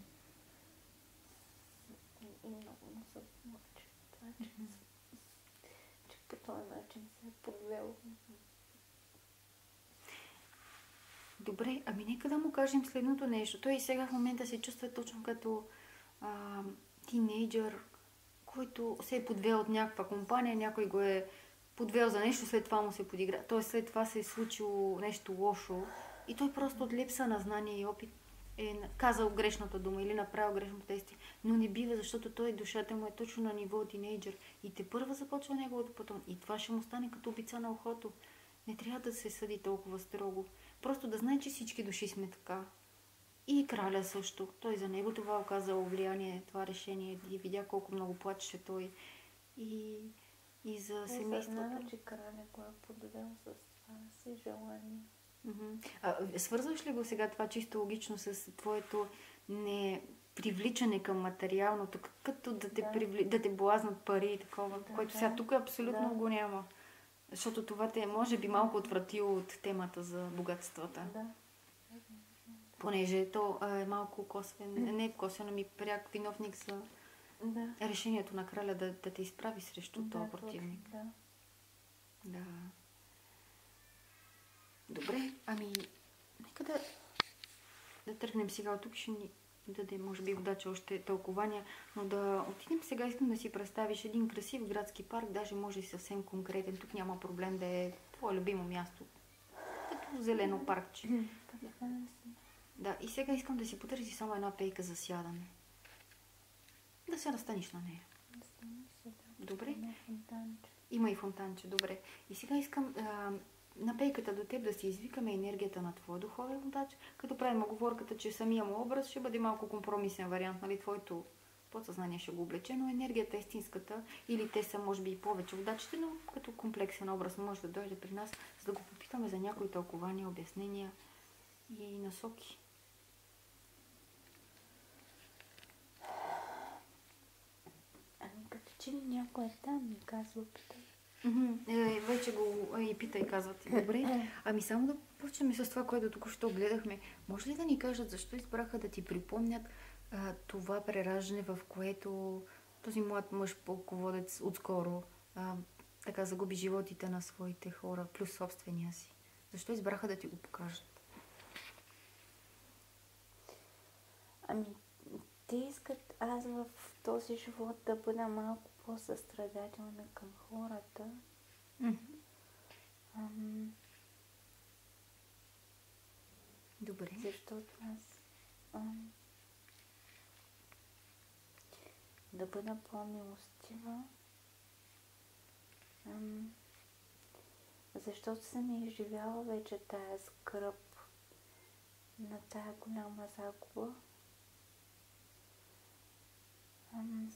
Speaker 2: И, и много му се мъчи. Това, че, че по този начин се е подвел.
Speaker 1: Добре, ами нека да му кажем следното нещо. Той и сега в момента се чувства точно като а, тинейджър, който се е подвел от някаква компания, някой го е подвел за нещо, след това му се подигра. Тоест след това се е случило нещо лошо и той просто от липса на знание и опит е казал грешната дума или направил грешното действие. Но не бива, защото той, душата му е точно на ниво тинейджър и те първа започва неговото потом. И това ще му стане като обица на ухото. Не трябва да се съди толкова строго. Просто да знае, че всички души сме така. И краля също. Той за него това оказало влияние, това решение. И видя колко много плачеше той. И, и за семейството.
Speaker 2: Осъзнава, че краля го е подвел с това си желание.
Speaker 1: Мгм. А, свързваш ли го сега това чисто логично с твоето не привличане към материалното, к- като да те,
Speaker 2: Да.
Speaker 1: привли... да те блазнат пари и такова,
Speaker 2: Да,
Speaker 1: което
Speaker 2: да.
Speaker 1: сега тук абсолютно
Speaker 2: Да.
Speaker 1: го няма. Защото това те е, може би, малко отвратило от темата за богатствата.
Speaker 2: Да.
Speaker 1: Понеже то а, е малко косвен, не е косвен, ами пряк виновник за
Speaker 2: Да.
Speaker 1: решението на краля да, да те изправи срещу
Speaker 2: Да,
Speaker 1: този
Speaker 2: точно,
Speaker 1: противник.
Speaker 2: да.
Speaker 1: Да. Добре, ами, нека да, да тръгнем сега от тук, ще ни даде, може би, водача още тълкования, но да отидем сега, искам да си представиш един красив градски парк, даже може и съвсем конкретен, тук няма проблем да е твое любимо място, като зелено паркче. Да, и сега искам да си потърси само една пейка за сядане. Да се настаниш на нея. Добре? Има и фонтанче, добре. И сега искам а, на пейката до теб да си извикаме енергията на твоя духовен водач, като правим оговорката, че самия му образ ще бъде малко компромисен вариант, нали, твоето подсъзнание ще го облече, но енергията е истинската, или те са, може би, и повече водачите, но като комплексен образ може да дойде при нас, за да го попитаме за някои тълкования, обяснения и насоки.
Speaker 2: Ами като че ли някой е там, ми казва, питай.
Speaker 1: Mm-hmm. Е, вече го е, и питай, казват. Добре, ами само да почнем с това, което току-що гледахме. Може ли да ни кажат защо избраха да ти припомнят а, това прераждане, в което този млад мъж полководец отскоро а, така загуби животите на своите хора, плюс собствения си? Защо избраха да ти го покажат?
Speaker 2: Ами, те искат аз в този живот да бъда малко по-състрадателна към хората.
Speaker 1: Mm-hmm.
Speaker 2: Ам...
Speaker 1: Добре.
Speaker 2: Защото аз ам... да бъда по-милостива. Ам... Защото съм изживяла вече тая скръб на тая голяма загуба. Ам...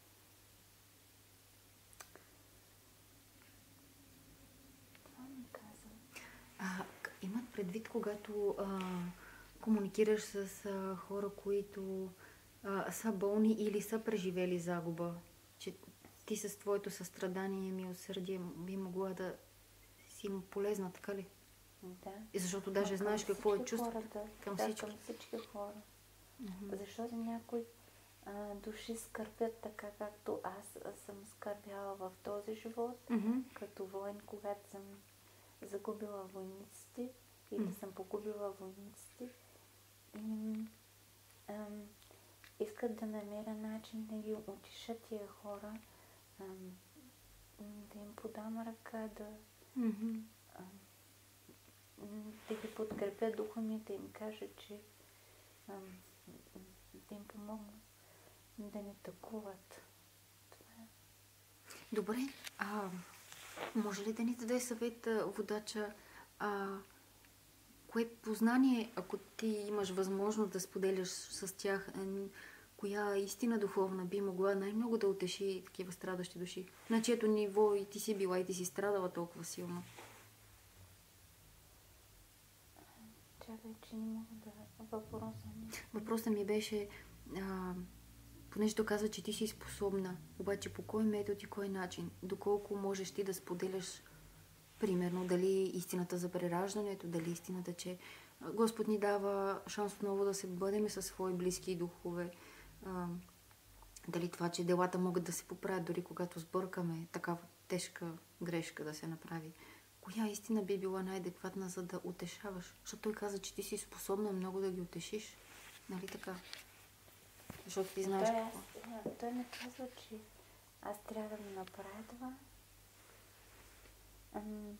Speaker 1: А, имат предвид, когато а, комуникираш с а, хора, които а, са болни или са преживели загуба, че ти с твоето състрадание и милосърдие би могла да си им полезна, така ли?
Speaker 2: Да.
Speaker 1: И защото даже а, знаеш какво е чувството.
Speaker 2: Да,
Speaker 1: към
Speaker 2: да,
Speaker 1: всички.
Speaker 2: Към всички хора.
Speaker 1: Mm-hmm.
Speaker 2: Защото някои а, души скърбят така, както аз съм скърбяла в този живот,
Speaker 1: mm-hmm.
Speaker 2: като воин, когато съм загубила войниците или mm-hmm. съм погубила войниците. И ам, искат да намеря начин да ги утешат тия хора, ам, да им подам ръка, да,
Speaker 1: mm-hmm.
Speaker 2: ам, да ги подкрепя духа ми, да им кажа, че ам, да им помогна да не такуват. Това е.
Speaker 1: Добре, а може ли да ни даде съвет водача, а, кое познание, ако ти имаш възможност да споделяш с тях, коя истина духовна би могла най-много да утеши такива страдащи души, на чието ниво и ти си била и ти си страдала толкова силно?
Speaker 2: Чакай, че не мога да... Въпроса ми...
Speaker 1: Въпросът ми беше, а, понеже казва, че ти си способна, обаче по кой метод и кой начин, доколко можеш ти да споделяш, примерно, дали истината за прераждането, дали истината, че Господ ни дава шанс отново да се бъдем със свои близки духове, а, дали това, че делата могат да се поправят, дори когато сбъркаме, такава тежка грешка да се направи. Коя истина би била най-адекватна, за да утешаваш? Защото той каза, че ти си способна много да ги утешиш. Нали така? Защото ти знаеш
Speaker 2: той,
Speaker 1: какво.
Speaker 2: Аз, той не казва, че аз трябва да направя това. Ам...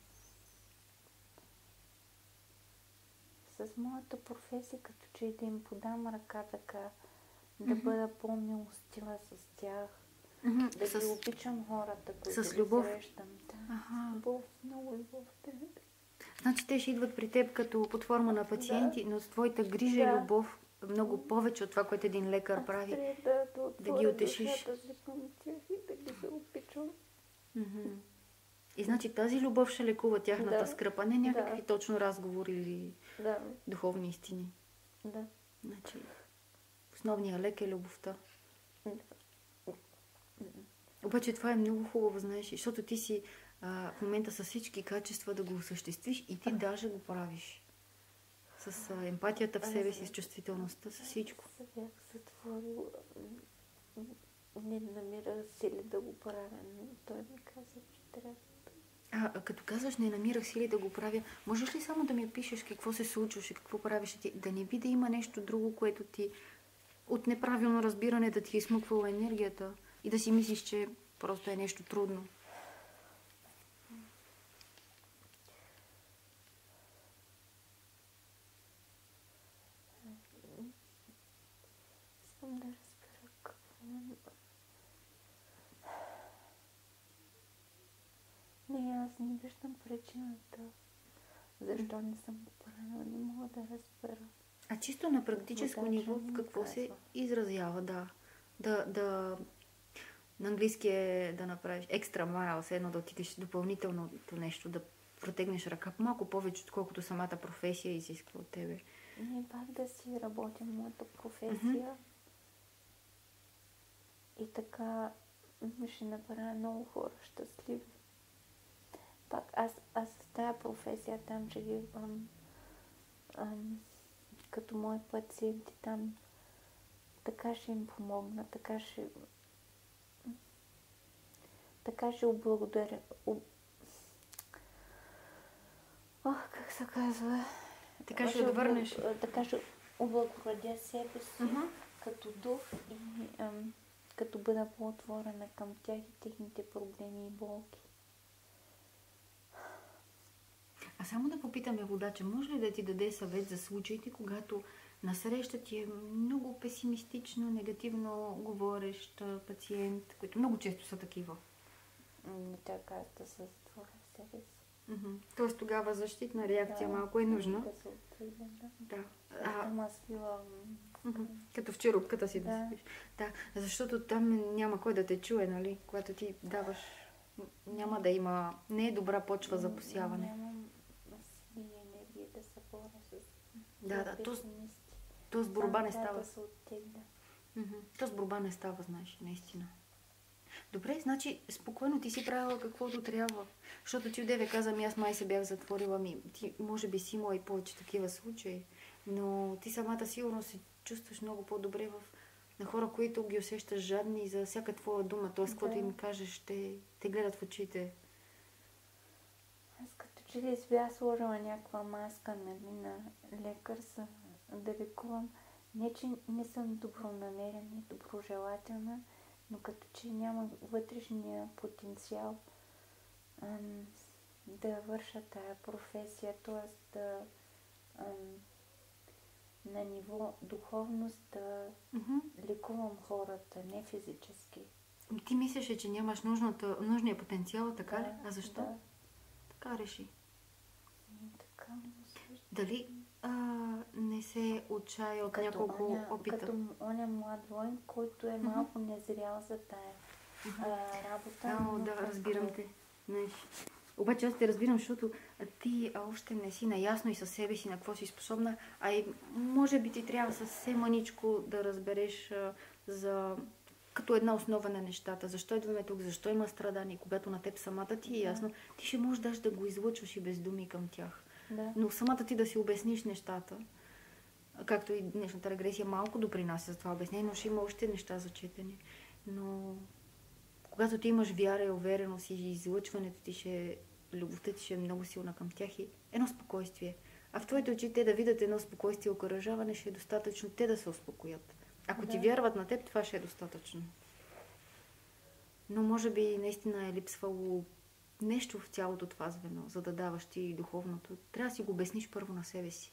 Speaker 2: С моята професия, като че и да им подам ръка така, да mm-hmm. бъда по-милостива с тях, mm-hmm. да
Speaker 1: с...
Speaker 2: ги обичам хората, които
Speaker 1: с любов.
Speaker 2: срещам. Да.
Speaker 1: Ага.
Speaker 2: Любов, много любов.
Speaker 1: Значи те ще идват при теб като под форма на пациенти, да. Но с твоята грижа
Speaker 2: да.
Speaker 1: и любов много повече от това, което един лекар
Speaker 2: аз
Speaker 1: прави.
Speaker 2: Да, да,
Speaker 1: да ги утешиш.
Speaker 2: Да си към тях и да ги се обичам.
Speaker 1: Mm-hmm. И значи тази любов ще лекува тяхната
Speaker 2: да.
Speaker 1: скръп, а не някакви
Speaker 2: да.
Speaker 1: точно разговори или
Speaker 2: да.
Speaker 1: духовни истини.
Speaker 2: Да.
Speaker 1: Значи основният лек е любовта.
Speaker 2: Да.
Speaker 1: Обаче това е много хубаво, знаеш, защото ти си а, в момента с всички качества да го осъществиш и ти а. даже го правиш. С а, емпатията в себе си, с чувствителността, с всичко.
Speaker 2: Се бях затворил, не намира сили да го правя, но той ми каза, че трябва.
Speaker 1: А, а като казваш, не намирах сили да го правя, можеш ли само да ми опишеш какво се случваше, какво правиш ти? Да не би да има нещо друго, което ти от неправилно разбиране да ти е измъквало енергията и да си мислиш, че просто е нещо трудно.
Speaker 2: Искам да разбера какво... Не, аз не виждам причината. Защо не съм оправена? Не мога да разбера.
Speaker 1: А чисто на практическо
Speaker 2: Водача
Speaker 1: ниво,
Speaker 2: ми
Speaker 1: какво
Speaker 2: казва.
Speaker 1: се изразява, да. Да, да, на английски е да направиш екстра майл, едно да отидеш допълнително нещо, да протегнеш ръка малко повече, отколкото самата професия изисква от тебе.
Speaker 2: Не, пак да си работя моята професия.
Speaker 1: Mm-hmm.
Speaker 2: И така ще направя много хора щастливи. Пак аз, аз с тази професия там, че ги ам, ам, като мои пациенти там, така ще им помогна, така ще така ще облагодаря. Об... Ох, как се казва?
Speaker 1: Така ще отвърнеш.
Speaker 2: Облаг... Така ще облагородя себе си
Speaker 1: Uh-huh.
Speaker 2: като дух и ам, като бъда по-отворена към тях и техните проблеми и болки.
Speaker 1: А само да попитаме водача, може ли да ти даде съвет за случаите, когато насреща ти е много песимистично, негативно говорещ пациент, които много често са такива?
Speaker 2: М, така да се затворя в себе си.
Speaker 1: Mm-hmm. Тоест тогава защитна реакция
Speaker 2: Да,
Speaker 1: малко е нужна.
Speaker 2: Да се оттегля, да.
Speaker 1: Да.
Speaker 2: А,
Speaker 1: А,
Speaker 2: ама свила...
Speaker 1: mm-hmm. Като в черупката си да,
Speaker 2: Да.
Speaker 1: спиш. Да, защото там няма кой да те чуе, нали? Когато ти даваш, няма да има... Не е добра почва за посяване.
Speaker 2: Нямам сили и енергия да се боря с
Speaker 1: Да, да, то,
Speaker 2: песимисти.
Speaker 1: то с борба
Speaker 2: Само
Speaker 1: не
Speaker 2: трябва
Speaker 1: става.
Speaker 2: да се оттегля.
Speaker 1: Mm-hmm. То с борба не става, знаеш, наистина. Добре, значи спокойно ти си правила каквото трябва. Защото ти одеве каза, ми аз май се бях затворила, ми ти може би си имала и повече такива случаи, но ти самата сигурно се чувстваш много по-добре в на хора, които ги усещаш жадни за всяка твоя дума, т.е. каквото
Speaker 2: Да.
Speaker 1: им кажеш, те, те гледат в очите.
Speaker 2: Аз като че ли си бях сложила някаква маска, нали, на лекар са, да лекувам. Не, че не съм добронамерена и доброжелателна, но като че няма вътрешния потенциал ам, да върша тая професия, т.е. да ам, на ниво духовност да
Speaker 1: Mm-hmm.
Speaker 2: лекувам хората, не физически.
Speaker 1: Ти мислеше, че нямаш нужната, нужния потенциал, така ли? А защо?
Speaker 2: Да.
Speaker 1: Така реши.
Speaker 2: И така не го слушам.
Speaker 1: Дали а, не се отчая от
Speaker 2: Като
Speaker 1: няколко
Speaker 2: оня,
Speaker 1: опита?
Speaker 2: Като оня млад воин, който е малко незрял за тая
Speaker 1: Мгм.
Speaker 2: а, работа.
Speaker 1: А,
Speaker 2: но
Speaker 1: да,
Speaker 2: пък,
Speaker 1: разбирам те. Знаеш. Обаче аз те разбирам, защото ти още не си наясно и със себе си на какво си способна, а и може би ти трябва съвсем маничко да разбереш а, за като една основа на нещата. Защо идваме тук, защо има страдания, когато на теб самата ти е
Speaker 2: Да.
Speaker 1: ясно, ти ще можеш даже да го излъчваш и без думи към тях.
Speaker 2: Да.
Speaker 1: Но самата ти да си обясниш нещата, както и днешната регресия малко допринася за това обяснение, но ще има още неща за четене. Но когато ти имаш вяра и увереност и излъчването ти ще, любовта ти ще е много силна към тях и едно спокойствие. А в твоите очи те да видят едно спокойствие и окуражаване ще е достатъчно те да се успокоят. Ако
Speaker 2: Да.
Speaker 1: ти вярват на теб, това ще е достатъчно. Но може би наистина е липсвало нещо в цялото това звено, за да даваш ти духовното. Трябва да си го обясниш първо на себе си.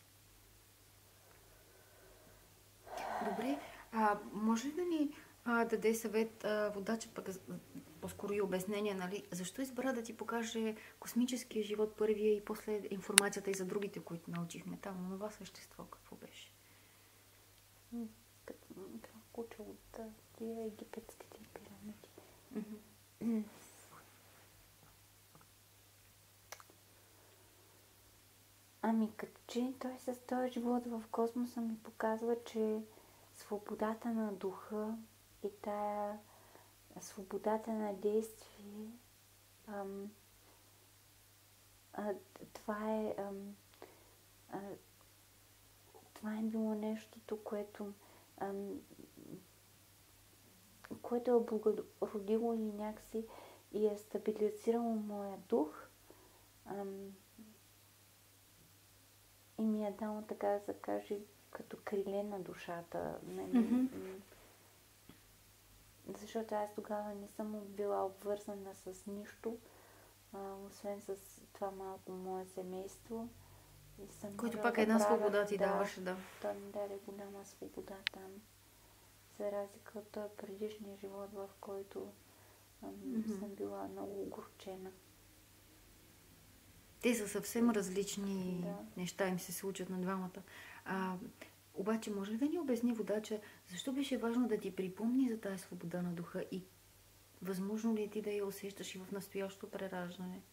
Speaker 1: Добре, а може ли да ни а, даде съвет а, водача, пък по-скоро и обяснение, нали? Защо избра да ти покаже космическия живот първия и после информацията и за другите, които научихме там? Но това същество какво беше?
Speaker 2: М, Като това куче от а, тия египетските пирамиди.
Speaker 1: Mm-hmm.
Speaker 2: Ами като че той с този живот в космоса ми показва, че свободата на духа и тая свободата на действие, ам, а, това е ам, а, това е било нещото, което ам, което е облагородило и някакси и е стабилизирало моя дух ам, и ми е дало, така да се каже, като криле на душата. Нали?
Speaker 1: Mm-hmm.
Speaker 2: Защото аз тогава не съм била обвързана с нищо, а, освен с това малко мое семейство. И съм
Speaker 1: Който
Speaker 2: могла
Speaker 1: пак
Speaker 2: да
Speaker 1: една
Speaker 2: правя,
Speaker 1: свобода ти
Speaker 2: да,
Speaker 1: даваше, да.
Speaker 2: Той ми даде голяма свобода там. За разлика от този предишния живот, в който ам,
Speaker 1: Mm-hmm.
Speaker 2: съм била много огорчена.
Speaker 1: Те са съвсем различни
Speaker 2: Да.
Speaker 1: неща, им се случат на двамата. А, обаче, може ли да ни обясни водача, защо беше важно да ти припомни за тази свобода на духа и възможно ли е ти да я усещаш и в настоящото прераждане?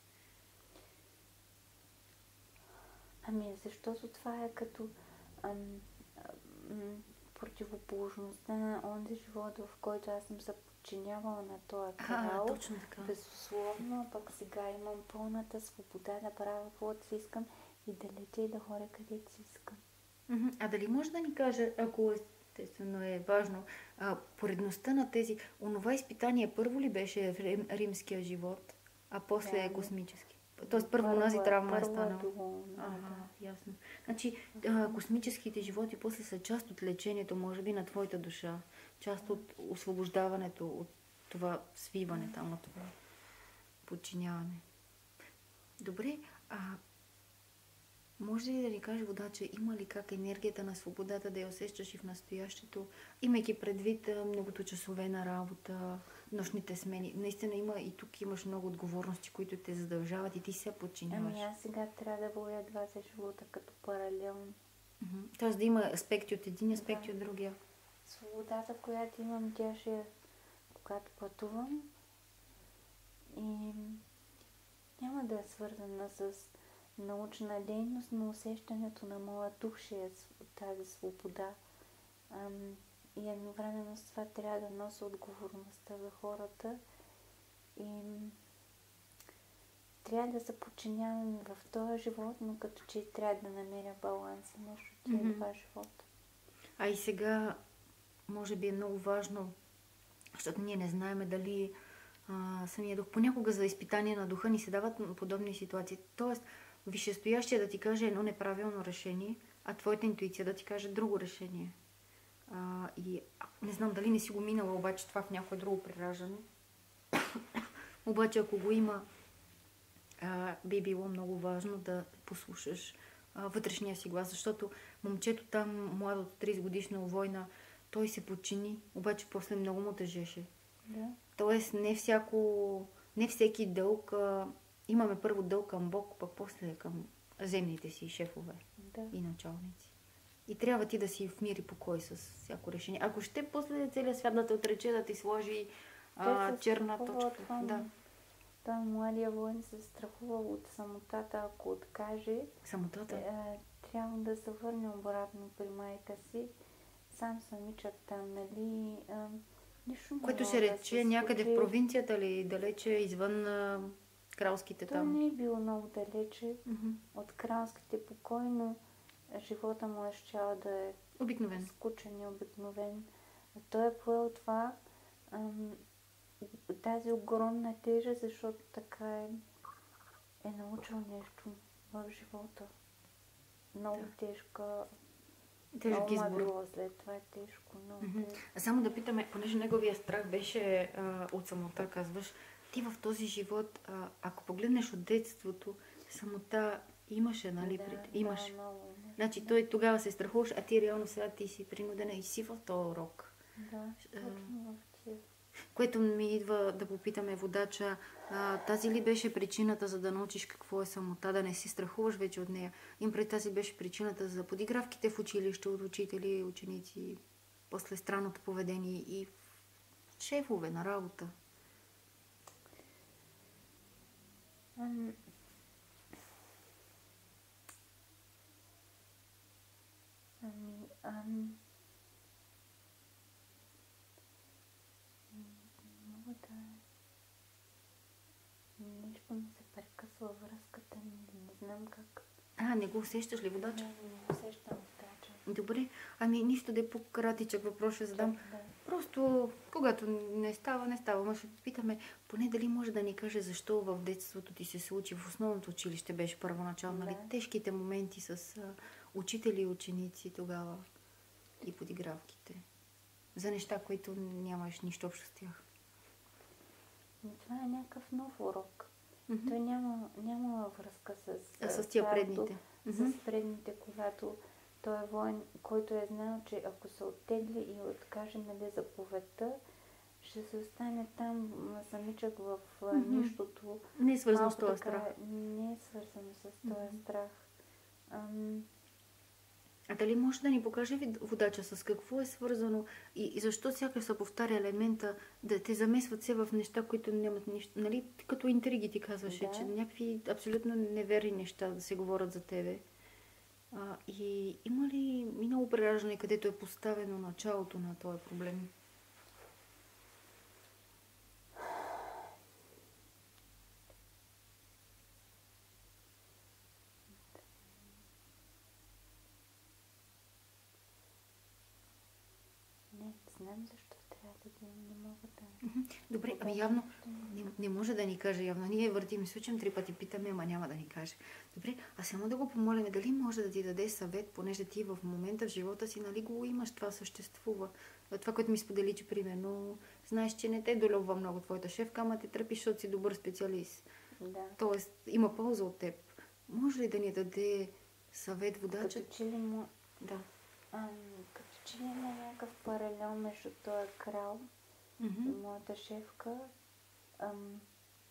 Speaker 2: Ами, защото това е като ам, ам, противоположността на онзи живот, в който аз съм се подчинявала на този крал.
Speaker 1: А, точно така.
Speaker 2: Безусловно, а пък сега имам пълната свобода да правя каквото си искам и да летя и да ходя където си искам.
Speaker 1: Мгм. А дали може да ни каже, ако естествено е важно, а, поредността на тези, онова изпитание първо ли беше в рим, римския живот, а после
Speaker 2: Да,
Speaker 1: е
Speaker 2: да.
Speaker 1: космически? Тоест първо
Speaker 2: Първо
Speaker 1: онази
Speaker 2: е-
Speaker 1: травма е
Speaker 2: първо е
Speaker 1: станала.
Speaker 2: било, да,
Speaker 1: Ага,
Speaker 2: да.
Speaker 1: ясно. Значи, а, космическите животи после са част от лечението, може би, на твоята душа. Част от освобождаването от това свиване там, от това подчиняване. Добре, а може ли да ни каже водача, има ли как енергията на свободата да я усещаш и в настоящето, имайки предвид а, многото часове на работа, нощните смени? Наистина има и тук имаш много отговорности, които те задължават и ти се подчиняваш.
Speaker 2: Ами аз сега трябва да водя двата живота като паралелно.
Speaker 1: Мгм. Тоест да има аспекти от един, аспекти
Speaker 2: Да.
Speaker 1: от другия.
Speaker 2: Свободата, която имам, тя ще е когато пътувам и няма да е свързана с научна дейност, но усещането на моя дух ще е с- тази свобода. Ам, и едновременно с това трябва да нося отговорността за хората и м, трябва да се подчинявам и в този живот, но като че трябва да намеря баланс между тези
Speaker 1: Мгм.
Speaker 2: два живота.
Speaker 1: А и сега, може би е много важно, защото ние не знаеме дали а, самия дух. Понякога за изпитание на духа ни се дават подобни ситуации. Тоест, висшестоящия да ти каже едно неправилно решение, а твоята интуиция да ти каже друго решение. А, и а, не знам дали не си го минала обаче това в някое друго прераждане. Обаче, ако го има, а, би било много важно да послушаш а, вътрешния си глас, защото момчето там, младото тридесет годишна война, той се подчини, обаче после много му тъжеше.
Speaker 2: Да.
Speaker 1: Тоест не всяко, не всеки дълг, а, имаме първо дълг към Бог, пък после към земните си шефове
Speaker 2: Да.
Speaker 1: и началници. И трябва ти да си в мир и покой с всяко решение. Ако ще после целият свят да те отрече, да ти сложи а,
Speaker 2: Той се
Speaker 1: черна
Speaker 2: страхува
Speaker 1: точка.
Speaker 2: от това,
Speaker 1: Да.
Speaker 2: Той младия воин се страхува от самотата, ако откаже.
Speaker 1: Самотата.
Speaker 2: Е, трябва да се върне обратно при майка си. Сам самичък там, нали? Е, нищо не
Speaker 1: Което
Speaker 2: може
Speaker 1: се
Speaker 2: да
Speaker 1: рече
Speaker 2: се
Speaker 1: някъде
Speaker 2: случи.
Speaker 1: в провинцията ли, далече извън а, кралските
Speaker 2: Той
Speaker 1: там.
Speaker 2: не е бил много далече
Speaker 1: Мгм.
Speaker 2: от кралските покои, но живота му е щял да е
Speaker 1: Обикновен.
Speaker 2: скучен и обикновен. А той е поел това, ам, тази огромна тежест, защото така е, е научил нещо в живота. Много
Speaker 1: Да.
Speaker 2: тежка.
Speaker 1: Тежък
Speaker 2: Много му е
Speaker 1: избор.
Speaker 2: било след това е тежко. Много
Speaker 1: Мгм.
Speaker 2: тежко.
Speaker 1: А само да питаме, понеже неговия страх беше а, от самота, казваш, ти в този живот, а, ако погледнеш от детството, самота имаше, нали?
Speaker 2: Да,
Speaker 1: пред...
Speaker 2: да,
Speaker 1: Имаш.
Speaker 2: много имаше.
Speaker 1: Значи той тогава се страхуваш, а ти реално сега ти си принудена и си в този урок.
Speaker 2: Да, точно в тия.
Speaker 1: Което ми идва да попитаме водача, а, тази ли беше причината за да научиш какво е самота, да не си страхуваш вече от нея? Им пред тази беше причината за подигравките в училище от учители, ученици, после странното поведение и шефове на работа.
Speaker 2: Ам, Ами, ам... не мога да... Нещо ми се прекъсва връзката ми, не знам как.
Speaker 1: А, не го усещаш ли, водача?
Speaker 2: Не, не усещам водача.
Speaker 1: Добре, ами нищо да е по-кратичък въпрос ще задам.
Speaker 2: Да.
Speaker 1: Просто, когато не става, не става. Може да питаме, поне дали може да ни каже защо в детството ти се случи, в основното училище беше първоначално, нали?
Speaker 2: Да.
Speaker 1: Тежките моменти с а, учители и ученици тогава и подигравките. За неща, които нямаш нищо общо с тях.
Speaker 2: Но това е някакъв нов урок.
Speaker 1: Mm-hmm.
Speaker 2: Той няма, няма връзка с...
Speaker 1: А с тия предните.
Speaker 2: С mm-hmm. предните, когато той е воен, който е знал, че ако се оттегли и откаже, нали, заповедта, ще се остане там самичък в mm-hmm. нищото.
Speaker 1: Не е свързано с този страх.
Speaker 2: Не е свързано с този mm-hmm. страх. Ам...
Speaker 1: А дали може да ни покаже водача с какво е свързано и, и защо сякаш се повтаря елемента да те замесват се в неща, които нямат нищо, нали? Като интриги ти казваше, да. Че някакви абсолютно неверни неща да се говорят за тебе. А, и има ли минало прераждане, където е поставено началото на този проблем?
Speaker 2: Не знам защо трябва да ги не мога да...
Speaker 1: Добре, ами явно не, не може да ни каже явно. Ние въртим, случим три пъти, питаме, ама няма да ни каже. Добре, а само да го помолим, дали може да ти даде съвет, понеже ти в момента в живота си, нали го имаш, това съществува. Това, което ми сподели, че примерно знаеш, че не те долюбва много твоята шефка, ама те тръпиш, защото си добър специалист.
Speaker 2: Да.
Speaker 1: Тоест, има полза от теб. Може ли да ни даде съвет водача?
Speaker 2: Като че ли му...
Speaker 1: Да.
Speaker 2: А, като че ли има някакъв паралел между този крал
Speaker 1: Mm-hmm.
Speaker 2: и моята шефка. Ам,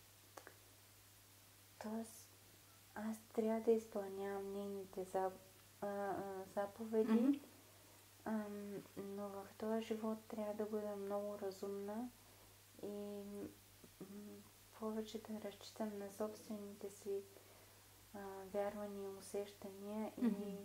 Speaker 2: тоест, аз трябва да изпълнявам нейните зап, а, а, заповеди,
Speaker 1: Mm-hmm.
Speaker 2: ам, но в този живот трябва да бъда много разумна и м- повече да разчитам на собствените си а, вярвания и усещания
Speaker 1: Mm-hmm.
Speaker 2: и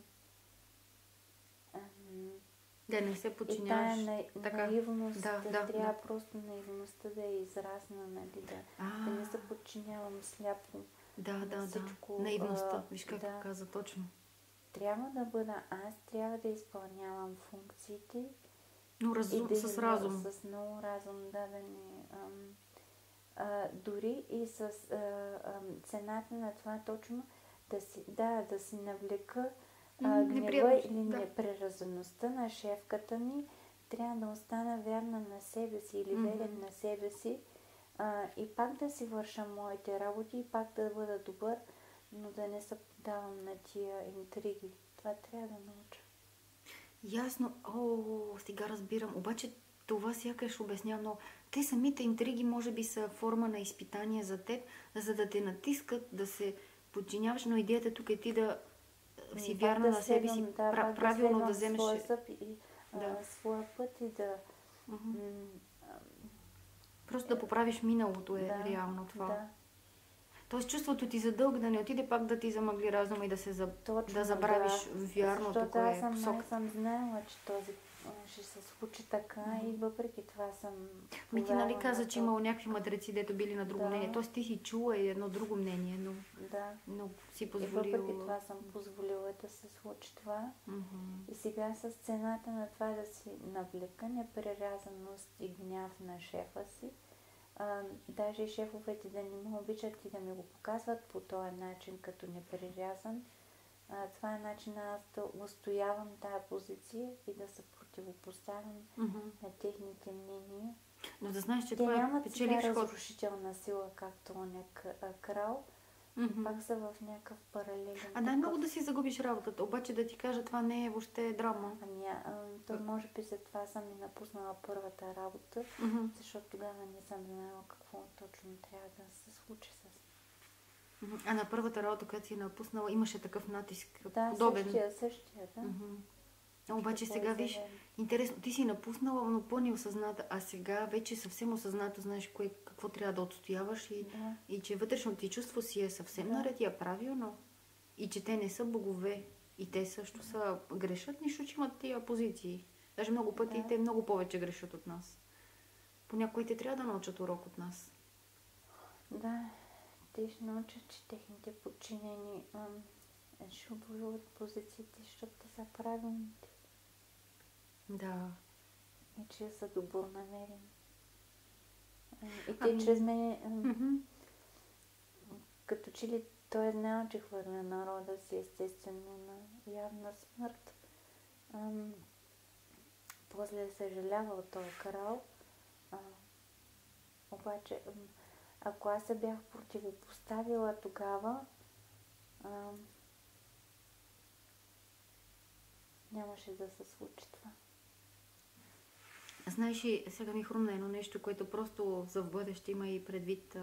Speaker 2: ам,
Speaker 1: да не се
Speaker 2: и
Speaker 1: подчиняваш.
Speaker 2: тая на,
Speaker 1: така.
Speaker 2: наивност,
Speaker 1: Да,
Speaker 2: да,
Speaker 1: да,
Speaker 2: трябва
Speaker 1: да.
Speaker 2: просто наивността да е израсна, нали, да,
Speaker 1: А,
Speaker 2: да не се подчинявам сляпо
Speaker 1: да,
Speaker 2: на
Speaker 1: да,
Speaker 2: всичко.
Speaker 1: да. Наивността,
Speaker 2: а,
Speaker 1: виж как
Speaker 2: да.
Speaker 1: каза точно.
Speaker 2: Трябва да бъда аз, трябва да изпълнявам функциите.
Speaker 1: Но разум,
Speaker 2: и да
Speaker 1: с
Speaker 2: има,
Speaker 1: разум.
Speaker 2: С много разум, да, да не... Ам, а, дори и с а, ам, цената на това точно да си, да, да си навлека а, гнева или
Speaker 1: да.
Speaker 2: непреразумността на шефката ми, трябва да остана вярна на себе си или
Speaker 1: Mm-hmm.
Speaker 2: верен на себе си а, и пак да си върша моите работи и пак да бъда добър, но да не се поддавам на тия интриги. Това трябва да науча.
Speaker 1: Ясно. О, сега разбирам. Обаче това сякаш обяснява много. Те самите интриги може би са форма на изпитание за теб, за да те натискат, да се подчиняваш, но идеята тук е ти да си
Speaker 2: И
Speaker 1: вярна
Speaker 2: да
Speaker 1: на себе си,
Speaker 2: следвам, да,
Speaker 1: пра- правилно да, да вземеш...
Speaker 2: своя съп и
Speaker 1: да.
Speaker 2: а, своя път и да...
Speaker 1: Uh-huh.
Speaker 2: М-
Speaker 1: Просто да поправиш миналото е
Speaker 2: да,
Speaker 1: реално това.
Speaker 2: Да.
Speaker 1: Тоест чувството ти за дълг да не отиде пак да ти замъгли разума и да се за...
Speaker 2: Точно,
Speaker 1: да забравиш
Speaker 2: да.
Speaker 1: вярното,
Speaker 2: Защото
Speaker 1: кое
Speaker 2: аз
Speaker 1: е
Speaker 2: съм,
Speaker 1: посока.
Speaker 2: аз съм знаела, че този ще се случи така mm-hmm. и въпреки това съм...
Speaker 1: Ми ти нали каза, че имало някакви мъдреци, дето били на друго
Speaker 2: да.
Speaker 1: мнение. Тоест ти си чула и едно друго мнение, но,
Speaker 2: да.
Speaker 1: но си
Speaker 2: позволила... И въпреки това съм
Speaker 1: mm-hmm.
Speaker 2: позволила да се случи това.
Speaker 1: Mm-hmm.
Speaker 2: И сега с цената на това да си навлека непрерязаност и гняв на шефа си, А, даже и шефовете да не ме обичат и да ми го показват по този начин, като непрерязан. А, това е начин аз да устоявам тая позиция и да се противопоставям
Speaker 1: Mm-hmm.
Speaker 2: на техните мнения.
Speaker 1: Но да знаеш, че
Speaker 2: те
Speaker 1: това
Speaker 2: нямат
Speaker 1: печелиш
Speaker 2: сега
Speaker 1: ход.
Speaker 2: разрушителна сила, както оня крал.
Speaker 1: Mm-hmm.
Speaker 2: Пак са в някакъв паралелен.
Speaker 1: А дай много да си загубиш работата, обаче да ти кажа, това не е въобще драма.
Speaker 2: Ами, а, то може би след това съм и напуснала първата работа,
Speaker 1: Mm-hmm.
Speaker 2: защото тогава не съм знаела какво точно трябва да се случи с.
Speaker 1: Mm-hmm. А на първата работа, която си напуснала, имаше такъв натиск,
Speaker 2: да,
Speaker 1: подобен.
Speaker 2: същия, същия, да.
Speaker 1: Mm-hmm. А обаче
Speaker 2: Какво
Speaker 1: сега
Speaker 2: е
Speaker 1: виж, интересно, ти си напуснала, но по-неосъзната, а сега вече съвсем осъзнато знаеш кое, какво трябва да отстояваш и,
Speaker 2: да.
Speaker 1: и че вътрешното ти чувство си е съвсем
Speaker 2: да.
Speaker 1: наред и е правилно. И че те не са богове. И те също да. са грешат, нищо, че имат тия позиции. Даже много пъти да. те много повече грешат от нас. Понякога те трябва да научат урок от нас.
Speaker 2: Да, те ще научат, че техните подчинени ам, ще обожуват позициите, защото те са правилните.
Speaker 1: Да.
Speaker 2: И че са добронамерени. И те
Speaker 1: Ами...
Speaker 2: чрез мен,
Speaker 1: Mm-hmm.
Speaker 2: като че ли той е знал, че хвърля народа си естествено на явна смърт. Ам, после е съжалявал този крал. А, обаче, ам, ако аз се бях противопоставила тогава, ам, нямаше да се случи това.
Speaker 1: Знаеш ли, сега ми хрумна едно нещо, което просто за в бъдеще има и предвид,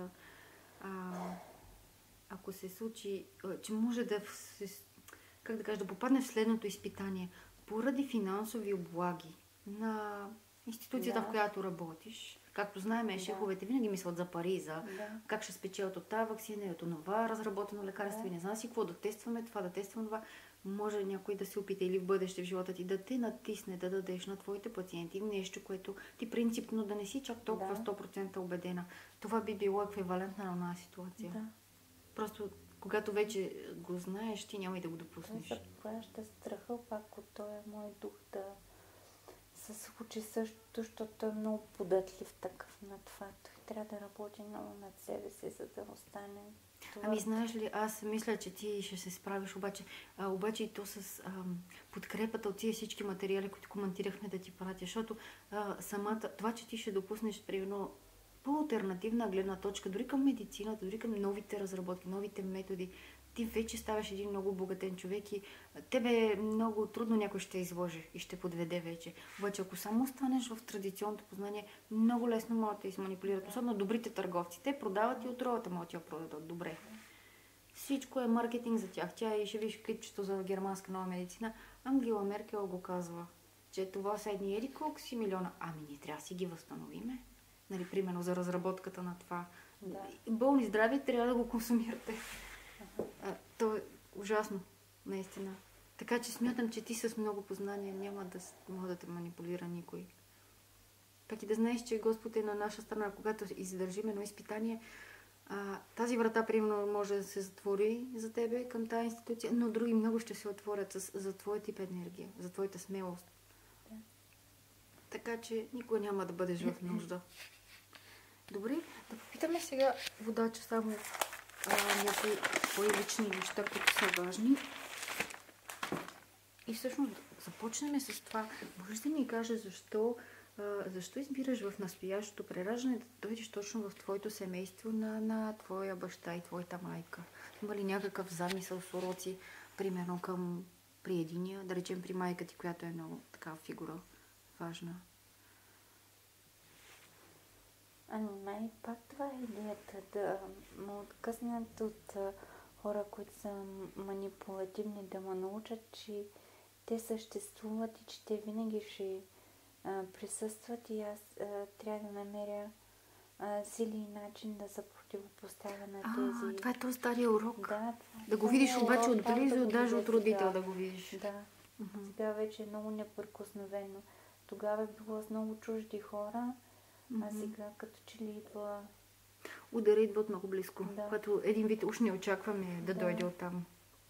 Speaker 1: а, ако се случи, че може да, как да кажа, да попадне в следното изпитание. Поради финансови облаги на институцията, да. В която работиш. Както знаем, да. Шефовете винаги мислят за пари, за да. Как ще спечелят от тази ваксина, от това разработено лекарство, да. И не знам си какво да тестваме, това да тестваме това. Може някой да се опита или в бъдеще в живота ти да те натисне, да дадеш на твоите пациенти нещо, което ти принципно да не си чак толкова да. сто процента убедена. Това би било еквивалентна на една ситуация. Да. Просто когато вече го знаеш, ти няма и да го допуснеш.
Speaker 2: Той се поражда страха пак от този мой дух да се случи същото, защото той е много податлив такъв на това. Той трябва да работи много над себе си, за да остане. Това...
Speaker 1: Ами знаеш ли, аз мисля, че ти ще се справиш, обаче, а, обаче и то с а, подкрепата от тия всички материали, които коментирахме да ти пратя, защото а, самата, това, че ти ще допуснеш, примерно, по-алтернативна гледна точка, дори към медицината, дори към новите разработки, новите методи, ти вече ставаш един много богатен човек и тебе много трудно някой ще изложи и ще подведе вече. Обаче, ако само останеш в традиционното познание, много лесно могат да изманипулират. Особено добрите търговци. Те продават и отровата могат да я продадат. Добре. Всичко е маркетинг за тях. Тя и ще виж клипчето за германска нова медицина. Ангела Меркел го казва, че това са едни еди колко си милиона. Ами ние трябва да си ги възстановиме. Нали, примерно за разработката на това. Да. Болни здраве трябва да го консумирате. А, то е ужасно, наистина. Така че смятам, че ти с много познания няма да може да те манипулира никой. Пък и да знаеш, че Господ е на наша страна, когато издържим едно изпитание, а, тази врата, примерно, може да се затвори за тебе към тази институция, но други много ще се отворят с, за твоя тип енергия, за твоята смелост. Да. Така че никога няма да бъдеш в нужда. Добре, да попитаме сега водача само а, някои твои лични неща, които са важни. И всъщност започнем с това. Можеш да ни кажеш защо, а, защо избираш в настоящото прераждане да дойдеш точно в твоето семейство на, на твоя баща и твоята майка? Има ли някакъв замисъл с уроци, примерно към при единия, да речем при майка ти, която е много такава фигура важна?
Speaker 2: Ами май пак това е идеята, да ме откъснат от а, хора, които са манипулативни, да ме научат, че те съществуват и че те винаги ще а, присъстват и аз а, трябва да намеря а, сили и начин да се противопоставя на тези...
Speaker 1: А, това е този стария урок.
Speaker 2: Да,
Speaker 1: да го видиш обаче отблизо, да даже от родител да, да го видиш.
Speaker 2: Да, uh-huh. Сега вече е много неприкосновено. Тогава е било с много чужди хора, а сега като че ли идва...
Speaker 1: Удара идва от много близко,
Speaker 2: да.
Speaker 1: Което един вид уж не очакваме да, да. дойде оттам.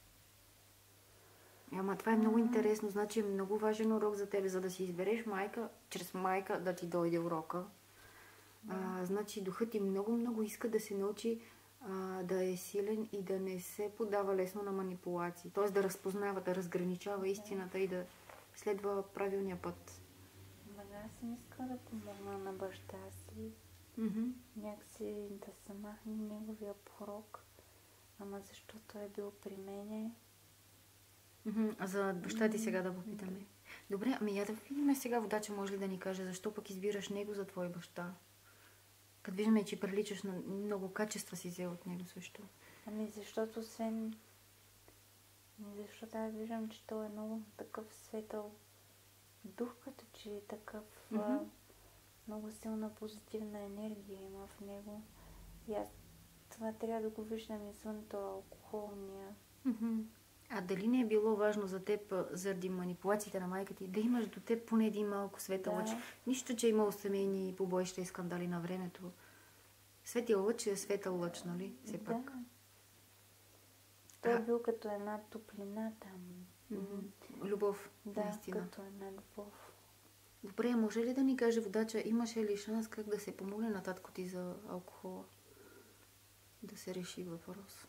Speaker 1: Ама това е много а... интересно, значи е много важен урок за тебе, за да си избереш майка, чрез майка да ти дойде урока. Да. А, значи духът ти много-много иска да се научи а, да е силен и да не се подава лесно на манипулации. Т.е. да разпознава, да разграничава истината и да следва правилния път.
Speaker 2: Аз съм искала да помогна на баща си,
Speaker 1: mm-hmm.
Speaker 2: някакси да се махне неговия порок, ама защо той е бил при мене.
Speaker 1: Mm-hmm. А за баща ти сега да попитаме. Mm-hmm. Добре, ами я да видим сега водача може ли да ни каже защо пък избираш него за твой баща? Като виждаме, че приличаш на много качества си взел от него също.
Speaker 2: Ами защото освен... Ами защото аз виждам, че той е много такъв светъл дух, като че е такъв mm-hmm. а, много силна позитивна енергия има в него. И аз това трябва да го виждам извън това алкохолния.
Speaker 1: Mm-hmm. А дали не е било важно за теб, заради манипулациите на майка ти, да имаш до теб поне един малко светъл лъч? Да. Нищо, че е имало семейни побоища и скандали на времето. Светъл лъч е светъл лъч, нали? Все
Speaker 2: да.
Speaker 1: пак.
Speaker 2: Той е бил като една топлина там.
Speaker 1: Mm-hmm. Любов,
Speaker 2: да,
Speaker 1: наистина.
Speaker 2: като една любов.
Speaker 1: Добре, може ли да ни каже водача, имаше ли шанс как да се помогне на татко ти за алкохола? Да се реши въпрос.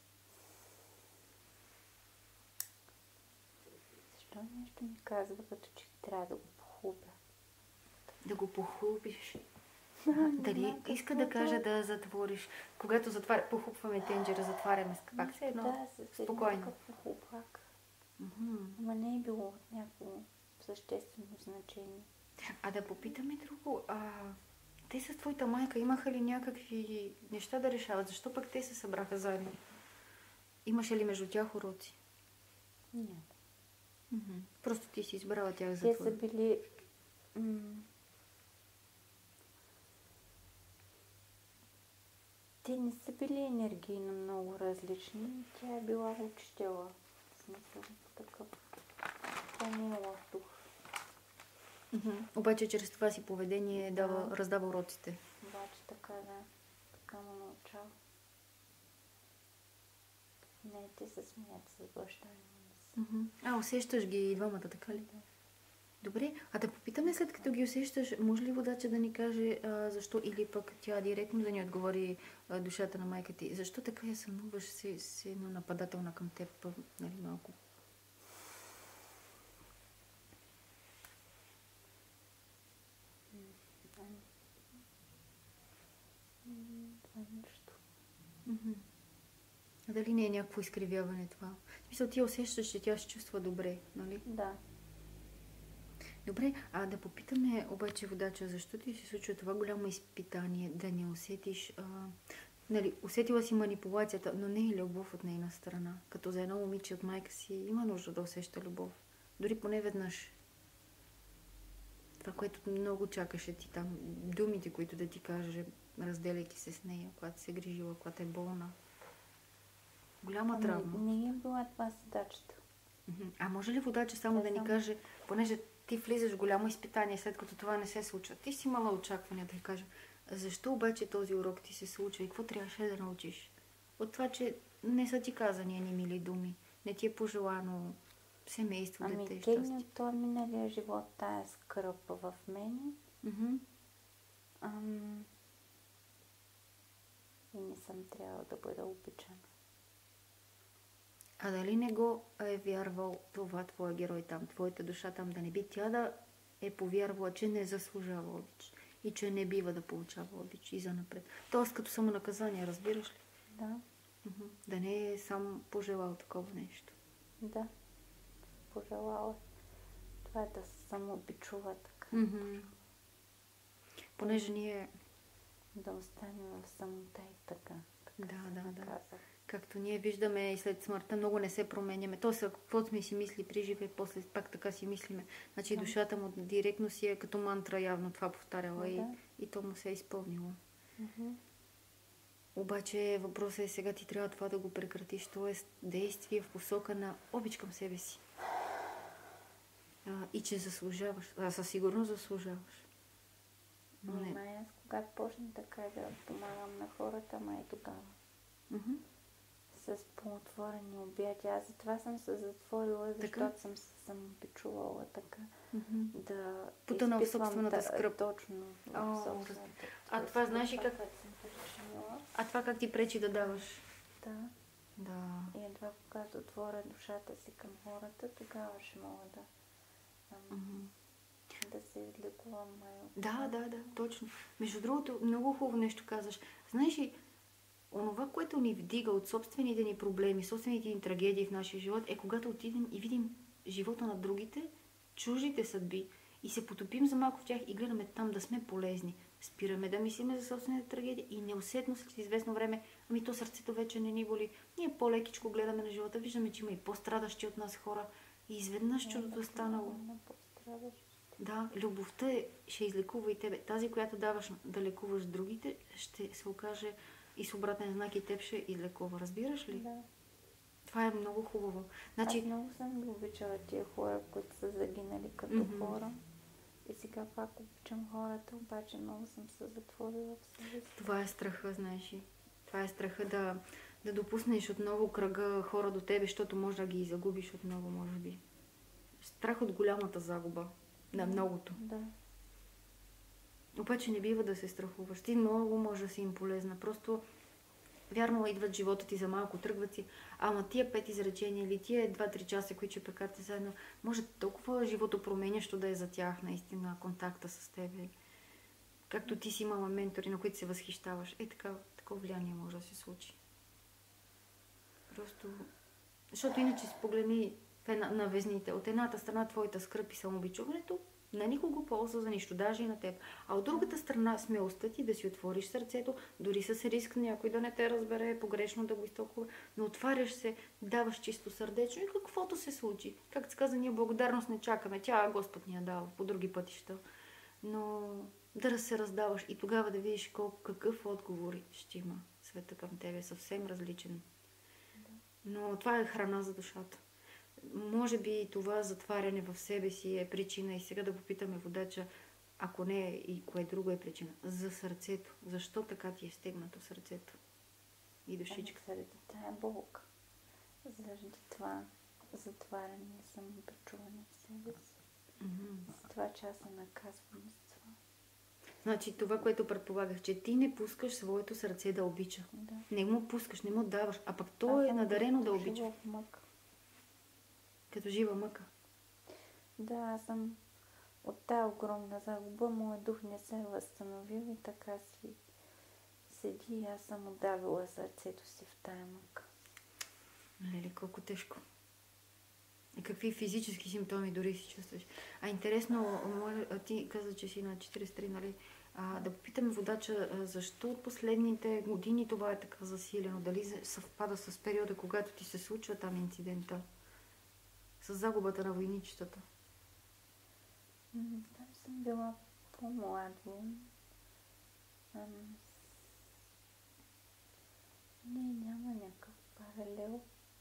Speaker 2: Защо нещо ми казва, като че трябва да го похубя?
Speaker 1: Да го похубиш.
Speaker 2: Да,
Speaker 1: Дали иска да каже да затвориш? Когато затваря, похупваме тенджера, затваряме пак се едно.
Speaker 2: Да, с
Speaker 1: спокойно.
Speaker 2: похубак.
Speaker 1: Mm-hmm.
Speaker 2: Ама не е било от някакво съществено значение.
Speaker 1: А да попитаме друго. А, те с твоята майка имаха ли някакви неща да решават? Защо пък те се събраха заедно? Имаше ли между тях уроци?
Speaker 2: Не.
Speaker 1: Mm-hmm. Просто ти си избрала тях за
Speaker 2: Те
Speaker 1: твоя.
Speaker 2: са били... М- те не са били енергийно много различни. Тя е била учителя. В смисъл такъв. Тя не е лош дух.
Speaker 1: Mm-hmm. Обаче чрез това си поведение дава,
Speaker 2: Да.
Speaker 1: раздава уроците.
Speaker 2: Обаче така, да. Така му научава. Не, те се смеят с баща ми.
Speaker 1: Mm-hmm. А, усещаш ги и двамата, така ли?
Speaker 2: Да.
Speaker 1: Добре, а да попитаме след като ги усещаш, може ли водача да ни каже а, защо или пък тя директно да ни отговори а, душата на майка ти? Защо така я сънуваш се, се едно нападателна към теб, нали, малко?
Speaker 2: Това е нещо.
Speaker 1: Mm-hmm. А дали не е някакво изкривяване това? В смисъл, ти усещаш, че тя се чувства добре, нали?
Speaker 2: Да.
Speaker 1: Добре, а да попитаме обаче водача, защо ти се случва това голямо изпитание, да не усетиш... А, нали, усетила си манипулацията, но не и любов от нейна страна. Като за едно момиче от майка си има нужда да усеща любов. Дори поне веднъж. Това, което много чакаше ти там, думите, които да ти каже, разделяйки се с нея, когато се грижила, когато е болна. Голяма травма.
Speaker 2: Не, не е била това задачата.
Speaker 1: А може ли водача само
Speaker 2: Те
Speaker 1: да ни
Speaker 2: само-
Speaker 1: каже, понеже ти влизаш в голямо изпитание, след като това не се случва. Ти си имала очаквания да й кажа, защо обаче този урок ти се случва и какво трябваше да научиш? От това, че не са ти казани едни мили думи, не ти е пожелано семейство,
Speaker 2: Ами
Speaker 1: дете,
Speaker 2: тегни
Speaker 1: щастие.
Speaker 2: от този миналия живот тая скръп в мене.
Speaker 1: Мгм.
Speaker 2: Ам... И не съм трябвала да бъда обичана.
Speaker 1: А дали не го е вярвал това твоя герой там, твоята душа там, да не би тя да е повярвала, че не заслужава обич и че не бива да получава обич и занапред. Тоест като самонаказание, разбираш ли?
Speaker 2: Да,
Speaker 1: Мгм. Да не е сам пожелал такова нещо.
Speaker 2: да. Пожелала. Това е да се самообичува така.
Speaker 1: Мгм. Понеже ние,
Speaker 2: Да остане в самота и така. така
Speaker 1: Да,
Speaker 2: се
Speaker 1: да, да.
Speaker 2: наказва.
Speaker 1: както ние виждаме и след смъртта, много не се променяме. То са, каквото сме си мисли при живе, после пак така си мислиме. Значи
Speaker 2: Да.
Speaker 1: душата му директно си е като мантра, явно това повтаряла и,
Speaker 2: Да.
Speaker 1: и то му се е изпълнило.
Speaker 2: Мгм.
Speaker 1: Обаче въпросът е сега ти трябва това да го прекратиш, т.е. действие в посока на обич към себе си. А, и че заслужаваш. А със сигурност заслужаваш. Но не.
Speaker 2: Ама аз когато почна така да помагам на хората, май тогава.
Speaker 1: Мгм.
Speaker 2: С по-отворени обяти. Аз затова съм се затворила,
Speaker 1: Така?
Speaker 2: защото съм се самопичувала така.
Speaker 1: Мгм.
Speaker 2: Да
Speaker 1: Потънал в
Speaker 2: изпитвам
Speaker 1: собствената
Speaker 2: та-
Speaker 1: скръб.
Speaker 2: Точно. в
Speaker 1: О,
Speaker 2: собствената
Speaker 1: А
Speaker 2: скръб.
Speaker 1: това знаеш ли
Speaker 2: Това,
Speaker 1: как-
Speaker 2: което съм причинила.
Speaker 1: А това как ти пречи да даваш?
Speaker 2: Да.
Speaker 1: Да.
Speaker 2: И едва когато отворя душата си към хората, тогава ще мога да, ам,
Speaker 1: Мгм.
Speaker 2: да се лекувам май от
Speaker 1: Да,
Speaker 2: това.
Speaker 1: да, да, точно. Между другото, много хубаво нещо казваш. Знаеш ли, онова, което ни вдига от собствените ни проблеми, собствените ни трагедии в нашия живот, е когато отидем и видим живота на другите, чуждите съдби и се потопим за малко в тях и гледаме там да сме полезни. Спираме да мислиме за собствените трагедии и неусетно след известно време, ами то сърцето вече не ни боли. Ние по-лекичко гледаме на живота, виждаме, че има и по-страдащи от нас хора и изведнъж чудото е станало.
Speaker 2: На пострадащите.
Speaker 1: Да, любовта е, ще излекува и тебе. Тази, която даваш да лекуваш другите, ще се окаже и с обратен знак и теб ще излекува. Разбираш ли?
Speaker 2: Да.
Speaker 1: Това е много хубаво.
Speaker 2: Аз
Speaker 1: Значи,
Speaker 2: много съм ги обичала тия хора, които са загинали като
Speaker 1: Мгм.
Speaker 2: хора. И сега пак обичам хората, обаче много съм се затворила в себе си.
Speaker 1: това е страха, знаеш ли. Това е страха да, да допуснеш отново кръга хора до тебе, защото може да ги загубиш отново, може би. Страх от голямата загуба. на многото.
Speaker 2: Да.
Speaker 1: Обаче не бива да се страхуваш. Ти много може да си им полезна. Просто вярно идват в живота ти за малко, тръгват си, ама тия пет изречения или тия два-три часа, които ще прекарате заедно, може толкова животопроменящо да е за тях, наистина, контакта с тебе. Както ти си имала ментори, на които се възхищаваш. Е, така, такова влияние може да се случи. Просто... Защото иначе си погледни на везните. От едната страна твоята скръп и самобичуването, на никого полза за нищо, даже и на теб. А от другата страна смелостта ти да си отвориш сърцето, дори с риск някой да не те разбере, погрешно да го изтълкува, но отваряш се, даваш чисто сърдечно и каквото се случи. Както се каза, ние благодарност не чакаме. Тя Господ ни я дал по други пътища. Но да се раздаваш и тогава да видиш колко, какъв отговор ще има света към тебе. Съвсем различен. Но това е храна за душата. Може би това затваряне в себе си е причина и сега да попитаме водача, ако не и кое друго е причина. За сърцето. Защо така ти е стегнато сърцето? И душичка.
Speaker 2: Ами заради тая болка. Заради това затваряне и самобичуване в себе си.
Speaker 1: Mm-hmm.
Speaker 2: За това, че аз се наказвам с това.
Speaker 1: Значи това, което предполагах, че ти не пускаш своето сърце да обича.
Speaker 2: Да.
Speaker 1: Не му пускаш, не му даваш, а пък то е надарено да обича. Като жива мъка.
Speaker 2: Да, аз съм от тая огромна загуба, моят дух не се е възстановил и така си седи и аз съм отдавила сърцето си в тая мъка.
Speaker 1: Леле, колко тежко. И какви физически симптоми дори си чувстваш. А интересно, а ти каза, че си на четирийсет и три, нали? А, да попитаме водача, защо от последните години това е така засилено? Дали съвпада с периода, когато ти се случва там инцидента? С загубата на войничетата?
Speaker 2: Там съм била по-младо. Ам... Не, няма някакъв паралел.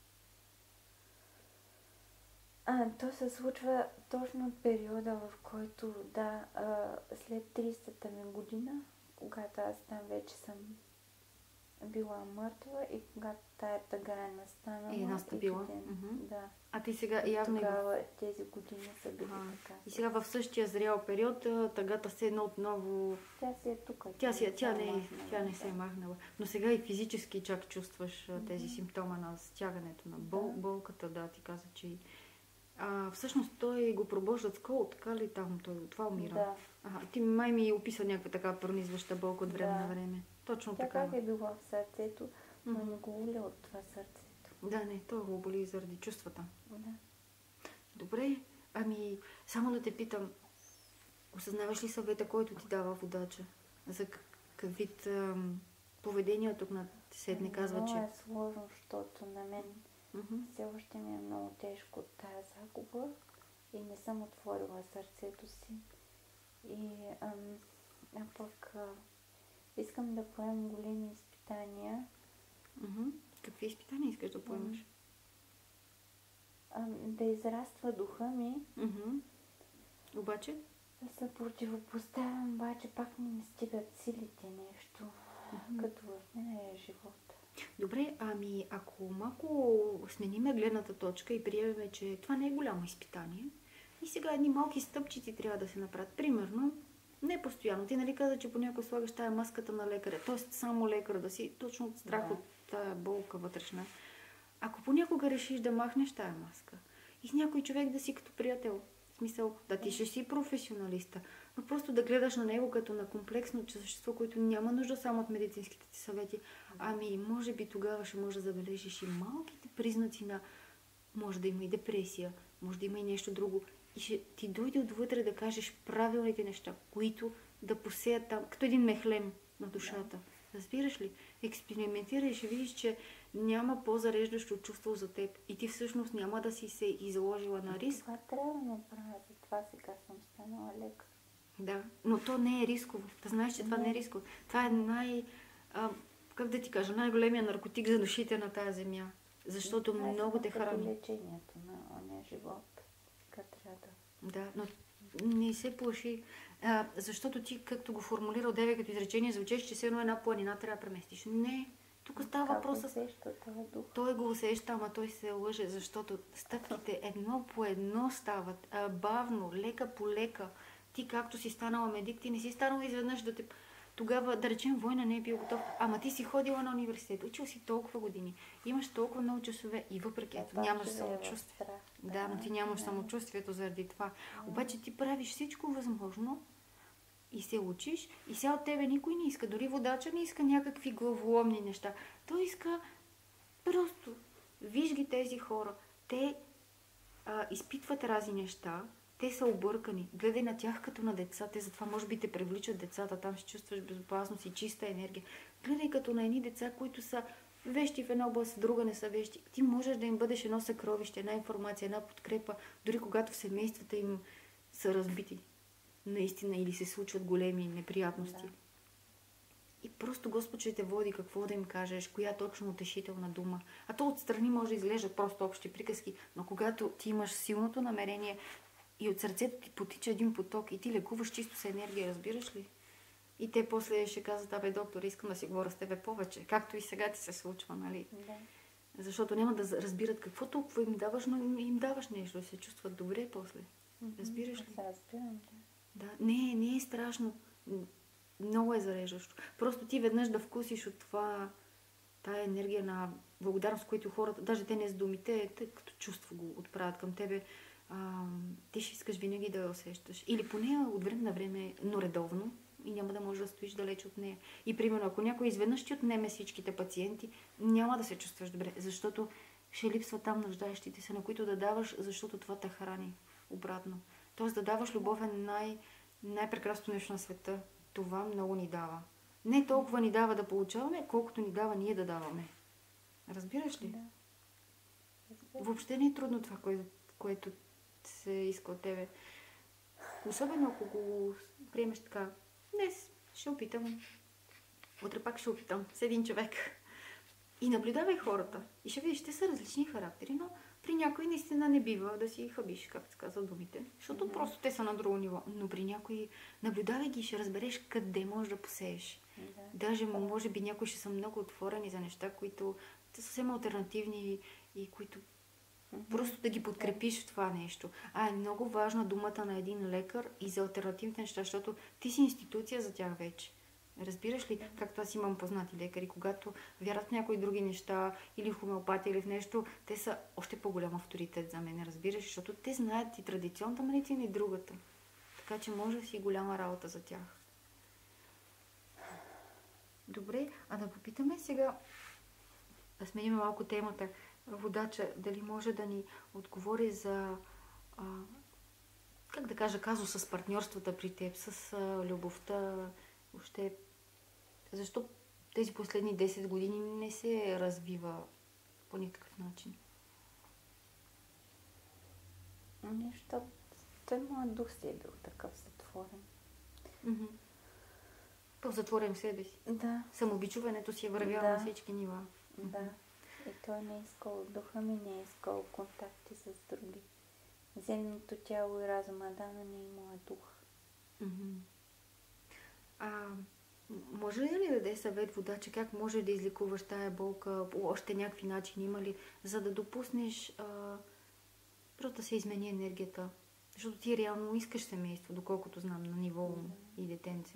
Speaker 2: А, то се случва точно от периода, в който, да, а, след тридесетата ми година, когато аз там вече съм била мъртва и когато тая тъга е настанала.
Speaker 1: И настъпила.
Speaker 2: Mm-hmm. Да.
Speaker 1: А ти сега явно...
Speaker 2: Тогава тези години са били а, така.
Speaker 1: И сега в същия зрял период тъгата се едно отново...
Speaker 2: Тя си е тук.
Speaker 1: Тя, си, тя, не, махнала, тя не се е махнала. Но сега и физически чак чувстваш mm-hmm. тези симптома на стягането, на бол, да. болката. Да, ти каза, че... А, всъщност той го пробождат скол, така ли там? Той от това умира.
Speaker 2: Да.
Speaker 1: Ага, ти май ми описа някаква така пронизваща болка от време
Speaker 2: да.
Speaker 1: на време. Точно
Speaker 2: тя
Speaker 1: така.
Speaker 2: Тя как е била в сърцето, но mm-hmm. не го боли от това сърцето.
Speaker 1: Да, не, той го боли заради чувствата.
Speaker 2: Да.
Speaker 1: Добре, ами само да те питам, осъзнаваш ли съвета, който ти дава водача? За какъв вид ам, поведение тук на седне казва,
Speaker 2: много
Speaker 1: че...
Speaker 2: Много е сложно, защото на мен
Speaker 1: mm-hmm.
Speaker 2: все още ми е много тежко от тая загуба и не съм отворила сърцето си. И ам, а пък а, искам да поемам големи изпитания.
Speaker 1: Mm-hmm. Какви изпитания искаш да поемаш?
Speaker 2: А, да израства духа ми.
Speaker 1: Mm-hmm. Обаче?
Speaker 2: Да се противопоставям, обаче пак не ми стигат силите нещо, mm-hmm. като в нея е живот.
Speaker 1: Добре, ами ако малко смениме гледната точка и приемеме, че това не е голямо изпитание и сега едни малки стъпчици трябва да се направят. Примерно, не постоянно. Ти нали каза, че понякога слагаш тая маската на лекаря, т.е. само лекар да си, точно от страх да. От тая болка вътрешна. Ако понякога решиш да махнеш тая маска и с някой човек да си като приятел, в смисъл да ти ще си професионалиста, но просто да гледаш на него като на комплексно същество, което няма нужда само от медицинските ти съвети, ами може би тогава ще може да забележиш и малките признаци на може да има и депресия, може да има и нещо друго и ще ти дойде отвътре да кажеш правилните неща, които да посеят там, като един мехлем на душата. Разбираш ли? Експериментирай и ще видиш, че няма по-зареждащо чувство за теб и ти всъщност няма да си се изложила на риск.
Speaker 2: Това трябва да направя, за това сега съм станала лекар.
Speaker 1: Да, но то не е рисково. Да знаеш, че това не, не е рисково. Това е най... А, как да ти кажа, най-големия наркотик за душите на тази земя. Защото
Speaker 2: това
Speaker 1: много
Speaker 2: е
Speaker 1: те храни.
Speaker 2: лечението на ония живот. Така трябва да...
Speaker 1: Да, но не се плаши. А, защото ти, както го формулира от деве като изречение, звучеше, че все едно една планина трябва да преместиш. Не, Тук става въпрос с...
Speaker 2: усеща това дух.
Speaker 1: Той го усеща, ама той се лъже, защото стъпките едно по едно стават, а, бавно, лека по лека. Ти както си станала медик, ти не си станала изведнъж да те... Тогава, да речем, война не е бил готов, ама ти си ходила на университет, учил си толкова години, имаш толкова много часове и въпреки ето нямаш самочувствие. Да, да, но ти нямаш да. самочувствието заради това. Да. Обаче ти правиш всичко възможно и се учиш и сега от тебе никой не иска, дори водача не иска някакви главоломни неща. Той иска просто, виж ги тези хора, те а, изпитват разни неща, те са объркани. Гледай на тях като на деца. Те затова може би те привличат децата. Там ще чувстваш безопасност и чиста енергия. Гледай като на едни деца, които са вещи в една област, в друга не са вещи. Ти можеш да им бъдеш едно съкровище, една информация, една подкрепа, дори когато в семействата им са разбити. Наистина или се случват големи неприятности. Да. И просто Господ ще те води какво да им кажеш, коя точно утешителна дума. А то отстрани може да изглеждат просто общи приказки, но когато ти имаш силното намерение и от сърцето ти потича един поток и ти лекуваш чисто с енергия, разбираш ли? И те после ще казват, абе доктор, искам да си говоря с тебе повече. Както и сега ти се случва, нали? Да. Защото няма да разбират какво толкова им даваш, но им даваш нещо, да се чувстват добре после. Mm-hmm. Разбираш ли?
Speaker 2: Разбирам,
Speaker 1: да. Да, не, не е страшно. Много е зареждащо. Просто ти веднъж да вкусиш от това, тая енергия на благодарност, която хората, даже те не с думите, те като чувство го отправят към тебе, а, ти ще искаш винаги да я усещаш. Или поне от време на време, но редовно, и няма да можеш да стоиш далеч от нея. И примерно, ако някой изведнъж ти отнеме всичките пациенти, няма да се чувстваш добре, защото ще липсва там нуждаещите се, на които да даваш, защото това те храни обратно. Тоест да даваш любов е най- най-прекрасното нещо на света. Това много ни дава. Не толкова ни дава да получаваме, колкото ни дава ние да даваме. Разбираш ли? Да. Въобще не е трудно това, което, което се иска от тебе. Особено ако го приемеш така. Днес ще опитам. Утре пак ще опитам. С един човек. И наблюдавай хората. И ще видиш, те са различни характери, но при някои наистина не бива да си хабиш, както се казва думите. Защото mm-hmm. просто те са на друго ниво. Но при някои наблюдавай ги и ще разбереш къде можеш да посееш. Mm-hmm. Даже може би някои ще са много отворени за неща, които са съвсем алтернативни и които mm-hmm. просто да ги подкрепиш в това нещо. А е много важна думата на един лекар и за алтернативните неща, защото ти си институция за тях вече. Разбираш ли, както аз имам познати лекари, когато вярват в някои други неща, или в хомеопатия, или в нещо, те са още по-голям авторитет за мен, разбираш, защото те знаят и традиционната медицина и другата. Така че може да си голяма работа за тях. Добре, а да попитаме сега, да сменим малко темата, водача, дали може да ни отговори за, а, как да кажа, казуса с партньорствата при теб, с а, любовта, въобще, защо тези последни десет години не се развива по никакъв начин?
Speaker 2: Нещо, той моят дух си е бил такъв затворен.
Speaker 1: Mm-hmm. По-затворен в себе си.
Speaker 2: Да.
Speaker 1: Самобичуването си е вървяло да. На всички нива.
Speaker 2: Да. И той не е искал, духа ми не е искал контакти с други. Земното тяло и разума, да, но не и моят дух.
Speaker 1: Mm-hmm. А, може ли да ли даде съвет водача, как може да излекуваш тая болка, по още някакви начини има ли, за да допуснеш а, просто да се измени енергията? Защото ти реално искаш семейство, доколкото знам, на ниво mm-hmm. и детенце.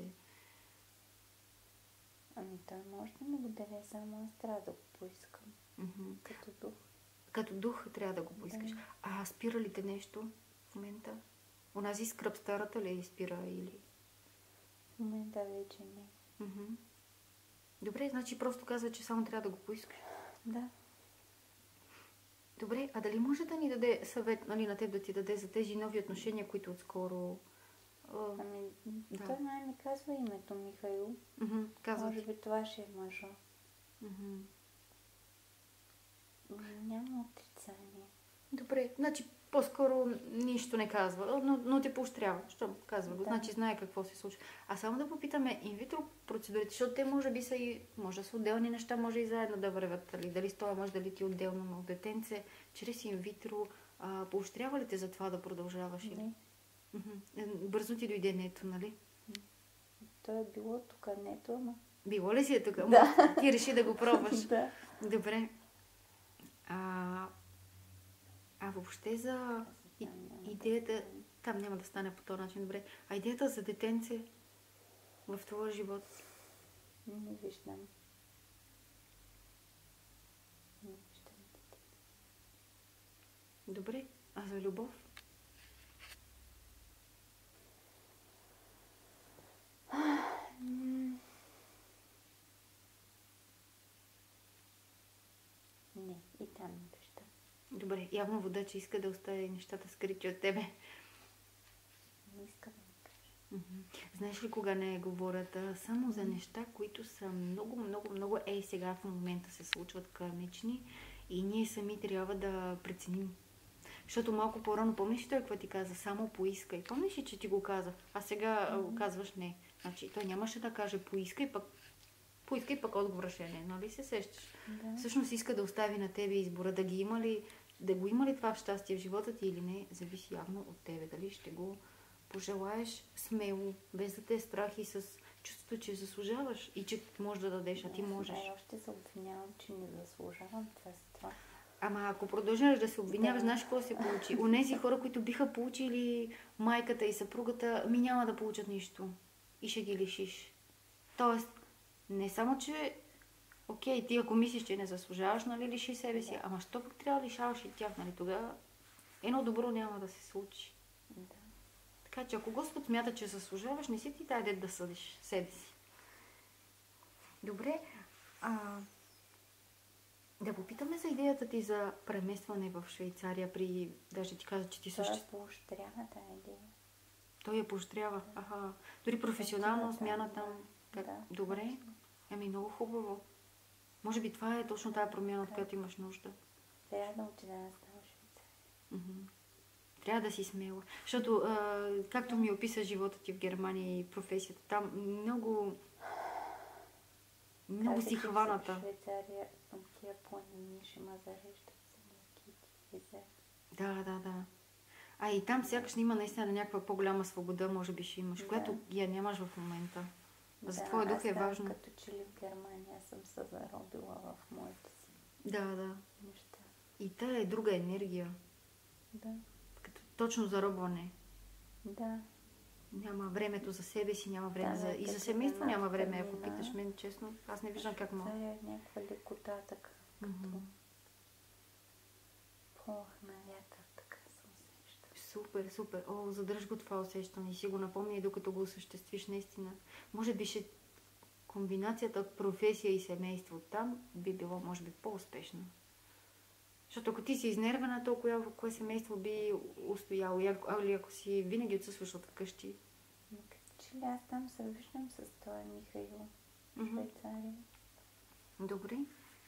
Speaker 2: Ами той може да ми го даде, само аз трябва да го поискам. Mm-hmm. Като дух.
Speaker 1: Като дух трябва да го поискаш. Да. А спира ли те нещо в момента? Онази скръб старата ли спира или...
Speaker 2: В момента вече не.
Speaker 1: Mm-hmm. Добре, значи просто казва, че само трябва да го поискаш.
Speaker 2: Да.
Speaker 1: Добре, а дали може да ни даде съвет, нали, на теб да ти даде за тези нови отношения, които отскоро... А,
Speaker 2: ами, да. Той май ми казва името Михаил.
Speaker 1: Mm-hmm. Казва
Speaker 2: може би това ще е мъжа.
Speaker 1: Mm-hmm.
Speaker 2: Няма отрицание.
Speaker 1: Добре, значи по-скоро нищо не казва, но, но те поощрява. Що казва го, да. Значи знае какво се случва. А само да попитаме инвитро процедурите, защото те може би са и, може да са отделни неща, може и заедно да вървят. Дали, дали с това може дали ти отделно от детенце, чрез инвитро, а, поощрява ли те за това да продължаваш?
Speaker 2: Не.
Speaker 1: Mm-hmm. Бързо ти дойде нето, нали?
Speaker 2: То е било тук нето, ама
Speaker 1: Било ли си е тук?
Speaker 2: Да.
Speaker 1: Ти реши да го пробваш.
Speaker 2: Да.
Speaker 1: Добре. А, а въобще за и, идеята... Там няма да стане по този начин, добре. А идеята за детенце в твоя живот?
Speaker 2: Не виждам. Не виждам.
Speaker 1: Добре. А за любов?
Speaker 2: Не, и там не виждам.
Speaker 1: Добре. Явно вода, че иска да остави нещата скрити от тебе.
Speaker 2: Не искам да ми кажа.
Speaker 1: Mm-hmm. Знаеш ли кога не говорят? А, само за неща, които са много, много, много ей сега в момента се случват кармични и ние сами трябва да преценим. Защото малко по-рано, помниш ли той какво ти каза? Само поискай. Помниш ли, че ти го каза? А сега mm-hmm. казваш не. Значи той нямаше да каже поискай, пък поискай, пък отговора ще не. Нали се сещаш?
Speaker 2: Да.
Speaker 1: Всъщност иска да остави на тебе избора. Да ги има ли, да го има ли това щастие в живота ти или не, зависи явно от тебе. Дали ще го пожелаеш смело, без да те е страх и с чувството, че заслужаваш и че можеш да дадеш, а ти можеш.
Speaker 2: Да, още се обвинявам, че не заслужавам това за това.
Speaker 1: Ама ако продължаваш да се обвиняваш,
Speaker 2: Да.
Speaker 1: знаеш какво се получи? Онези хора, които биха получили майката и съпругата, ми няма да получат нищо. И ще ги лишиш. Тоест, не само, че окей, ти ако мислиш, че не заслужаваш, нали, лиши себе си.
Speaker 2: Да.
Speaker 1: Ама що пък трябва да лишаваш и тях, нали? Тогава едно добро няма да се случи.
Speaker 2: Да.
Speaker 1: Така че ако Господ смята, че заслужаваш, не си ти дай дет да съдиш себе си. Добре. А, да попитаме за идеята ти за преместване в Швейцария при... Даже ти каза, че ти също...
Speaker 2: Това поощрява тази идея.
Speaker 1: Той я поощрява. Аха. Дори професионално смяна там. Как?
Speaker 2: Да.
Speaker 1: Добре. Еми, много хубаво. Може би това е точно тая промяна, от която имаш нужда.
Speaker 2: Трябва да отида да става Швейцария.
Speaker 1: Мгм. Трябва да си смела. Защото, а, както ми описа живота ти в Германия и професията, там много... Много си хваната.
Speaker 2: В Швейцария тия планини ще ме зареждат за някакви визе.
Speaker 1: Да, да, да. А и там сякаш има наистина някаква по-голяма свобода, може би ще имаш,
Speaker 2: Да.
Speaker 1: която я нямаш в момента. За
Speaker 2: Да,
Speaker 1: твоя дух е
Speaker 2: аз там
Speaker 1: важно.
Speaker 2: като че ли в Германия съм се заробила в моите си
Speaker 1: Да, да.
Speaker 2: неща.
Speaker 1: И тая е друга енергия.
Speaker 2: Да.
Speaker 1: Като точно заробване.
Speaker 2: Да.
Speaker 1: Няма времето за себе си, няма време
Speaker 2: Да,
Speaker 1: за...
Speaker 2: да,
Speaker 1: И за
Speaker 2: като
Speaker 1: семейство
Speaker 2: една
Speaker 1: няма време, ако
Speaker 2: тъмнина.
Speaker 1: питаш мен, честно. Аз не виждам как мога.
Speaker 2: Това е някаква лекота, така, като
Speaker 1: Мгм.
Speaker 2: полах на вятър, така се усеща.
Speaker 1: Супер, супер. О, задръж го това усещане и си го напомня, докато го осъществиш наистина. Може би ще комбинацията от професия и семейство там би било, може би, по-успешно. Защото ако ти си изнервена, толкова кое семейство би устояло. И ако, али ако си винаги отсъстваш от вкъщи.
Speaker 2: Но като че ли аз там се виждам с този Михаил в
Speaker 1: Мгм.
Speaker 2: Швейцария.
Speaker 1: Добре.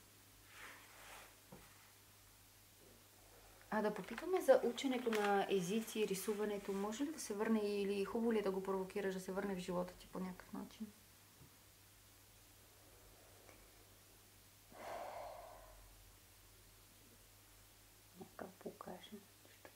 Speaker 1: А да попитаме за ученето на езици, рисуването. Може ли да се върне или хубаво ли е да го провокираш да се върне в живота ти по някакъв начин?
Speaker 2: Някакъв блокаж. Нещо.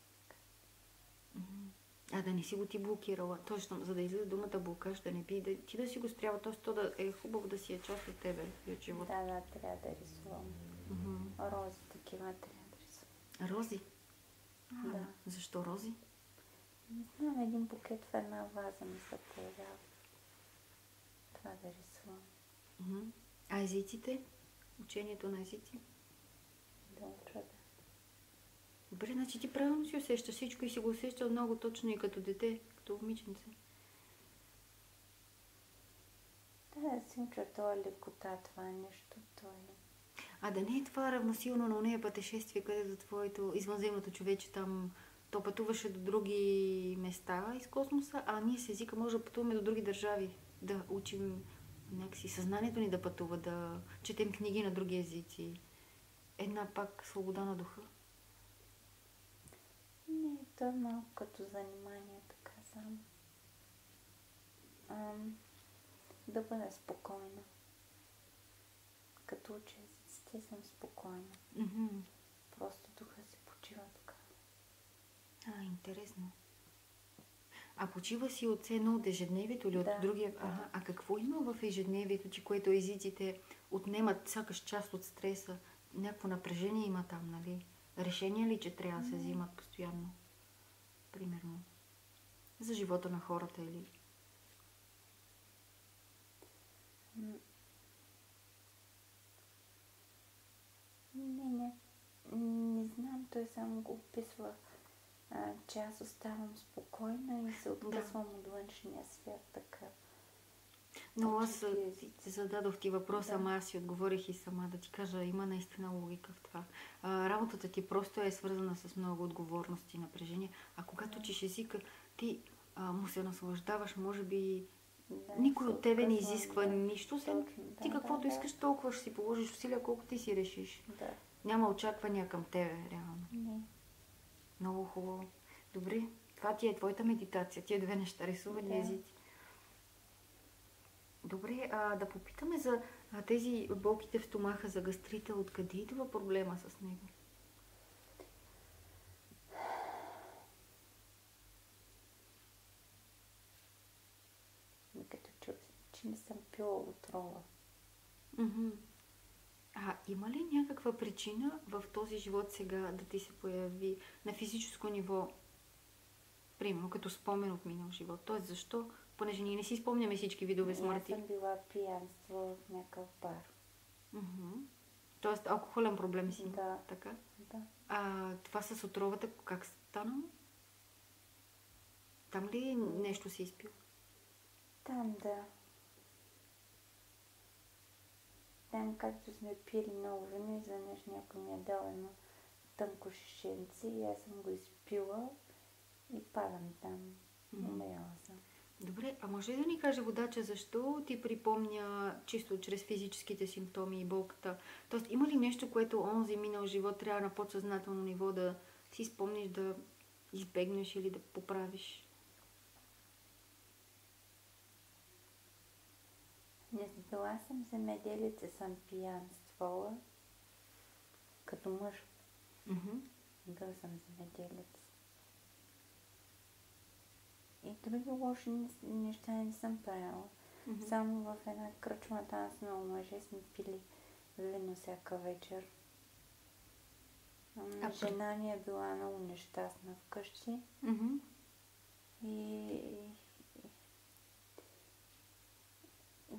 Speaker 1: А да не си го ти блокирала. Точно, за да излезе думата блокаж, да не би, да, ти да си го спряла, т.е. то да е хубаво да си е част от тебе и от живота.
Speaker 2: Да, да, трябва да рисувам.
Speaker 1: Мгм.
Speaker 2: Рози такива трябва да рисувам.
Speaker 1: Рози? А,
Speaker 2: Да.
Speaker 1: Защо рози?
Speaker 2: Не знам, един букет в една ваза ми се появява. Това да рисувам.
Speaker 1: Мгм. А езиците? Учението на езици?
Speaker 2: Да уча, да.
Speaker 1: Добре, значи ти правилно си усещаш всичко и си го усещал много точно и като дете, като момиченце.
Speaker 2: Да, да си уча това лекота, това нещо, това е.
Speaker 1: А да не е това равносилно на нея пътешествие, където твоето извънземното човече там, то пътуваше до други места из космоса, а ние с езика може да пътуваме до други държави, да учим някакси съзнанието ни да пътува, да четем книги на други езици. Една пак свобода на духа.
Speaker 2: Не, то е малко като занимание, така само. Ам, да бъда спокойна. Като уча езиците съм спокойна.
Speaker 1: Мгм.
Speaker 2: Просто духа се почива така.
Speaker 1: А, интересно. А почива си от едно от ежедневието или от
Speaker 2: Да,
Speaker 1: другия?
Speaker 2: да.
Speaker 1: Ага. А какво има в ежедневието, че което езиците отнемат сякаш част от стреса? Някакво напрежение има там, нали? Решения ли, че трябва да се взимат постоянно? Примерно. За живота на хората или...
Speaker 2: М. Не, не. Не знам, той само го описва, а, че аз оставам спокойна и се откъсвам от външния свят, така.
Speaker 1: Но аз
Speaker 2: Чисти езици.
Speaker 1: ти зададох ти въпрос,
Speaker 2: Да.
Speaker 1: ама аз си отговорих и сама да ти кажа, има наистина логика в това. А, работата ти просто е свързана с много отговорности и напрежение, а когато учиш езика, ти а, му се наслаждаваш, може би
Speaker 2: Да,
Speaker 1: никой
Speaker 2: се
Speaker 1: от тебе не
Speaker 2: откъсвам,
Speaker 1: изисква
Speaker 2: да.
Speaker 1: нищо, освен
Speaker 2: Точно, да,
Speaker 1: ти каквото
Speaker 2: да,
Speaker 1: искаш, толкова ще си положиш усилия, колко ти си решиш.
Speaker 2: Да.
Speaker 1: Няма очаквания към тебе, реално.
Speaker 2: Не.
Speaker 1: Много хубаво. Добре, това ти е твоята медитация, тия две неща, рисуване
Speaker 2: Да.
Speaker 1: и езици. Добре, а, да попитаме за а, тези болките в стомаха, за гастрита, откъде идва проблема с него?
Speaker 2: Като чух, че не съм пила отрова.
Speaker 1: Mm-hmm. А има ли някаква причина в този живот сега да ти се появи на физическо ниво, примерно като спомен от минал живот? Тоест защо? Понеже ние не си спомняме всички видове смърти.
Speaker 2: Аз съм била пиянство в някакъв бар.
Speaker 1: Mm-hmm. Тоест алкохолен проблем си има.
Speaker 2: Да.
Speaker 1: Така?
Speaker 2: Да.
Speaker 1: А това с отровата как стана? Там ли нещо си изпил?
Speaker 2: Там, да. Там, както сме пили много вино, изведнъж някой ми е дал едно тънко шишенце и аз съм го изпила и падам там.
Speaker 1: Mm-hmm.
Speaker 2: Умряла съм.
Speaker 1: Добре, а може ли да ни каже водача защо ти припомня чисто чрез физическите симптоми и болката? Тоест има ли нещо, което онзи минал живот трябва на подсъзнателно ниво да си спомниш, да избегнеш или да поправиш?
Speaker 2: Не била съм земеделица, съм пиянствала. Като мъж.
Speaker 1: Mm-hmm.
Speaker 2: Бил съм земеделец. И други лоши неща не съм правила.
Speaker 1: Mm-hmm.
Speaker 2: Само в една кръчма там с много мъже сме пили вино всяка вечер. А, жена ми е била много нещастна вкъщи.
Speaker 1: Mm-hmm.
Speaker 2: И, и, и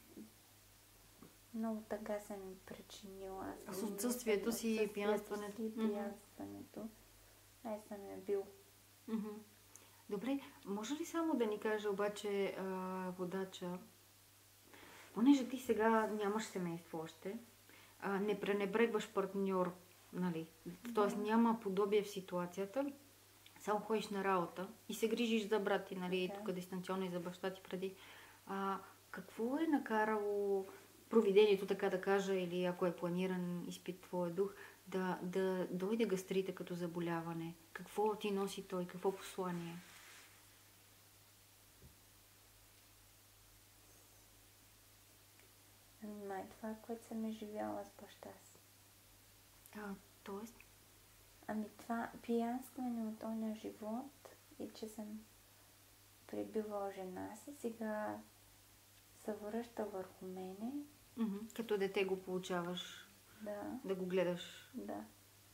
Speaker 2: много така съм причинила.
Speaker 1: А с отсъствието си и пиянстването?
Speaker 2: И пиянстването. Ай съм я бил.
Speaker 1: Mm-hmm. Добре, може ли само да ни каже обаче а, водача, понеже ти сега нямаш семейство още, а, не пренебрегваш партньор, нали? Тоест няма подобие в ситуацията, само ходиш на работа и се грижиш за брат ти, нали?
Speaker 2: Да.
Speaker 1: Тук дистанционно и за баща ти преди. А, какво е накарало провидението, така да кажа, или ако е планиран изпит твоя дух, да, да дойде гастрита като заболяване? Какво ти носи той? Какво послание?
Speaker 2: Май това, което съм изживяла с баща си.
Speaker 1: А, тоест?
Speaker 2: Ами това пиянстване от оня живот и че съм пребивала жена си, сега се връща върху мене.
Speaker 1: Mm-hmm. Като дете го получаваш,
Speaker 2: Да.
Speaker 1: да го гледаш.
Speaker 2: Да.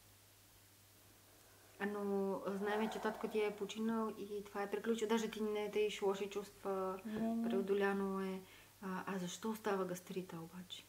Speaker 1: А, но знаем, че татко ти е починал и това е приключил. Даже ти не теиш лоши чувства,
Speaker 2: Не, не.
Speaker 1: преодоляно е. А, а защо остава гастрита обаче?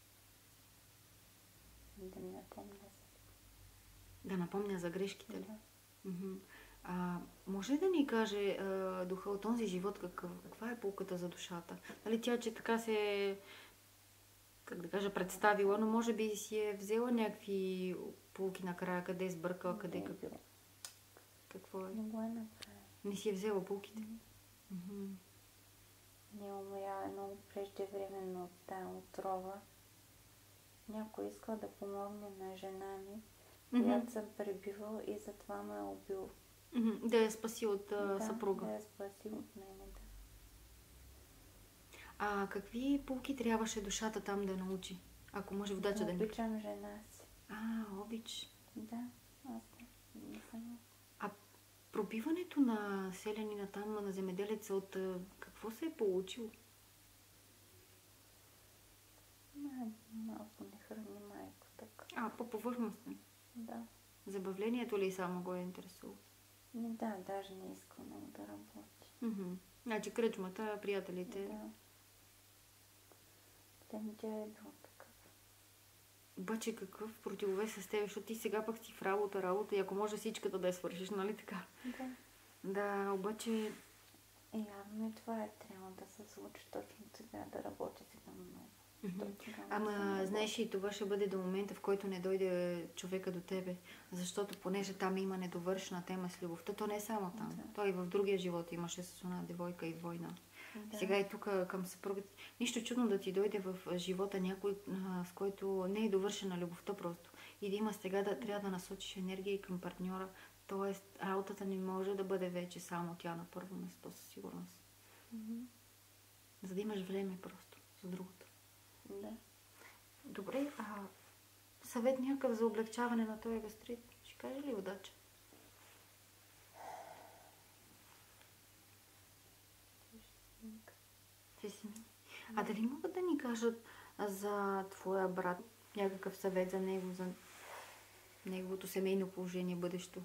Speaker 2: Да ми напомня за...
Speaker 1: Да напомня за грешките ли?
Speaker 2: Да.
Speaker 1: Mm-hmm. А, може ли да ни каже а, духа от този живот, какъв, каква е полката за душата? Нали тя, че така се, как да кажа, представила, но може би си е взела някакви полки накрая, къде е сбъркала, къде
Speaker 2: Не е
Speaker 1: как...
Speaker 2: било.
Speaker 1: какво е?
Speaker 2: Не го е направила.
Speaker 1: Не си е взела полките?
Speaker 2: Mm-hmm.
Speaker 1: Mm-hmm.
Speaker 2: Не умря много преждевременно от тая отрова. Някой искал да помогне на жена ми,
Speaker 1: Mm-hmm.
Speaker 2: която съм пребивал и затова ме е убил.
Speaker 1: Mm-hmm. Да я спаси от а,
Speaker 2: Да,
Speaker 1: съпруга.
Speaker 2: да я спаси от мене, да.
Speaker 1: А какви полки трябваше душата там да научи? Ако може водача да ни...
Speaker 2: Обичам жена си.
Speaker 1: А, обич.
Speaker 2: Да, аз не, не съм.
Speaker 1: Пробиването на селянина там, на земеделеца, от какво се е получило?
Speaker 2: Май, малко не храни майко така.
Speaker 1: А, по-повърхностно.
Speaker 2: Да.
Speaker 1: Забавлението ли само го е интересува?
Speaker 2: Не, да, даже не иска много да работи.
Speaker 1: Mm-hmm. Значи кръчмата, приятелите.
Speaker 2: Да. Тем тя е бил такъв.
Speaker 1: Обаче какъв противовес с тебе, защото ти сега пък си в работа, работа и ако може всичката да я свършиш, нали така?
Speaker 2: Да.
Speaker 1: Да, обаче...
Speaker 2: Е, явно и това е трябва да се случи точно сега, да работи сега много.
Speaker 1: Mm-hmm. Ама, знаеш ли, това ще бъде до момента, в който не дойде човека до тебе. Защото понеже там има недовършена тема с любовта, то не е само там. Да. Той и в другия живот имаше с една девойка и война. Да. Сега и тук към съпругата. Нищо чудно да ти дойде в живота някой, с който не е довършена любовта просто. И да има сега да трябва да насочиш енергия и към партньора. Тоест, работата не може да бъде вече само тя на първо место, със сигурност.
Speaker 2: Mm-hmm.
Speaker 1: За да имаш време просто за другото.
Speaker 2: Да.
Speaker 1: Добре, а съвет някакъв за облегчаване на този гастрит? Ще каже ли удача? А дали могат да ни кажат за твоя брат някакъв съвет за него, за неговото семейно положение, бъдещо?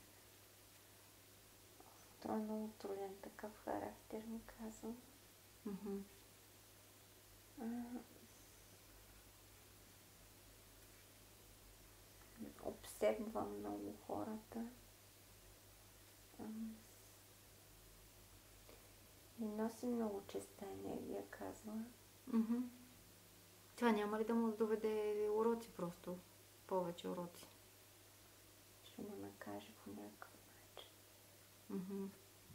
Speaker 2: Той е много труден такъв характер, ми казвам.
Speaker 1: Mm-hmm.
Speaker 2: Обсебва много хората. И носи много чиста енергия, казва.
Speaker 1: Mm-hmm. Това няма ли да му доведе уроци просто? Повече уроци?
Speaker 2: Ще му накаже по някакъв начин.
Speaker 1: Mm-hmm.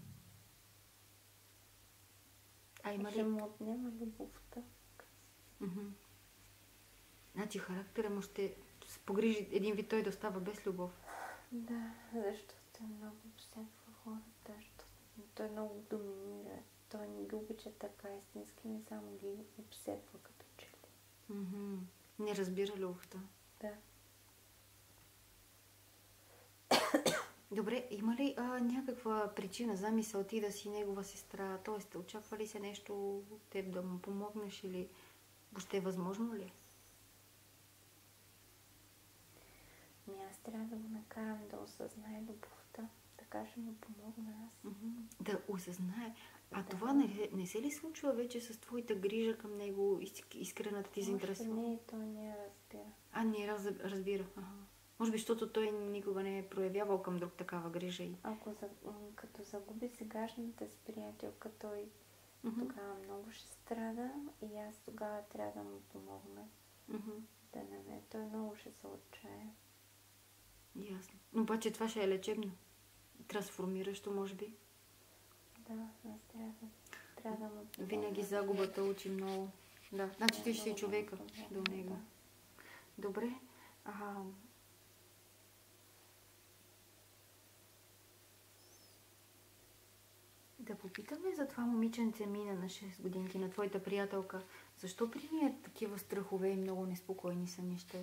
Speaker 1: А има
Speaker 2: ще
Speaker 1: ли...
Speaker 2: му отнема любовта.
Speaker 1: Mm-hmm. Значи характера му ще се погрижи един вид той да остава без любов.
Speaker 2: Да, защото е много обсебва хората, защото той много доминира. Той не ги обича така истински, не само ги обсебва като че ли.
Speaker 1: Mm-hmm. Не разбира любовта.
Speaker 2: Да.
Speaker 1: Добре, има ли а, някаква причина, замисъл ти да си негова сестра? Тоест, очаква ли се нещо от теб да му помогнеш или въобще е възможно ли?
Speaker 2: Ми аз трябва да го накарам да осъзнае любовта. Така ще му помогна аз.
Speaker 1: Mm-hmm. Да осъзнае. А
Speaker 2: да.
Speaker 1: Това не, не се ли случва вече с твоята грижа към него, искрената ти заинтересува?
Speaker 2: Не, той не разбира.
Speaker 1: А, не раз, разбира. Ага. Може би, защото той никога не е проявявал към друг такава грижа. И...
Speaker 2: Ако за, като загуби сегашната си приятелка, той mm-hmm. тогава много ще страда и аз тогава трябва да му помогна.
Speaker 1: Mm-hmm.
Speaker 2: Да не ме. Той много ще се отчая.
Speaker 1: Ясно. Но обаче това ще е лечебно. Трансформиращо, може би.
Speaker 2: Да, аз трябва да, трябва да му помогна.
Speaker 1: Винаги загубата учи много. Да, значи ти ще си човека до него. Да. Добре. А... Да попитаме за това момиченце Мина на шест годинки, на твоята приятелка. Защо при нея такива страхове и много неспокойни са неща?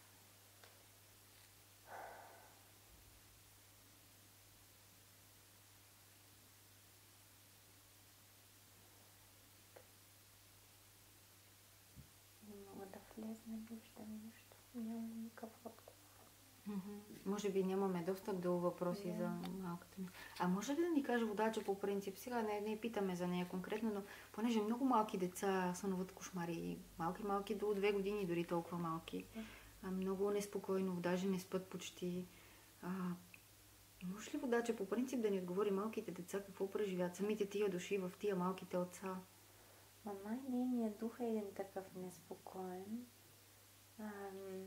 Speaker 2: Не мога да влезна, не виждам нищо. Нямам никакъв отговор.
Speaker 1: Mm-hmm. Може би нямаме достъп до въпроси yeah. за малката ми. А може ли да ни каже водача по принцип? Сега не, не питаме за нея конкретно, но понеже много малки деца сънуват кошмари, малки-малки до две години, дори толкова малки, yeah. а, много неспокойно, даже не спят почти. А, може ли водача по принцип да ни отговори малките деца какво преживят? Самите тия души в тия малките отца?
Speaker 2: Мама, нейният дух е един такъв неспокоен. Ам...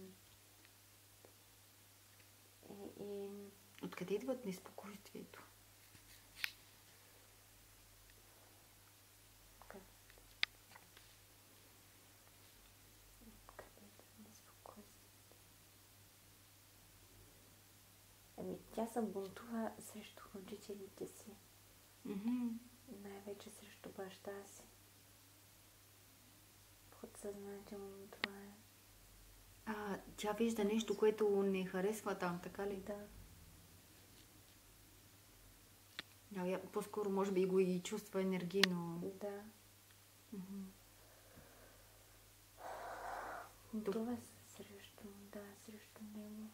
Speaker 2: И, и...
Speaker 1: Откъде идват неспокойствието?
Speaker 2: Откъде? Откъде идват неспокойствието? Ами тя се бунтува срещу родителите си.
Speaker 1: Mm-hmm.
Speaker 2: Най-вече срещу баща си. Подсъзнателно това е.
Speaker 1: А, тя вижда нещо, което не харесва там, така ли?
Speaker 2: Да.
Speaker 1: А, я, по-скоро може би го и чувства енергийно.
Speaker 2: Да.
Speaker 1: Mm-hmm.
Speaker 2: Това е срещу, да, срещу него.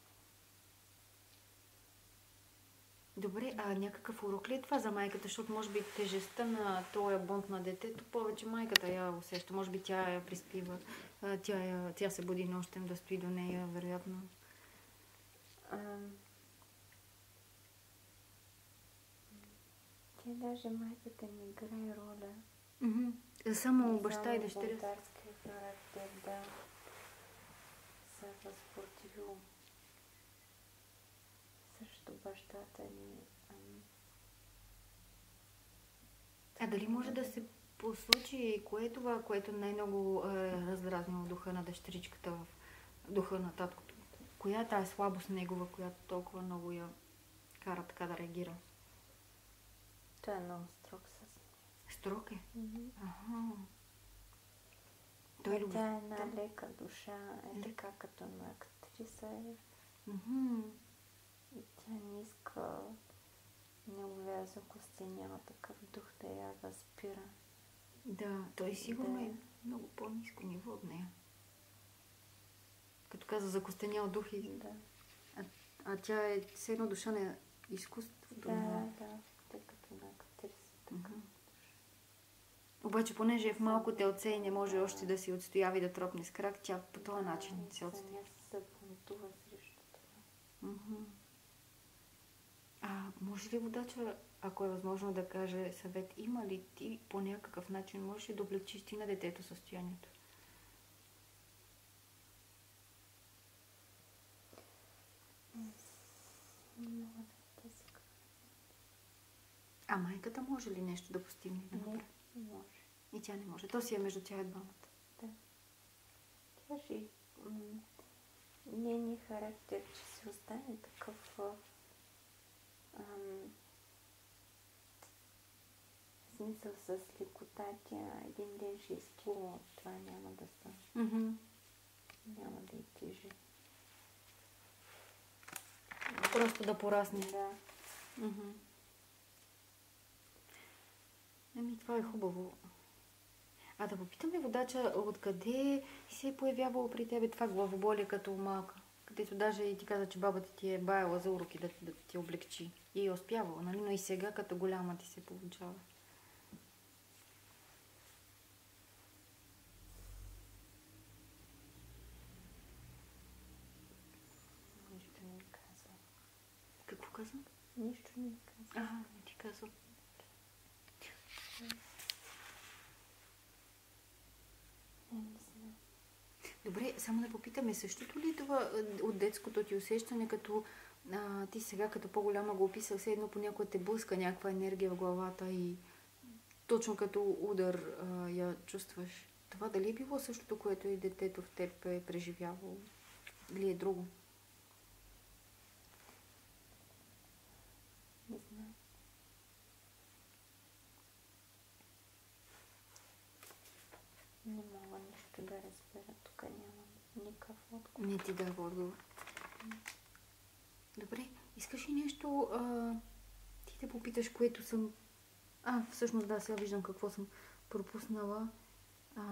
Speaker 1: Добре, а някакъв урок ли е това за майката? Защото може би тежестта на този бунт на детето, повече майката я усеща. Може би тя я приспива. Тя, я, тя се буди нощем да стои до нея, вероятно.
Speaker 2: А, тя даже майката не играе роля.
Speaker 1: Mm-hmm. Само баща и дъщеря.
Speaker 2: Бунтарския характер, да, се възпротивил срещу бащата ни.
Speaker 1: А дали може да се посочи кое е това, което най-много е раздразнило духа на дъщеричката в духа на таткото? Коя е тая слабост негова, която толкова много я кара така да реагира?
Speaker 2: Той е много строг с мен.
Speaker 1: Строг е?
Speaker 2: Mm-hmm.
Speaker 1: Ага. Той
Speaker 2: Тя е една лека душа, е Лек. така като на актриса е.
Speaker 1: Mm-hmm.
Speaker 2: И тя не иска неговия закостенял такъв дух да я възпира.
Speaker 1: Да, той сигурно
Speaker 2: да.
Speaker 1: е много по-ниско ниво от нея. Като каза закостенял дух и...
Speaker 2: Да.
Speaker 1: А, а тя е все едно душа на изкуството.
Speaker 2: Да,
Speaker 1: на...
Speaker 2: да, тъй като на актриса така. Mm-hmm.
Speaker 1: Обаче, понеже е в малко телце и не може още да си отстоява и да тропне с крак, тя по този начин се отстоява.
Speaker 2: За нея се бунтува срещу това.
Speaker 1: Mm-hmm. А може ли водача, ако е възможно да каже съвет, има ли ти по някакъв начин, можеш ли да облегчиш ти на детето състоянието?
Speaker 2: Не мога да си кажа.
Speaker 1: А майката може ли нещо да постигне? Да
Speaker 2: не, не може.
Speaker 1: И тя не може. То си е между тях двамата.
Speaker 2: Да. Тя ще... М- нейният характер, че си остане такъв... Ам, в смисъл с лекота, тя един ден ще изплува от това, няма да са.
Speaker 1: Mm-hmm.
Speaker 2: Няма да й тежи.
Speaker 1: Просто да порасне.
Speaker 2: Да.
Speaker 1: Mm-hmm. Ами, това е хубаво. А да попитаме водача, откъде се е появявало при тебе това главоболие като малка? Където даже и ти каза, че бабата ти е баяла за уроки да, да ти облегчи. И е успявала, нали? Но и сега като голяма ти се получава.
Speaker 2: Нищо не ми казва.
Speaker 1: Какво казвам?
Speaker 2: Нищо не ми казва.
Speaker 1: Ага, не ти казвам.
Speaker 2: Не, не знам.
Speaker 1: Добре, само да попитаме, същото ли е това от детското ти усещане, като а, ти сега като по-голяма го описах, все едно понякога те блъска някаква енергия в главата и точно като удар а, я чувстваш. Това дали е било същото, което и детето в теб е преживявало? Или е друго?
Speaker 2: Не знам. Не мога нищо да разбера. Тук нямам никакъв отговор.
Speaker 1: Не ти дава отговор. Добре, искаш ли нещо а, ти да попиташ, което съм... А, всъщност да, сега виждам какво съм пропуснала. А,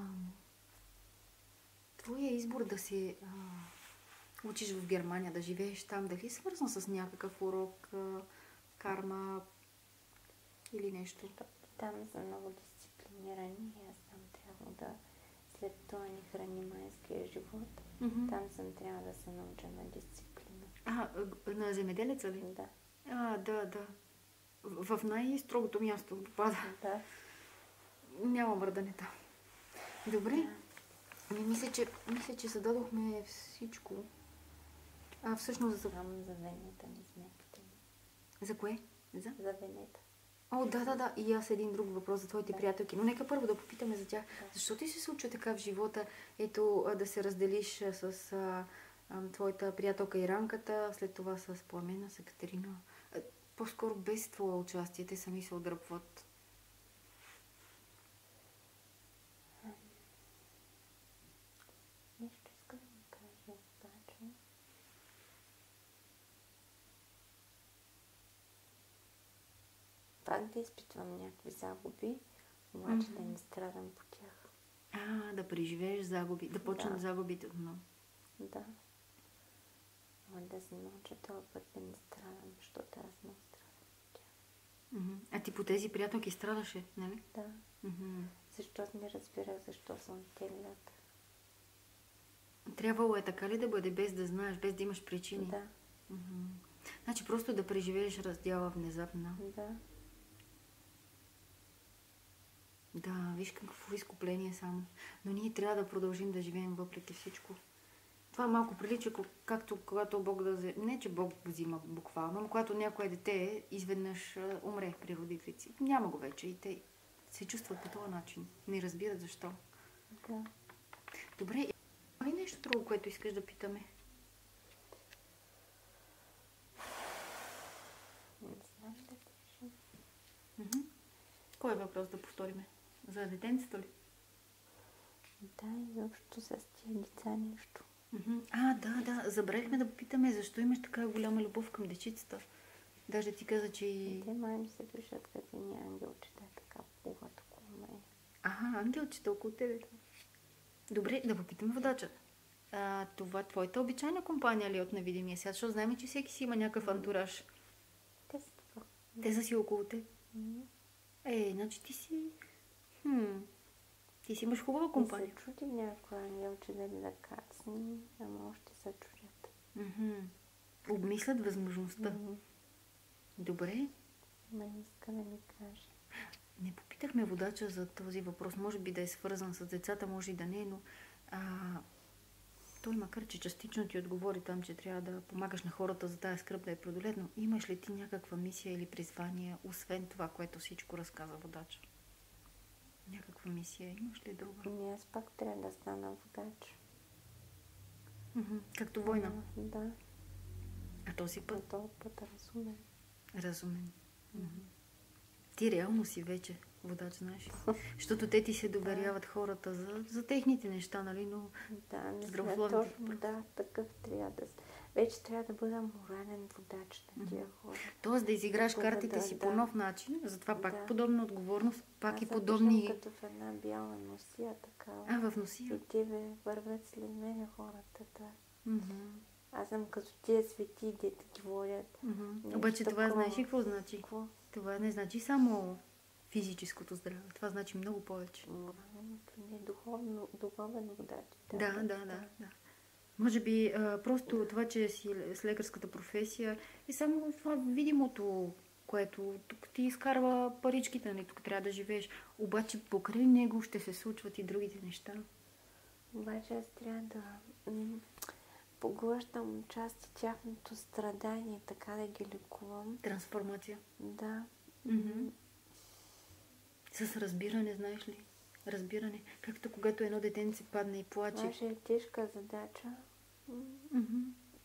Speaker 1: твоя избор да се а, учиш в Германия, да живееш там, дали е свързан с някакъв урок, а, карма или нещо?
Speaker 2: Там са много дисциплинирани и аз там трябва да, след това ни храни майския живот,
Speaker 1: Mm-hmm.
Speaker 2: там съм трябва да се науча на дисциплина.
Speaker 1: А, на земеделеца ли?
Speaker 2: Да.
Speaker 1: А, да, да. В, в най-строгото място попада.
Speaker 2: Да.
Speaker 1: Няма мърдане там. Добре.
Speaker 2: Да.
Speaker 1: Ами, мисля, че, мисля, че зададохме всичко. А, всъщност за...
Speaker 2: Само за Венета не сме питали.
Speaker 1: За кое? За?
Speaker 2: За Венета.
Speaker 1: О, да, да, да. И аз един друг въпрос за твоите
Speaker 2: Да.
Speaker 1: приятелки. Но нека първо да попитаме за тях.
Speaker 2: Да.
Speaker 1: Защо ти се случва така в живота, ето, а, да се разделиш а, с а, а, твоята приятелка Иранката, след това с Пламена, с Екатерина? А, по-скоро без твое участие, те сами се отдръпват.
Speaker 2: Нещо иска да ми кажа, обаче. пак да изпитвам някакви загуби, обаче mm-hmm. да не страдам по тях.
Speaker 1: А, да преживееш загуби, да почнат да. загубите отново.
Speaker 2: Да. Но да се науча този път да не страдам, защото аз много страдам по тях.
Speaker 1: Mm-hmm. А ти по тези приятелки страдаше, нали?
Speaker 2: Да.
Speaker 1: Mm-hmm.
Speaker 2: Защото не разбирах защо съм теглята.
Speaker 1: Трябвало е така ли да бъде, без да знаеш, без да имаш причини?
Speaker 2: Да.
Speaker 1: Mm-hmm. Значи просто да преживееш раздяла внезапно.
Speaker 2: Да.
Speaker 1: Да, виж какво изкупление само. Но ние трябва да продължим да живеем въпреки всичко. Това малко прилича, както когато Бог да вземе... Не, че Бог взима буквално, но когато някое дете изведнъж умре при родителите си. Няма го вече и те се чувстват по този начин. Не разбират защо.
Speaker 2: Да.
Speaker 1: Добре, има ли нещо друго, което искаш да питаме?
Speaker 2: Не знам да пишем.
Speaker 1: Mm-hmm. Кой е въпрос да повториме? За детенцето ли?
Speaker 2: Да, изобщо с тия деца нещо.
Speaker 1: Mm-hmm. А, да, да. Забравихме да попитаме защо имаш така голяма любов към дечицата. Даже ти каза, че...
Speaker 2: И те май ми се виждат като ни ангелчета, така плуват около мен.
Speaker 1: Ага, ангелчета около тебе. Добре, да попитаме водача. А, това твоята обичайна компания ли е от невидимия свят? Защото знаем, че всеки си има някакъв антураж.
Speaker 2: Те са това.
Speaker 1: Те са си около те.
Speaker 2: Mm-hmm.
Speaker 1: Е, значи ти си... Хм... Ти си имаш хубава компания.
Speaker 2: И се чуди някой ангелче да ми да кацни, ама още се чудят.
Speaker 1: Mm-hmm. Обмислят възможността.
Speaker 2: Mm-hmm.
Speaker 1: Добре.
Speaker 2: Ма не иска да ми каже.
Speaker 1: Не попитахме водача за този въпрос. Може би да е свързан с децата, може и да не, но а, той, макар че частично ти отговори там, че трябва да помагаш на хората за тази скръб да е преодолетно, имаш ли ти някаква мисия или призвание, освен това, което всичко разказа водача? Някаква мисия имаш ли друга?
Speaker 2: Ами аз пак трябва да стана водач.
Speaker 1: Mm-hmm. Както война?
Speaker 2: А, да.
Speaker 1: А този път?
Speaker 2: А този път разумен.
Speaker 1: Разумен. Mm-hmm. Ти реално си вече водач, знаеш. Защото те ти се доверяват хората за, за техните неща, нали, но...
Speaker 2: Да, не сме точно, да, такъв трябва да... Вече трябва да бъда морален водач на тия хора.
Speaker 1: Тоест да изиграш
Speaker 2: Такова,
Speaker 1: картите
Speaker 2: да,
Speaker 1: си
Speaker 2: да.
Speaker 1: по нов начин, затова пак
Speaker 2: да.
Speaker 1: подобна отговорност, пак
Speaker 2: аз
Speaker 1: и подобни...
Speaker 2: Аз като в една бяла носия, такава.
Speaker 1: А, в носия?
Speaker 2: И те вървят след мене хората, да.
Speaker 1: Mm-hmm.
Speaker 2: Аз съм като тия свети, дето ги водят.
Speaker 1: Mm-hmm. Обаче това такова... знаеш ли какво значи?
Speaker 2: Какво?
Speaker 1: Това не значи само физическото здраве. Това значи много повече.
Speaker 2: Моралното не е духовно, духовен водач.
Speaker 1: Да, да, да, да, да. Може би а, просто това, че си с лекарската професия и само това видимото, което тук ти изкарва паричките, нали, тук трябва да живееш. Обаче покрай него ще се случват и другите неща.
Speaker 2: Обаче аз трябва да м- поглъщам части тяхното страдание, така да ги лекувам.
Speaker 1: Трансформация.
Speaker 2: Да.
Speaker 1: Mm-hmm. С разбиране, знаеш ли? Разбиране. Както когато едно детенце падне и плаче.
Speaker 2: Това ще е тежка задача.
Speaker 1: Mm-hmm.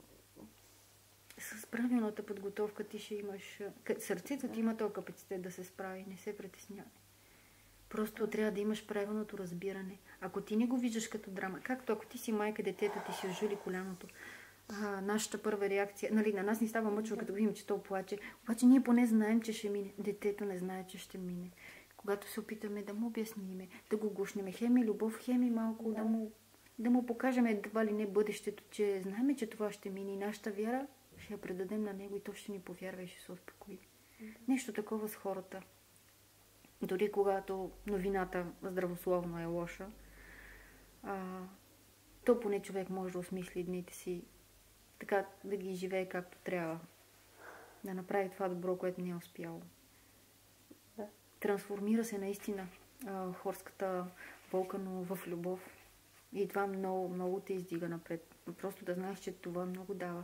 Speaker 1: С правилната подготовка ти ще имаш... Сърцето ти има този капацитет да се справи. Не се притеснявай. Просто трябва да имаш правилното разбиране. Ако ти не го виждаш като драма, както ако ти си майка, детето ти си ожули коляното, а, нашата първа реакция, нали, на нас ни става мъчно, като видим, че то плаче, обаче ние поне знаем, че ще мине. Детето не знае, че ще мине. Когато се опитаме да му обясниме, да го гушнеме, хеми любов, хеми малко, да, да, му, да му покажем едва ли не бъдещето, че знаем, че това ще мине и нашата вяра ще я предадем на него и то ще ни повярва и ще се успокои. Да. Нещо такова с хората. Дори когато новината здравословно е лоша, а, то поне човек може да осмисли дните си така да ги живее както трябва. Да направи това добро, което не е успяло.
Speaker 2: Да.
Speaker 1: Трансформира се наистина а, хорската вълкано в любов. И това много, много те издига напред. Просто да знаеш, че това много дава.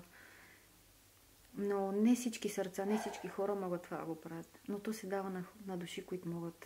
Speaker 1: Но не всички сърца, не всички хора могат това да го правят. Но то се дава на, на души, които могат.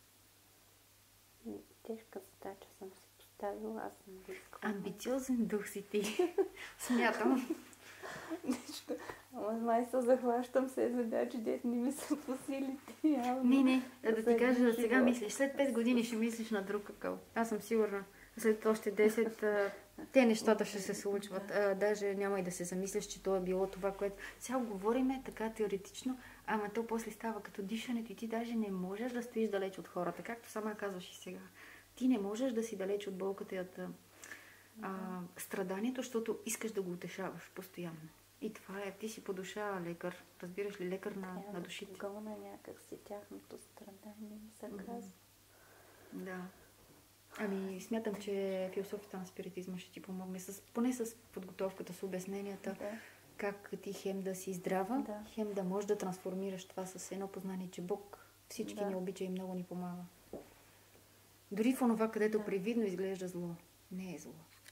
Speaker 2: Тежка задача съм си поставила, аз съм го искала.
Speaker 1: Амбициозен дух си ти. Смятам.
Speaker 2: Нещо. Ама май се захващам се задачи, дето не ми са по силите. Явно.
Speaker 1: Не, не, да, да ти кажа, да сега мислиш. След пет години ще мислиш на друг какъв. Аз съм сигурна. След още десет те нещата ще се случват. А, даже няма и да се замислиш, че то е било това, което... Сега говориме така теоретично, Ама то после става като дишането и ти даже не можеш да стоиш далеч от хората, както сама казваш и сега. Ти не можеш да си далеч от болката и от а, страданието, защото искаш да го утешаваш постоянно. И това е, ти си по душа лекар, разбираш ли, лекар на, на душите.
Speaker 2: Да гълна някак си тяхното страдание, ми се казва.
Speaker 1: Mm-hmm. Да. Ами, смятам, че философията на спиритизма ще ти помогне, с, поне с подготовката, с обясненията, да. Как ти хем да си здрава, да. Хем да можеш да трансформираш това с едно познание, че Бог всички да. Ни обича и много ни помага. Дори в онова, където да. Привидно изглежда зло, не е зло.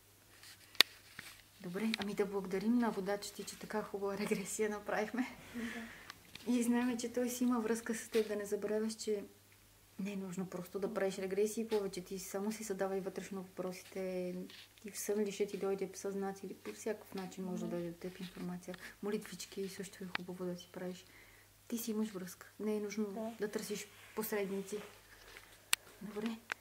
Speaker 1: Добре, ами да благодарим на водачите, че така хубава регресия направихме. Да. И знаем, че той си има връзка с теб, да не забравяш, че не е нужно просто да правиш регресии повече. Ти само си задавай вътрешно въпросите. И в сън ли ще ти дойде съзнание или по всякакъв начин може да дойде от теб информация. Молитвички също е хубаво да си правиш. Ти си имаш връзка. Не е нужно да, да търсиш посредници. Добре.